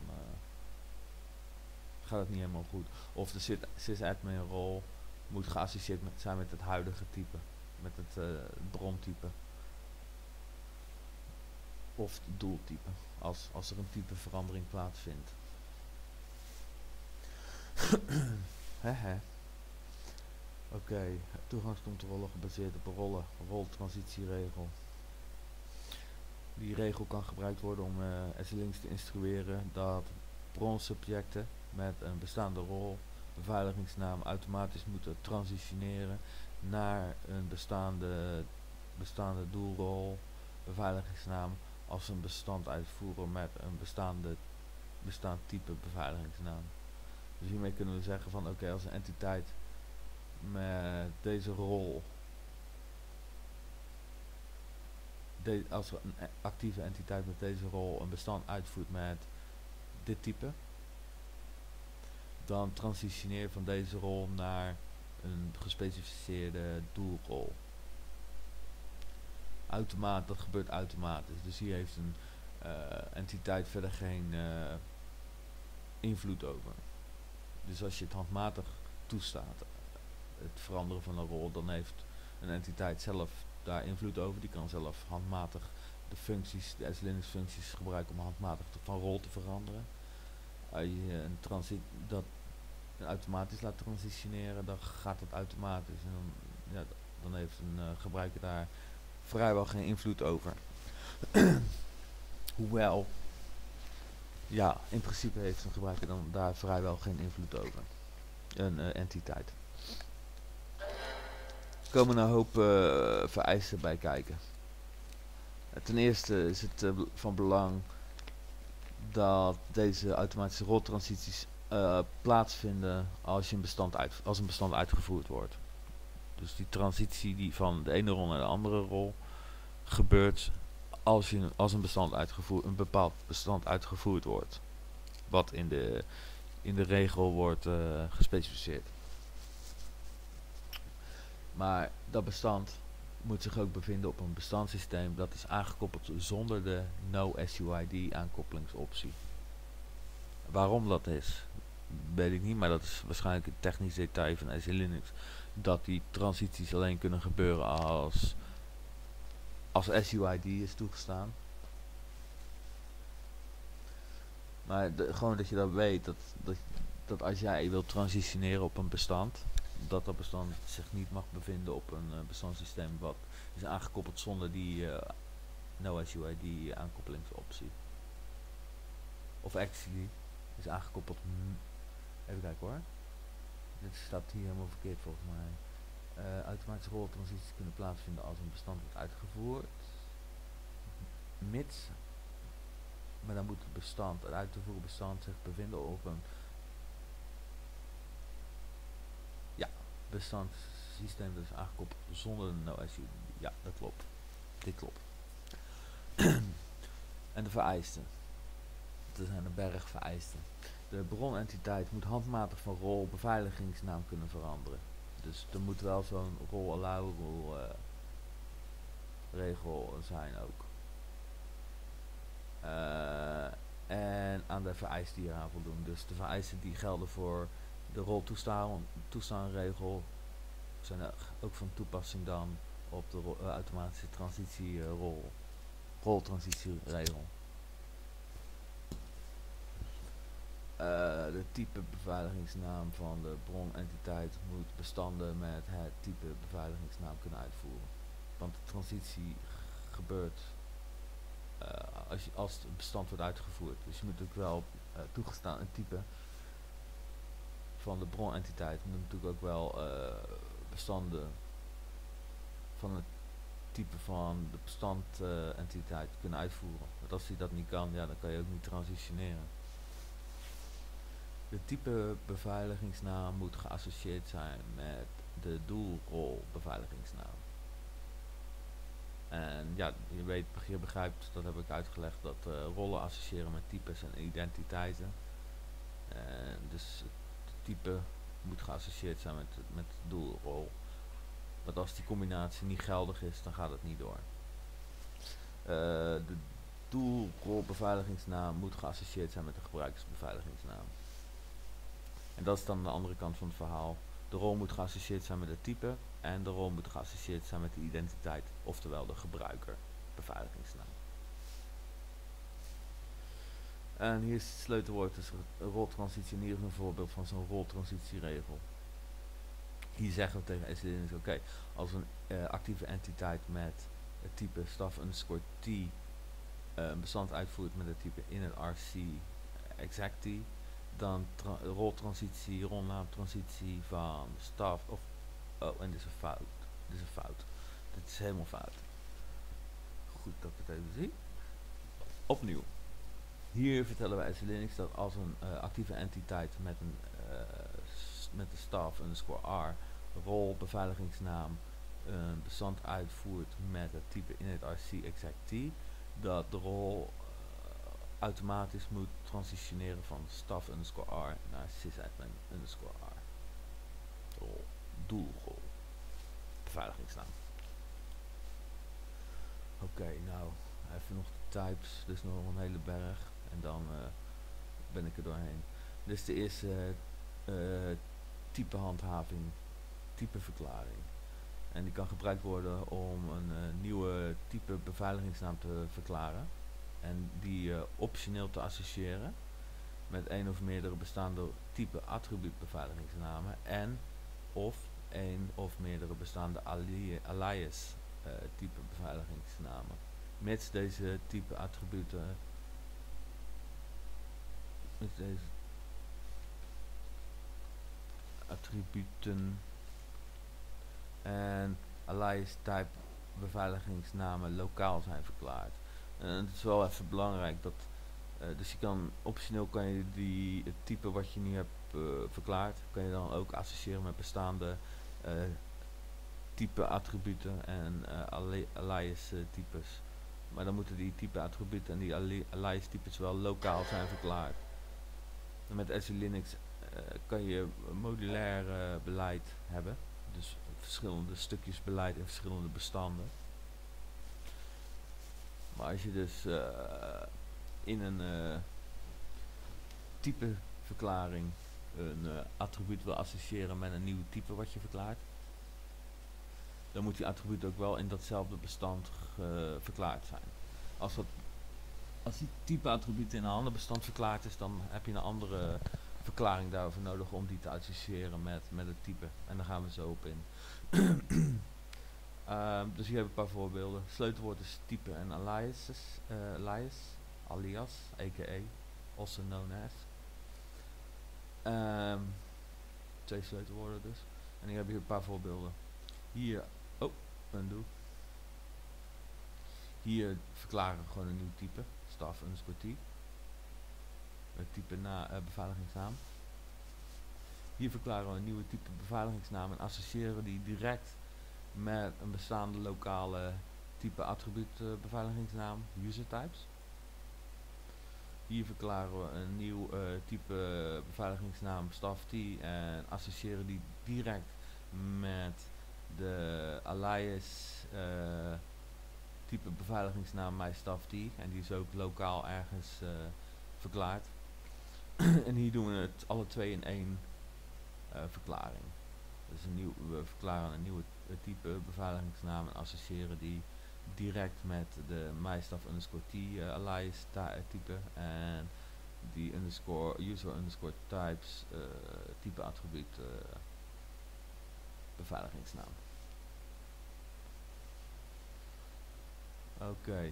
gaat het niet helemaal goed. Of de sysadmin rol moet geassocieerd zijn met het huidige type, met het brontype. Of het doeltype, als er een type verandering plaatsvindt. Oké, toegangscontrole gebaseerd op een roltransitieregel. Die regel kan gebruikt worden om SLINX te instrueren dat bronsubjecten met een bestaande rol beveiligingsnaam automatisch moeten transitioneren naar een bestaande doelrol beveiligingsnaam als een bestand uitvoeren met een bestaand type beveiligingsnaam. Dus hiermee kunnen we zeggen van oké, als een entiteit met deze rol, als er een actieve entiteit met deze rol een bestand uitvoert met dit type, dan transitioneer van deze rol naar een gespecificeerde doelrol. Dat gebeurt automatisch. Dus hier heeft een entiteit verder geen invloed over. Dus als je het handmatig toestaat, het veranderen van een rol, dan heeft een entiteit zelf daar invloed over. Die kan zelf handmatig de SLINX functies gebruiken om handmatig van rol te veranderen. Als je dat automatisch laat transitioneren, dan gaat dat automatisch. En dan heeft een gebruiker daar vrijwel geen invloed over. Hoewel, ja, in principe heeft een gebruiker dan daar vrijwel geen invloed over. Een entiteit. Er komen een hoop vereisten bij kijken. Ten eerste is het van belang dat deze automatische roltransities plaatsvinden als een bestand uitgevoerd wordt. Dus die transitie die van de ene rol naar de andere rol gebeurt als een bepaald bestand uitgevoerd wordt. Wat in de regel wordt gespecificeerd. Maar dat bestand moet zich ook bevinden op een bestandssysteem dat is aangekoppeld zonder de NoSUID aankoppelingsoptie. Waarom dat is, weet ik niet, maar dat is waarschijnlijk een technisch detail van SLINX. Dat die transities alleen kunnen gebeuren als SUID is toegestaan. Maar gewoon dat je dat weet, dat als jij wilt transitioneren op een bestand, dat bestand zich niet mag bevinden op een bestandssysteem wat is aangekoppeld zonder die NoSUID aankoppelingsoptie. Of actually is aangekoppeld, even kijken hoor, dit staat hier helemaal verkeerd volgens mij. Automatische roltransities kunnen plaatsvinden als een bestand wordt uitgevoerd, mits, maar dan moet het uit te voeren bestand zich bevinden op een bestandssysteem dat is aangekoppeld zonder een NoSUID. Ja, dat klopt. Dit klopt. En de vereisten. Er zijn een berg vereisten. De bronentiteit moet handmatig van rol beveiligingsnaam kunnen veranderen. Dus er moet wel zo'n rol allow rule regel zijn ook. En aan de vereisten die eraan voldoen. Dus de vereisten die gelden voor de roltoestaanregel zijn ook van toepassing dan op de automatische roltransitieregel. De type beveiligingsnaam van de bronentiteit moet bestanden met het type beveiligingsnaam kunnen uitvoeren. Want de transitie gebeurt als het bestand wordt uitgevoerd. Dus je moet ook wel toegestaan een type van de bronentiteit moet natuurlijk ook wel bestanden van het type van de bestandentiteit kunnen uitvoeren. Want als hij dat niet kan, ja, dan kan je ook niet transitioneren. De type beveiligingsnaam moet geassocieerd zijn met de doelrol beveiligingsnaam. En ja, je begrijpt, dat heb ik uitgelegd, dat rollen associëren met types en identiteiten. En dus het type moet geassocieerd zijn met de doelrol. Want als die combinatie niet geldig is, dan gaat het niet door. De doelrolbeveiligingsnaam moet geassocieerd zijn met de gebruikersbeveiligingsnaam. En dat is dan de andere kant van het verhaal. De rol moet geassocieerd zijn met het type en de rol moet geassocieerd zijn met de identiteit, oftewel de gebruikerbeveiligingsnaam. En hier is het sleutelwoord, dus roltransitie, hier is een voorbeeld van zo'n roltransitieregel. Hier zeggen we tegen SLNX, oké, als een actieve entiteit met het type staff underscore t een bestand uitvoert met het type in het RC exact dan roltransitie, rolnaamtransitie van staff of en dit is een fout. Dit is een fout. Dit is helemaal fout. Goed dat ik het even zie. Opnieuw. Hier vertellen wij SLNX dat als een actieve entiteit met de staff underscore r rol beveiligingsnaam een bestand uitvoert met het type in het RC exact dat de rol automatisch moet transitioneren van staff underscore r naar sysadmin underscore r. Doelrol. Beveiligingsnaam. Oké, nou, even nog de types, dus nog een hele berg en dan ben ik er doorheen. Dus de eerste type handhaving, type verklaring. En die kan gebruikt worden om een nieuwe type beveiligingsnaam te verklaren. En die optioneel te associëren met één of meerdere bestaande type attribuutbeveiligingsnamen en of één of meerdere bestaande alias type beveiligingsnamen. Mits deze type attributen en alias type beveiligingsnamen lokaal zijn verklaard. En het is wel even belangrijk dat dus je kan optioneel kan je het type wat je nu hebt verklaard, kan je dan ook associëren met bestaande type attributen en alias types. Maar dan moeten die type attributen en die alias types wel lokaal zijn verklaard. En met SE-Linux kan je modulair beleid hebben. Dus verschillende stukjes beleid in verschillende bestanden. Maar als je dus in een type verklaring een attribuut wil associëren met een nieuw type wat je verklaart, dan moet die attribuut ook wel in datzelfde bestand verklaard zijn. Als die type attribuut in een ander bestand verklaard is, dan heb je een andere verklaring daarover nodig om die te associëren met het type. En daar gaan we zo op in. Dus hier hebben we een paar voorbeelden. Sleutelwoord is type en alias, a.k.a. also known as. Twee sleutelwoorden dus. En hier hebben we een paar voorbeelden. Hier, undo. Hier verklaren we gewoon een nieuw type, staff underscore t. Met type beveiligingsnaam. Hier verklaren we een nieuwe type beveiligingsnaam en associëren die direct met een bestaande lokale type attribuut beveiligingsnaam user types. Hier verklaren we een nieuw type beveiligingsnaam STAFT en associëren die direct met de alias type beveiligingsnaam MySTAFT en die is ook lokaal ergens verklaard. En hier doen we het alle twee in één verklaring. Dus we verklaren een nieuwe type beveiligingsnaam en associëren die direct met de MyStaff_T alias type en die user_types type attribuut beveiligingsnaam. Oké.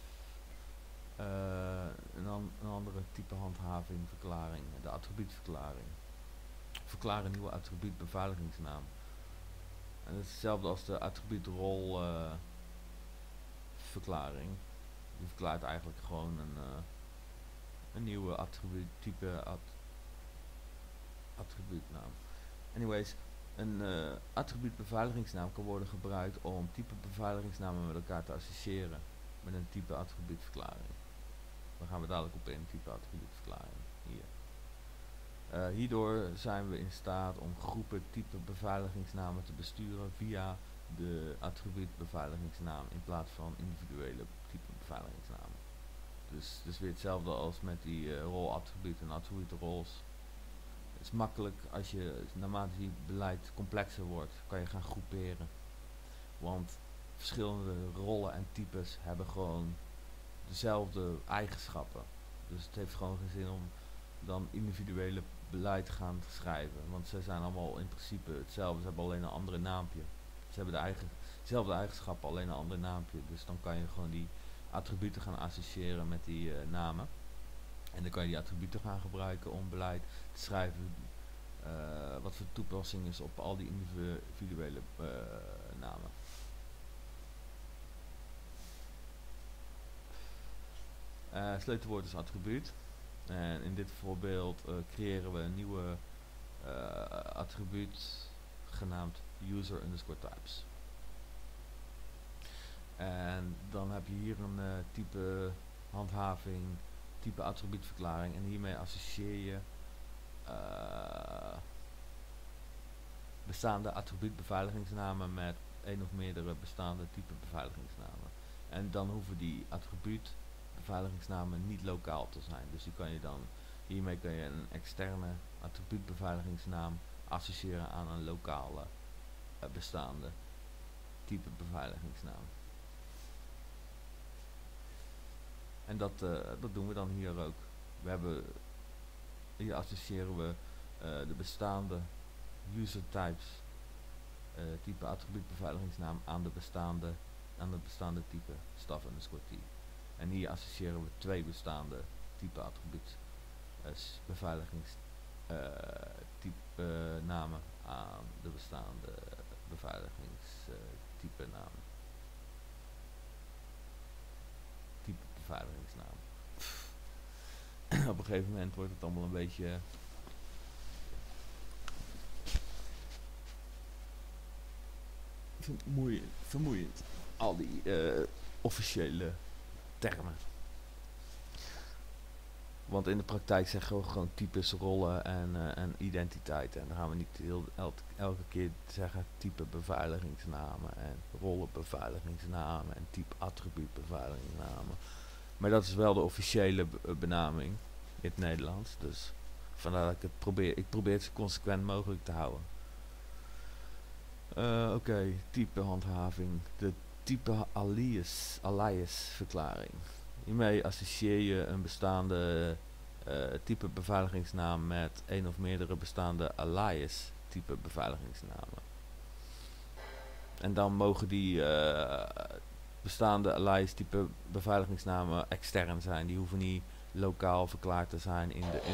Een andere type handhaving verklaring, de attribuutverklaring. Verklaar een nieuwe attribuut beveiligingsnaam. En dat is hetzelfde als de attribuutrol verklaring. Die verklaart eigenlijk gewoon een nieuwe attribuut type attribuutnaam. Anyways, een attribuutbeveiligingsnaam kan worden gebruikt om type beveiligingsnamen met elkaar te associëren met een type attribuutverklaring. Daar gaan we dadelijk op in, type attribuutverklaring. Hier. Hierdoor zijn we in staat om groepen type beveiligingsnamen te besturen via de attribuutbeveiligingsnaam in plaats van individuele type beveiligingsnamen. Dus weer hetzelfde als met die rolattribuut en attribuutroles. Het is makkelijk als je naarmate die beleid complexer wordt, kan je gaan groeperen. Want verschillende rollen en types hebben gewoon dezelfde eigenschappen. Dus het heeft gewoon geen zin om dan individuele beleid gaan schrijven. Want ze zijn allemaal in principe hetzelfde. Ze hebben alleen een andere naampje. Ze hebben dezelfde eigenschappen, alleen een ander naampje. Dus dan kan je gewoon die attributen gaan associëren met die namen. En dan kan je die attributen gaan gebruiken om beleid te schrijven. Wat voor toepassing is op al die individuele namen. Sleutelwoord is attribuut. En in dit voorbeeld creëren we een nieuwe attribuut genaamd user_types. En dan heb je hier een type handhaving, type attribuutverklaring en hiermee associeer je bestaande attribuutbeveiligingsnamen met één of meerdere bestaande type beveiligingsnamen. En dan hoeven die attribuutbeveiligingsnamen niet lokaal te zijn. Dus hiermee kan je een externe attribuutbeveiligingsnaam associëren aan een lokale bestaande type beveiligingsnaam. En dat doen we dan hier ook. Hier associëren we de bestaande user types type attribuutbeveiligingsnaam aan het bestaande type staff_t. En hier associëren we twee bestaande type attribuut beveiligingstype namen aan de bestaande beveiligingstype naam. Type beveiligingsnaam. Op een gegeven moment wordt het allemaal een beetje vermoeiend. Al die officiële termen. Want in de praktijk zeggen we gewoon types, rollen en identiteiten. En dan gaan we niet elke keer zeggen type beveiligingsnamen en rollen beveiligingsnamen en type attribuut beveiligingsnamen. Maar dat is wel de officiële benaming in het Nederlands. Dus vandaar dat ik probeer het zo consequent mogelijk te houden. Oké, type handhaving. De type alias verklaring. Hiermee associeer je een bestaande type beveiligingsnaam met één of meerdere bestaande alias type beveiligingsnamen. En dan mogen die bestaande alias type beveiligingsnamen extern zijn. Die hoeven niet lokaal verklaard te zijn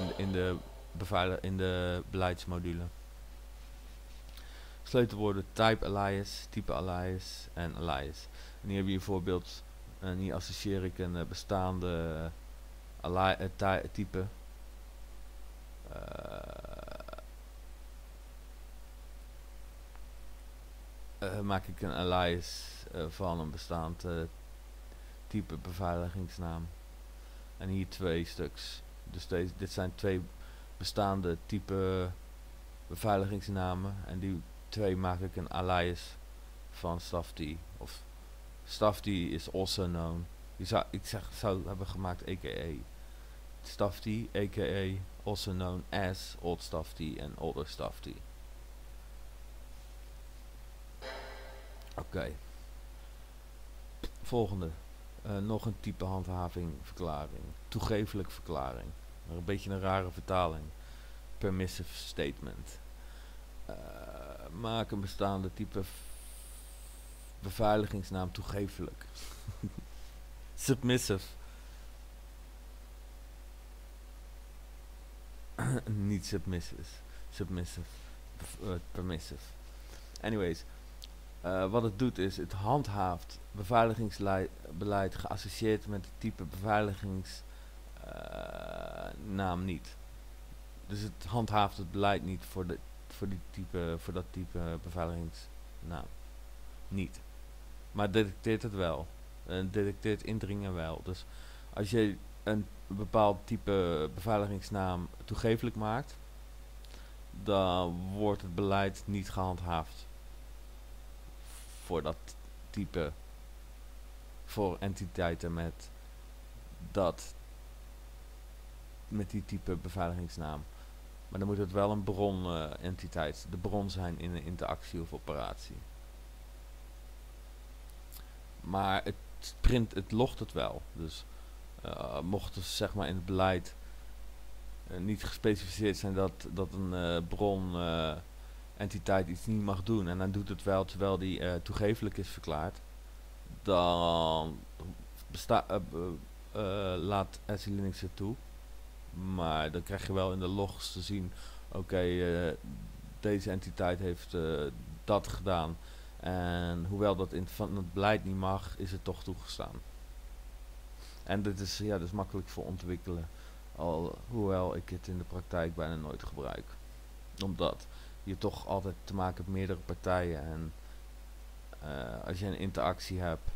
in de beleidsmodule. Sleutelwoorden type alias, type alias en alias. En hier heb je een voorbeeld. En hier associeer ik een bestaande type. Maak ik een alias van een bestaand type beveiligingsnaam. En hier 2 stuks. Dus dit zijn 2 bestaande type beveiligingsnamen. En die 2 maak ik een alias van stuffd. Of stuffd is also known. Zou hebben gemaakt aka stuffd, aka also known as old stuffd en older stuffd. Oké. Volgende. Nog een type handhaving verklaring. Toegefelijk verklaring. Maar een beetje een rare vertaling. Permissive statement. Maak een bestaande type beveiligingsnaam toegefelijk. Submissive. Niet submissive. Submissive. Permissive. Anyways. Wat het doet is, het handhaaft beveiligingsbeleid geassocieerd met het type beveiligingsnaam niet. Dus het handhaaft het beleid niet voor dat type beveiligingsnaam. Niet. Maar detecteert het wel. Detecteert indringen wel. Dus als je een bepaald type beveiligingsnaam toegefelijk maakt, dan wordt het beleid niet gehandhaafd voor dat type, voor entiteiten met die type beveiligingsnaam. Maar dan moet het wel een bron entiteit, de bron zijn in een interactie of operatie. Maar het logt het wel. Dus mocht er zeg maar in het beleid niet gespecificeerd zijn dat een bron entiteit iets niet mag doen en dan doet het wel terwijl die toegefelijk is verklaard, dan laat SE Linux het toe. Maar dan krijg je wel in de logs te zien, oké, deze entiteit heeft dat gedaan. En hoewel dat van het beleid niet mag, is het toch toegestaan. En dit is makkelijk voor ontwikkelen. Hoewel ik het in de praktijk bijna nooit gebruik. Omdat je toch altijd te maken hebt met meerdere partijen. En als je een interactie hebt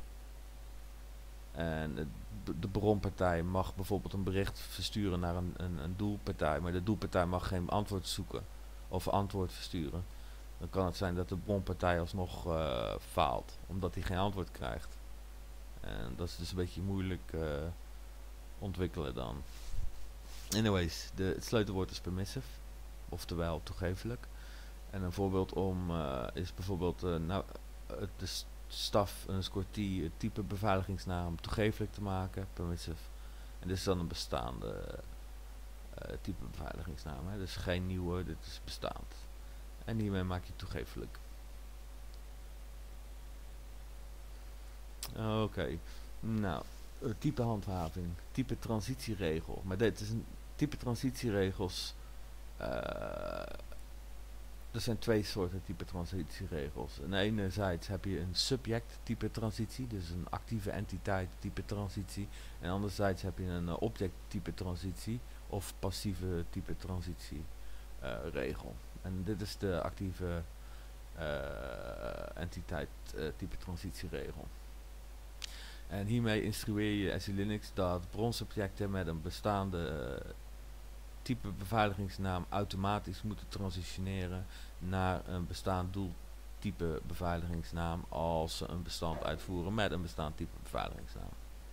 en de bronpartij mag bijvoorbeeld een bericht versturen naar een doelpartij, maar de doelpartij mag geen antwoord zoeken of antwoord versturen, dan kan het zijn dat de bronpartij alsnog faalt, omdat hij geen antwoord krijgt. En dat is dus een beetje moeilijk ontwikkelen dan. Anyways, het sleutelwoord is permissive, oftewel toegefelijk. En een voorbeeld is bijvoorbeeld de staf T, het type beveiligingsnaam toegefelijk te maken, permissive. En dit is dan een bestaande type beveiligingsnaam. Hè. Dus geen nieuwe, dit is bestaand. En hiermee maak je toegefelijk. Oké. Nou, type handhaving, type transitieregel. Maar dit is een type transitieregels. Er zijn 2 soorten type transitieregels. Aan de ene zijde heb je een subject type transitie, dus een actieve entiteit type transitie. En anderzijds heb je een object type transitie of passieve type transitie regel. En dit is de actieve entiteit type transitieregel. En hiermee instrueer je SE Linux dat bronsubjecten met een bestaande type beveiligingsnaam automatisch moeten transitioneren naar een bestaand doeltype beveiligingsnaam als ze een bestand uitvoeren met een bestaand type beveiligingsnaam.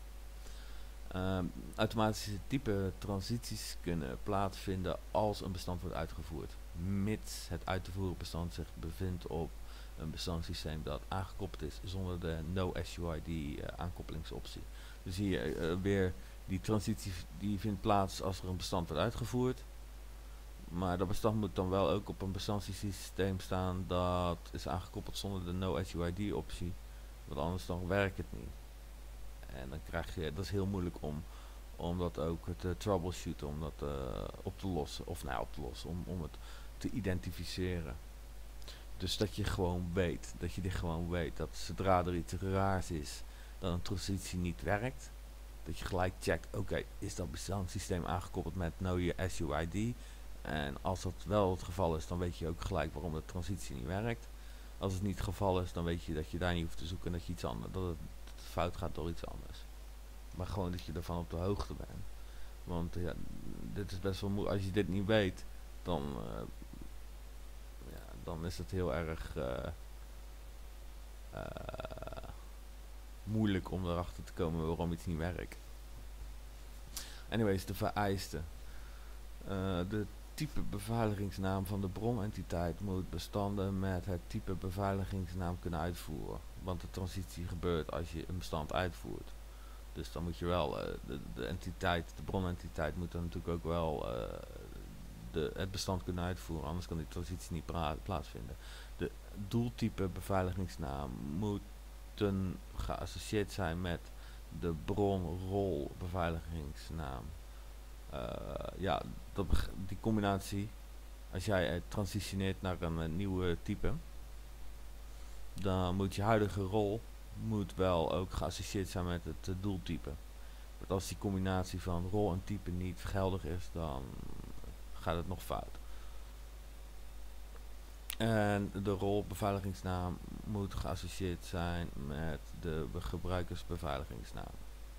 Automatische type transities kunnen plaatsvinden als een bestand wordt uitgevoerd, mits het uit te voeren bestand zich bevindt op een bestandssysteem dat aangekoppeld is zonder de no-SUID aankoppelingsoptie. Dus hier weer die transitie die vindt plaats als er een bestand wordt uitgevoerd. Maar dat bestand moet dan wel ook op een bestandssysteem staan dat is aangekoppeld zonder de no-SUID optie. Want anders dan werkt het niet. En dan krijg je, dat is heel moeilijk om dat ook te troubleshooten, om dat op te lossen. Of nou op te lossen, om het te identificeren. Dus dat je dit gewoon weet, dat zodra er iets raars is, dat een transitie niet werkt. Dat je gelijk checkt, oké, is dat bestandssysteem aangekoppeld met no-SUID? En als dat wel het geval is, dan weet je ook gelijk waarom de transitie niet werkt. Als het niet het geval is, dan weet je dat je daar niet hoeft te zoeken en dat het fout gaat door iets anders. Maar gewoon dat je ervan op de hoogte bent. Want ja, dit is best wel moeilijk. Als je dit niet weet, dan, ja, dan is het heel erg eh, moeilijk om erachter te komen waarom iets niet werkt. Anyways, de vereisten. De type beveiligingsnaam van de bronentiteit moet bestanden met het type beveiligingsnaam kunnen uitvoeren. Want de transitie gebeurt als je een bestand uitvoert. Dus dan moet je wel, de entiteit, de bronentiteit moet dan natuurlijk ook wel het bestand kunnen uitvoeren. Anders kan die transitie niet plaatsvinden. De doeltype beveiligingsnaam moeten geassocieerd zijn met de bronrol beveiligingsnaam. Ja, die combinatie, als jij transitioneert naar een nieuwe type, dan moet je huidige rol moet wel ook geassocieerd zijn met het doeltype. Want als die combinatie van rol en type niet geldig is, dan gaat het nog fout. En de rolbeveiligingsnaam moet geassocieerd zijn met de gebruikersbeveiligingsnaam.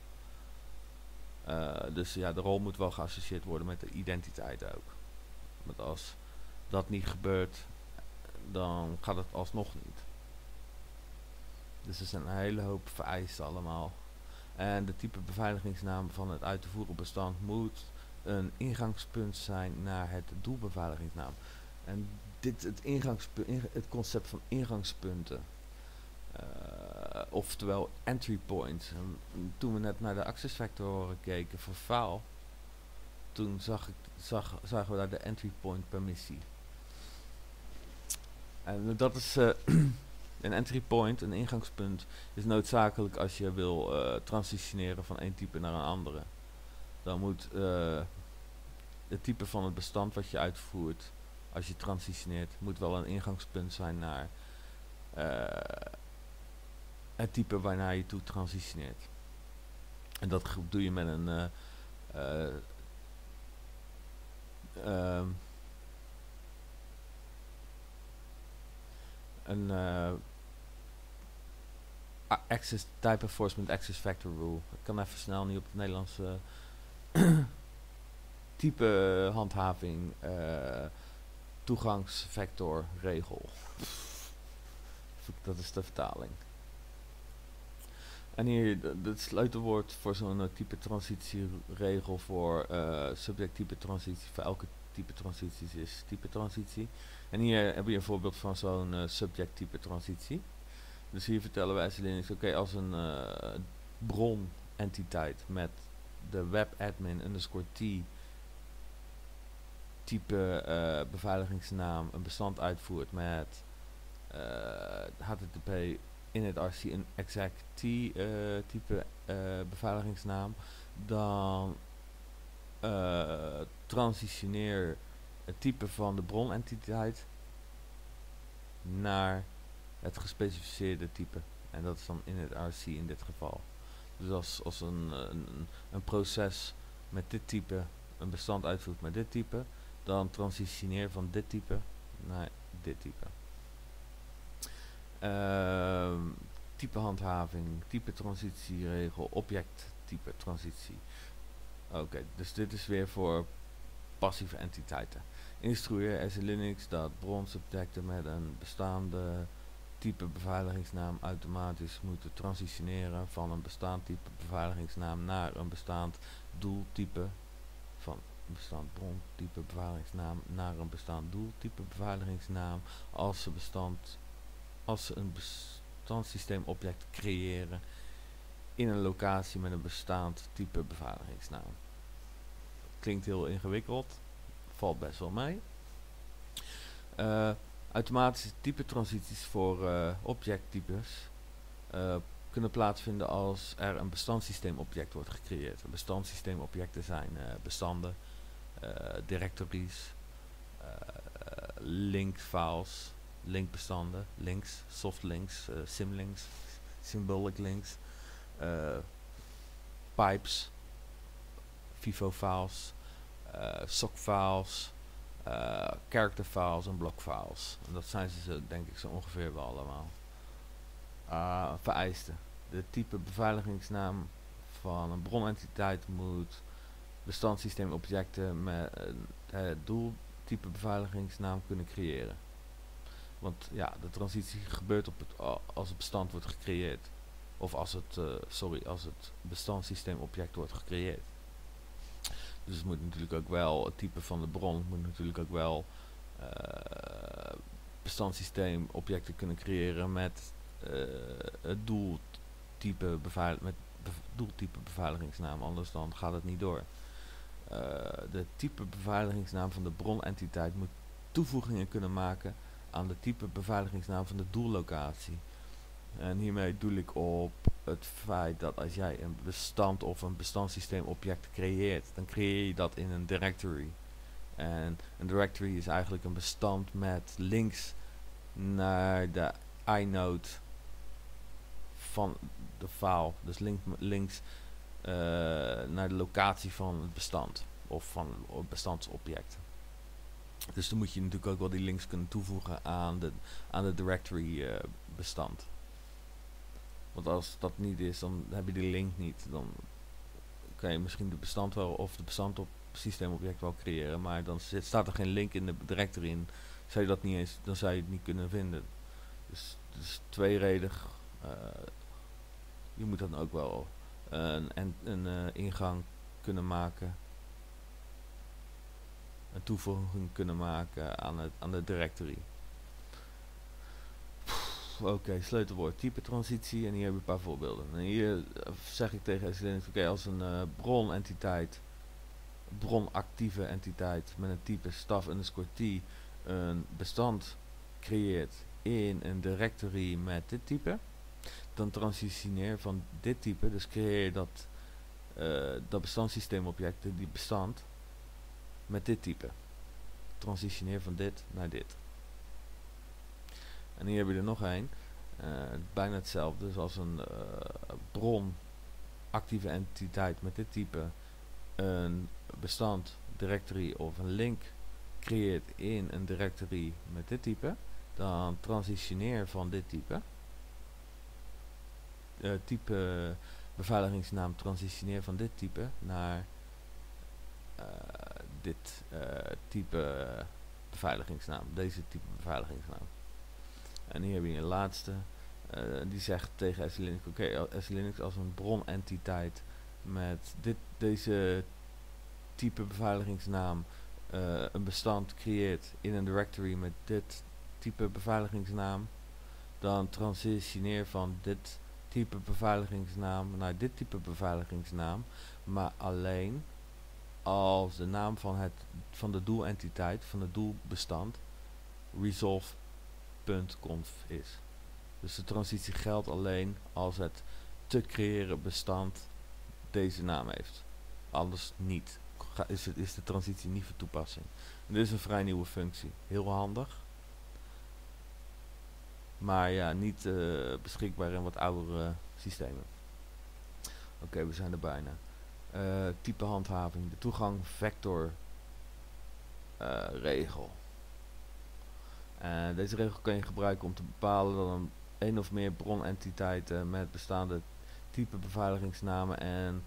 Dus ja, de rol moet wel geassocieerd worden met de identiteit ook. Want als dat niet gebeurt, dan gaat het alsnog niet. Dus er zijn een hele hoop vereisten allemaal. En de type beveiligingsnaam van het uit te voeren bestand moet een ingangspunt zijn naar het doelbeveiligingsnaam. En het concept van ingangspunten. Oftewel entry points. En toen we net naar de access factoren keken voor file, toen zagen we daar de entry point permissie. En dat is een entry point, een ingangspunt, is noodzakelijk als je wil transitioneren van één type naar een andere. Dan moet het type van het bestand wat je uitvoert, als je transitioneert, moet wel een ingangspunt zijn naar het type waarnaar je toe transitioneert. En dat doe je met een access type enforcement access factor rule. Ik kan even snel niet op het Nederlandse type handhaving toegangsvector regel. Dat is de vertaling. En hier het sleutelwoord voor zo'n type transitieregel voor subject-type transitie, voor elke type transities is type transitie. En hier heb je een voorbeeld van zo'n subject-type transitie. Dus hier vertellen wij Linux, oké, als een bronentiteit met de webadmin underscore t type beveiligingsnaam een bestand uitvoert met HTTP initRC een exact type beveiligingsnaam, dan transitioneer het type van de bronentiteit naar het gespecificeerde type. En dat is dan initRC in dit geval. Dus als een proces met dit type een bestand uitvoert met dit type, dan transitioneer van dit type naar dit type. Type handhaving, type transitieregel, object type transitie. Oké, dus dit is weer voor passieve entiteiten. Instrueer as Linux dat bronsubjecten met een bestaande type beveiligingsnaam automatisch moeten transitioneren van een bestaand type beveiligingsnaam naar een bestaand doeltype, van een bestaand brontype beveiligingsnaam naar een bestaand doeltype beveiligingsnaam als ze een bestandssysteemobject creëren in een locatie met een bestaand type beveiligingsnaam. Klinkt heel ingewikkeld, valt best wel mee. Automatische type transities voor objecttypes kunnen plaatsvinden als er een bestandssysteemobject wordt gecreëerd. Bestandssysteemobjecten zijn bestanden, directories, linkfiles, linkbestanden, links, softlinks, symlinks, symbolic links, pipes, FIFO files, sock files, character files en block files. En dat zijn ze denk ik zo ongeveer wel allemaal. Vereisten. De type beveiligingsnaam van een bronentiteit moet bestandssysteemobjecten met het doeltype beveiligingsnaam kunnen creëren. Want ja, de transitie gebeurt als het bestand wordt gecreëerd. Of als het bestandssysteemobject wordt gecreëerd. Dus het moet natuurlijk ook wel, het type van de bron moet natuurlijk ook wel bestandssysteemobjecten kunnen creëren met het doeltype beveiligingsnaam, anders dan gaat het niet door. De type beveiligingsnaam van de bronentiteit moet toevoegingen kunnen maken aan de type beveiligingsnaam van de doellocatie. En hiermee doel ik op het feit dat als jij een bestand of een bestandssysteemobject creëert, dan creëer je dat in een directory. En een directory is eigenlijk een bestand met links naar de inode van de file. Dus links naar de locatie van het bestand of van het bestandsobject. Dus dan moet je natuurlijk ook wel die links kunnen toevoegen aan de directory bestand. Want als dat niet is, dan heb je die link niet. Dan kan je misschien de bestand wel of de bestand op systeemobject wel creëren, maar dan staat er geen link in de directory in. Zou je dat niet eens, dan zou je het niet kunnen vinden. Dus tweeredig. Je moet dan ook wel een ingang kunnen maken. Een toevoeging kunnen maken aan de directory. Oké, sleutelwoord type transitie en hier heb je een paar voorbeelden. En hier zeg ik tegen SLinux, oké, als een bronentiteit, bronactieve entiteit met een type staff_t een bestand creëert in een directory met dit type, dan transitioneer van dit type, dus creëer je dat bestandssysteemobject, die bestand, met dit type. Transitioneer van dit naar dit. En hier heb je er nog een. Bijna hetzelfde. Dus als een bron actieve entiteit met dit type een bestand, directory of een link creëert in een directory met dit type, dan transitioneer van dit type beveiligingsnaam, transitioneer van dit type naar dit type beveiligingsnaam, deze type beveiligingsnaam. En hier heb je een laatste, die zegt tegen SLinux, oké, SLinux als een bronentiteit met deze type beveiligingsnaam een bestand creëert in een directory met dit type beveiligingsnaam, dan transitioneer van dit type beveiligingsnaam naar dit type beveiligingsnaam, maar alleen als de naam van de doelentiteit, van het doelbestand, resolve.conf is. Dus de transitie geldt alleen als het te creëren bestand deze naam heeft. Anders niet. Is de transitie niet van toepassing. En dit is een vrij nieuwe functie. Heel handig. Maar ja, niet beschikbaar in wat oudere systemen. Oké, we zijn er bijna. Type handhaving. De toegang vector regel. Deze regel kan je gebruiken om te bepalen dat een of meer bronentiteiten met bestaande type beveiligingsnamen en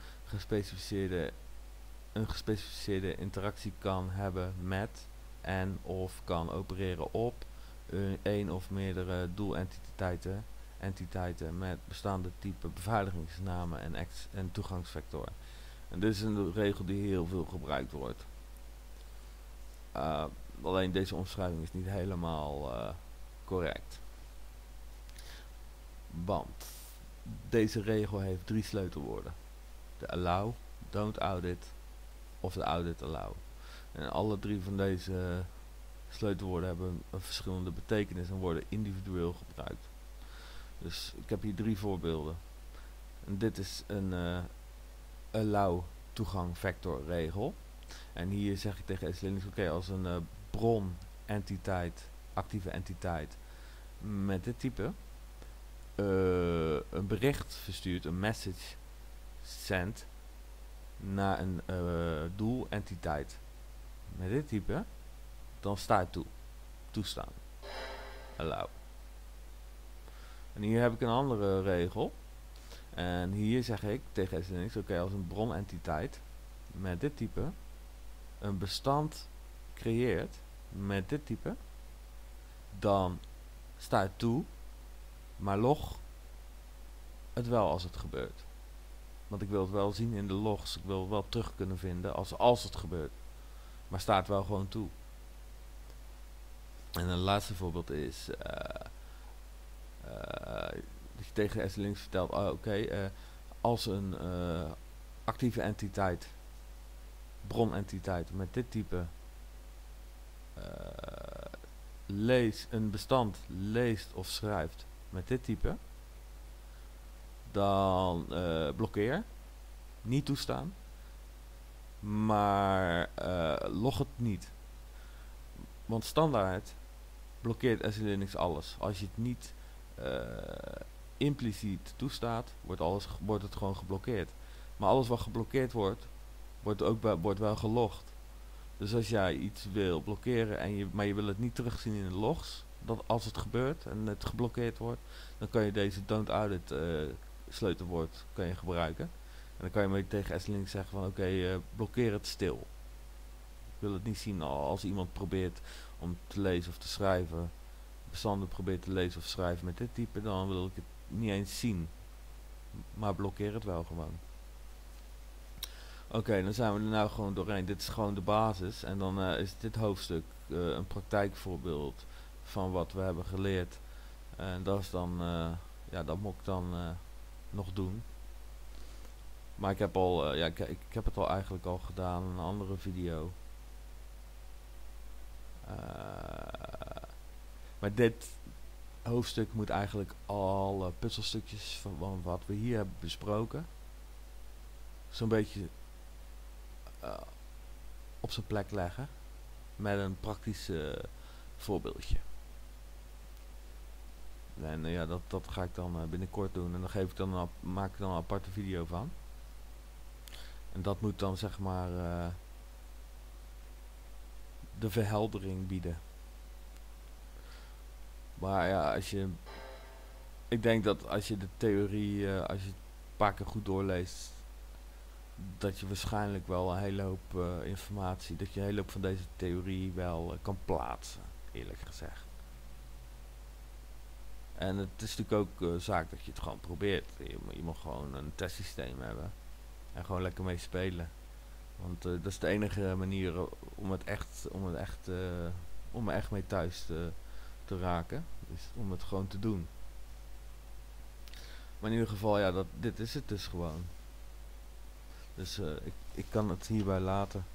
een gespecificeerde interactie kan hebben met en of kan opereren op een of meerdere doelentiteiten met bestaande type beveiligingsnamen en toegangsvectoren. En dit is een regel die heel veel gebruikt wordt. Alleen deze omschrijving is niet helemaal correct. Want deze regel heeft 3 sleutelwoorden. De allow, don't audit of de audit allow. En alle 3 van deze sleutelwoorden hebben een verschillende betekenis en worden individueel gebruikt. Dus ik heb hier 3 voorbeelden. En dit is een allow toegang vector regel. En hier zeg ik tegen SLinux, oké, als een bron entiteit, actieve entiteit met dit type een bericht verstuurt, een message send naar een doelentiteit met dit type, dan staat toestaan. Allow. En hier heb ik een andere regel. En hier zeg ik tegen SLinux, oké, als een bronentiteit, met dit type een bestand creëert met dit type, dan sta het toe, maar log het wel als het gebeurt. Want ik wil het wel zien in de logs. Ik wil het wel terug kunnen vinden als het gebeurt. Maar sta het wel gewoon toe. En een laatste voorbeeld is dat je tegen de SLinks vertelt, als een actieve entiteit, bronentiteit met dit type een bestand leest of schrijft met dit type, dan blokkeer, niet toestaan, maar log het niet. Want standaard blokkeert SE Linux alles. Als je het niet impliciet toestaat, wordt het gewoon geblokkeerd. Maar alles wat geblokkeerd wordt, wordt wel gelogd. Dus als jij iets wil blokkeren, maar je wil het niet terugzien in de logs, dat als het gebeurt en het geblokkeerd wordt, dan kan je deze don't audit sleutelwoord kan je gebruiken. En dan kan je mee tegen SLinux zeggen van blokkeer het stil. Ik wil het niet zien als iemand probeert om te lezen of te schrijven, bestanden probeert te lezen of schrijven met dit type, dan wil ik het niet eens zien. Maar blokkeer het wel gewoon. Oké, dan zijn we er nou gewoon doorheen. Dit is gewoon de basis. En dan is dit hoofdstuk een praktijkvoorbeeld van wat we hebben geleerd. En dat is dan, dat moet ik dan nog doen. Maar ik heb al, ik heb het al eigenlijk al gedaan in een andere video. Maar dit hoofdstuk moet eigenlijk alle puzzelstukjes van wat we hier hebben besproken zo'n beetje op zijn plek leggen met een praktisch voorbeeldje. En dat ga ik dan binnenkort doen en dan maak ik dan een aparte video van. En dat moet dan zeg maar de verheldering bieden. Maar ja, ik denk dat als je de theorie, als je het een paar keer goed doorleest, dat je waarschijnlijk wel een hele hoop informatie, dat je een hele hoop van deze theorie wel kan plaatsen, eerlijk gezegd. En het is natuurlijk ook zaak dat je het gewoon probeert. Je moet gewoon een testsysteem hebben en gewoon lekker mee spelen. Want dat is de enige manier om er echt mee thuis te raken. Dus om het gewoon te doen. Maar in ieder geval, dit is het dus gewoon. Dus ik kan het hierbij laten.